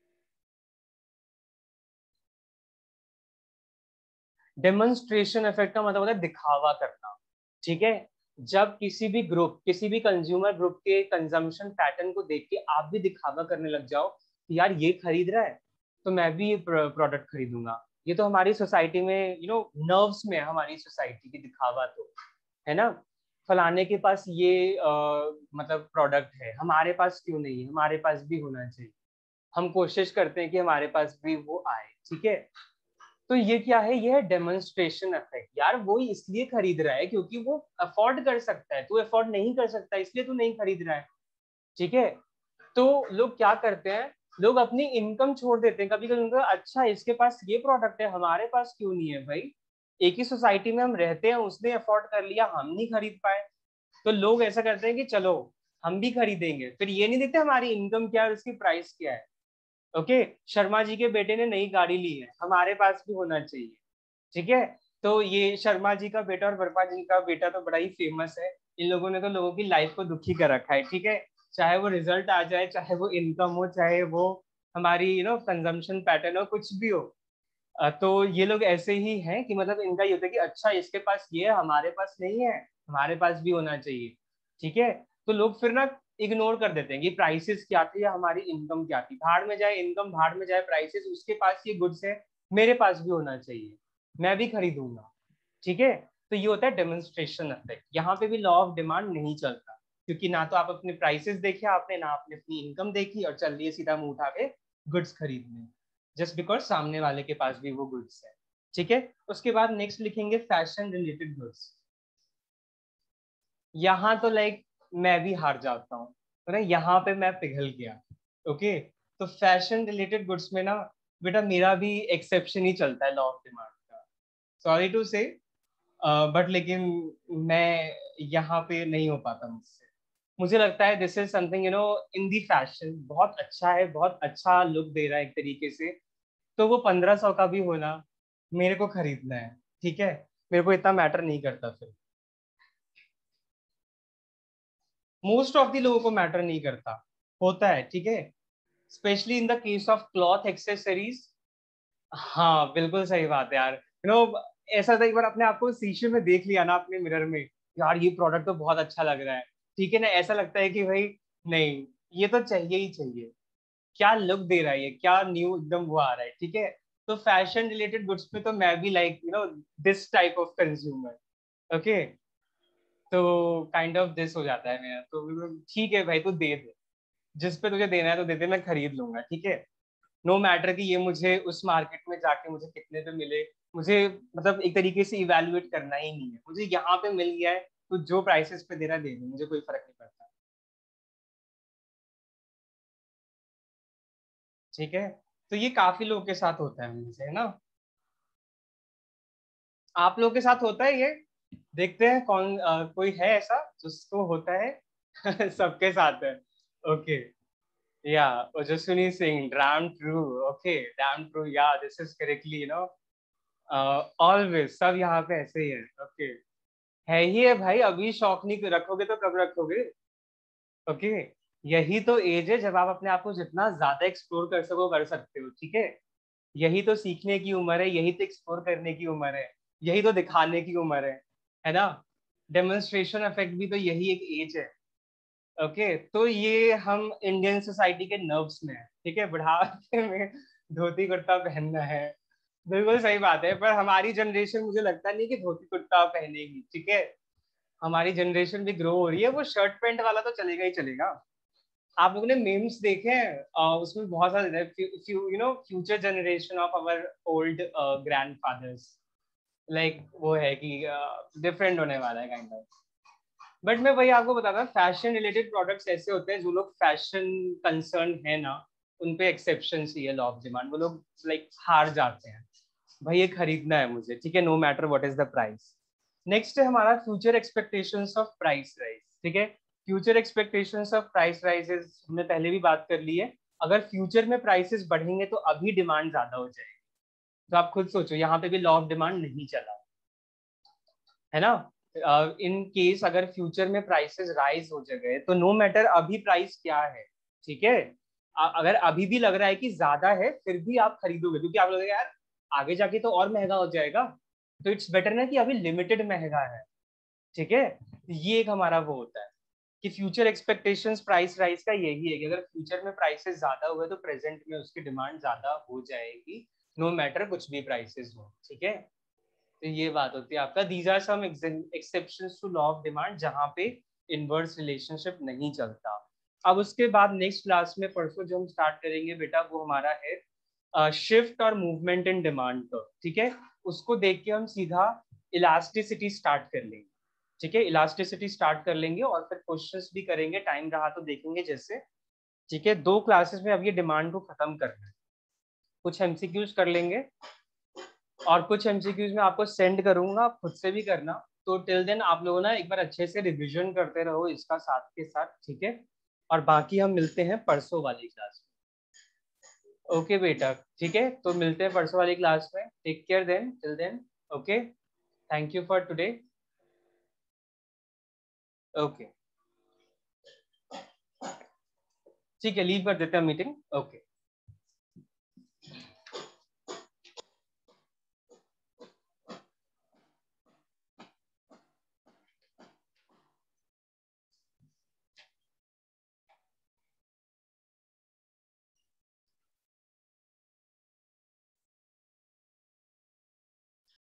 demonstration effect का मतलब होता है दिखावा करना, ठीक है। जब किसी भी ग्रुप, किसी भी कंज्यूमर ग्रुप के कंजम्पशन पैटर्न को देख के आप भी दिखावा करने लग जाओ कि यार ये खरीद रहा है तो मैं भी ये प्रोडक्ट खरीदूंगा। ये तो हमारी सोसाइटी में नर्व्स में है, हमारी सोसाइटी की दिखावा तो है ना। फलाने के पास ये मतलब प्रोडक्ट है, हमारे पास क्यों नहीं है, हमारे पास भी होना चाहिए। हम कोशिश करते हैं कि हमारे पास भी वो आए, ठीक है। तो ये क्या है? ये है डेमोन्स्ट्रेशन इफेक्ट। यार वो इसलिए खरीद रहा है क्योंकि वो अफोर्ड कर सकता है, तू अफोर्ड नहीं कर सकता इसलिए तू नहीं खरीद रहा है, ठीक है। तो लोग क्या करते हैं, लोग अपनी इनकम छोड़ देते हैं कभी कभी, उनका अच्छा इसके पास ये प्रोडक्ट है हमारे पास क्यों नहीं है भाई, एक ही सोसाइटी में हम रहते हैं, उसने अफोर्ड कर लिया हम नहीं खरीद पाए, तो लोग ऐसा करते हैं कि चलो हम भी खरीदेंगे, फिर ये नहीं देखते हमारी इनकम क्या है और उसकी प्राइस क्या है। ओके, शर्मा जी के बेटे ने नई गाड़ी ली है, हमारे पास भी होना चाहिए, ठीक है। तो ये शर्मा जी का बेटा और वर्मा जी का बेटा तो बड़ा ही फेमस है, इन लोगों ने तो लोगों की लाइफ को दुखी कर रखा है, ठीक है। चाहे वो रिजल्ट आ जाए, चाहे वो इनकम हो, चाहे वो हमारी कंजम्पशन पैटर्न हो, कुछ भी हो। तो ये लोग ऐसे ही हैं कि मतलब इनका ये होता है कि अच्छा इसके पास ये है हमारे पास नहीं है, हमारे पास भी होना चाहिए, ठीक है। तो लोग फिर ना इग्नोर कर देते हैं कि प्राइसेस क्या थी या हमारी इनकम क्या थी, भाड़ में जाए इनकम, भाड़ में जाए प्राइसेस, उसके पास ये गुड्स है मेरे पास भी होना चाहिए, मैं भी खरीदूंगा, ठीक है। तो ये होता है डेमोन्स्ट्रेशन इफेक्ट। यहाँ पे भी लॉ ऑफ डिमांड नहीं चलता, क्योंकि ना तो आप अपने प्राइसेस देखे आपने, ना आपने अपनी इनकम देखी, और चल लिए सीधा मुंह उठा के गुड्स खरीदने, जस्ट बिकॉज सामने वाले के पास भी वो गुड्स है, ठीक है। उसके बाद नेक्स्ट लिखेंगे फैशन रिलेटेड गुड्स। यहाँ तो लाइक मैं भी हार जाता हूँ, तो ना यहाँ पे मैं पिघल गया। ओके, तो फैशन रिलेटेड गुड्स में ना बेटा मेरा भी एक्सेप्शन ही चलता है लॉ ऑफ डिमांड का, सॉरी टू से, बट लेकिन मैं यहाँ पे नहीं हो पाता मुझसे। मुझे लगता है this is something in the fashion बहुत अच्छा है, बहुत अच्छा लुक दे रहा है एक तरीके से, तो वो 1500 का भी होना मेरे को खरीदना है, ठीक है। मेरे को इतना मैटर नहीं करता, फिर मोस्ट ऑफ द लोगों को मैटर नहीं करता, होता है, ठीक है, specially in the case of cloth accessories. हाँ बिल्कुल सही बात है यार, ऐसा था एक बार अपने आप को शीशे में देख लिया ना अपने मिरर में, यार ये प्रोडक्ट तो बहुत अच्छा लग रहा है, ठीक है ना, ऐसा लगता है कि भाई नहीं, ये तो चाहिए ही चाहिए, क्या लुक दे रहा है ये, क्या न्यू एकदम वो आ रहा है, ठीक है। तो फैशन रिलेटेड गुड्स पे तो मैं भी like this type of consumer, okay तो काइंड ऑफ दिस हो जाता है मेरा। तो ठीक है भाई, तू दे दे, जिस पे तुझे देना है तो दे दे, मैं खरीद लूंगा, ठीक है। नो मैटर कि ये मुझे उस मार्केट में जाके मुझे कितने पे मिले, मुझे मतलब एक तरीके से इवेल्युएट करना ही नहीं है, मुझे यहाँ पे मिल गया है तो जो प्राइसेस पे दे रहा है दे दे, मुझे कोई फर्क नहीं पड़ता, ठीक है। तो ये काफी लोगों के साथ होता है मुझसे, है ना। आप लोगों के साथ होता है ये? देखते हैं कौन कोई है ऐसा जिसको होता है सबके साथ है। Okay yeah Ojaswini Singh, damn true. Okay damn true, yeah this is correctly you know always, सब यहाँ पे ऐसे ही है। ओके है ही है भाई, अभी शौक नहीं रखोगे तो कब रखोगे। ओके यही तो एज है जब आप अपने आप को जितना ज्यादा एक्सप्लोर कर सको कर सकते हो, ठीक है। यही तो सीखने की उम्र है, यही तो एक्सप्लोर करने की उम्र है, यही तो दिखाने की उम्र है ना। डेमोन्स्ट्रेशन इफेक्ट भी तो यही एक एज है। ओके तो ये हम इंडियन सोसाइटी के नर्व्स में है, ठीक है, बुढ़ापे में धोती कुर्ता पहनना है। बिल्कुल सही बात है, पर हमारी जनरेशन मुझे लगता नहीं कि धोती कुर्ता पहनेगी, ठीक है। हमारी जनरेशन भी ग्रो हो रही है, वो शर्ट पैंट वाला तो चलेगा ही चलेगा। आप लोगों ने मीम्स देखे हैं? उसमें बहुत सारे you know future generation of our old grandfathers, like वो है कि डिफरेंट होने वाला है काइंड ऑफ। बट मैं वही आपको बताता हूँ, फैशन रिलेटेड प्रोडक्ट्स ऐसे होते हैं जो लोग फैशन कंसर्न है ना, उन पे एक्सेप्शन ही है लॉ ऑफ डिमांड, वो लोग लाइक हार जाते हैं, भाई ये खरीदना है मुझे, ठीक है, no matter what is the price. Next है हमारा future expectations of price rise, ठीक है। Future expectations of price rises हमने पहले भी बात कर ली है। अगर फ्यूचर में प्राइसेस बढ़ेंगे तो अभी डिमांड ज्यादा हो जाएगी, तो आप खुद सोचो यहाँ पे भी लॉ ऑफ डिमांड नहीं चला, है ना। इन केस अगर फ्यूचर में प्राइसेस राइज हो गए तो नो मैटर अभी प्राइस क्या है, ठीक है। अगर अभी भी लग रहा है कि ज्यादा है फिर भी आप खरीदोगे, क्योंकि आप लोग यार आगे जाके तो और महंगा हो जाएगा, तो इट्स बेटर ना कि अभी लिमिटेड महंगा है, ठीक है। ये एक हमारा वो होता है कि फ्यूचर एक्सपेक्टेशंस प्राइस राइज का यही है कि अगर फ्यूचर में प्राइसेस ज्यादा हुए तो प्रेजेंट में उसकी डिमांड ज्यादा हो जाएगी, नो मैटर कुछ भी प्राइसेस हो, ठीक है। तो ये बात होती है आपका, these are some exceptions to law of demand जहाँ पे इनवर्स रिलेशनशिप नहीं चलता। अब उसके बाद नेक्स्ट क्लास में परसों जो हम स्टार्ट करेंगे बेटा, वो हमारा है शिफ्ट और मूवमेंट इन डिमांड कर्व, ठीक है। उसको देख के हम सीधा इलास्टिसिटी स्टार्ट कर लेंगे, ठीक है। इलास्टिसिटी स्टार्ट कर लेंगे और फिर क्वेश्चंस भी करेंगे, टाइम रहा तो देखेंगे जैसे, ठीक है। 2 क्लासेस में अब ये डिमांड को खत्म करना है, कुछ एमसीक्यूज कर लेंगे और कुछ एमसीक्यूज में आपको सेंड करूंगा, आप खुद से भी करना। तो टिल देन आप लोगों ना एक बार अच्छे से रिविजन करते रहो इसका साथ के साथ, ठीक है। और बाकी हम मिलते हैं परसों वाली क्लास में। ओके बेटा, ठीक है, तो मिलते हैं परसों वाली क्लास में। Take care then, till then. Okay, thank you for today. Okay ठीक है, लीव कर देते हैं मीटिंग। ओके।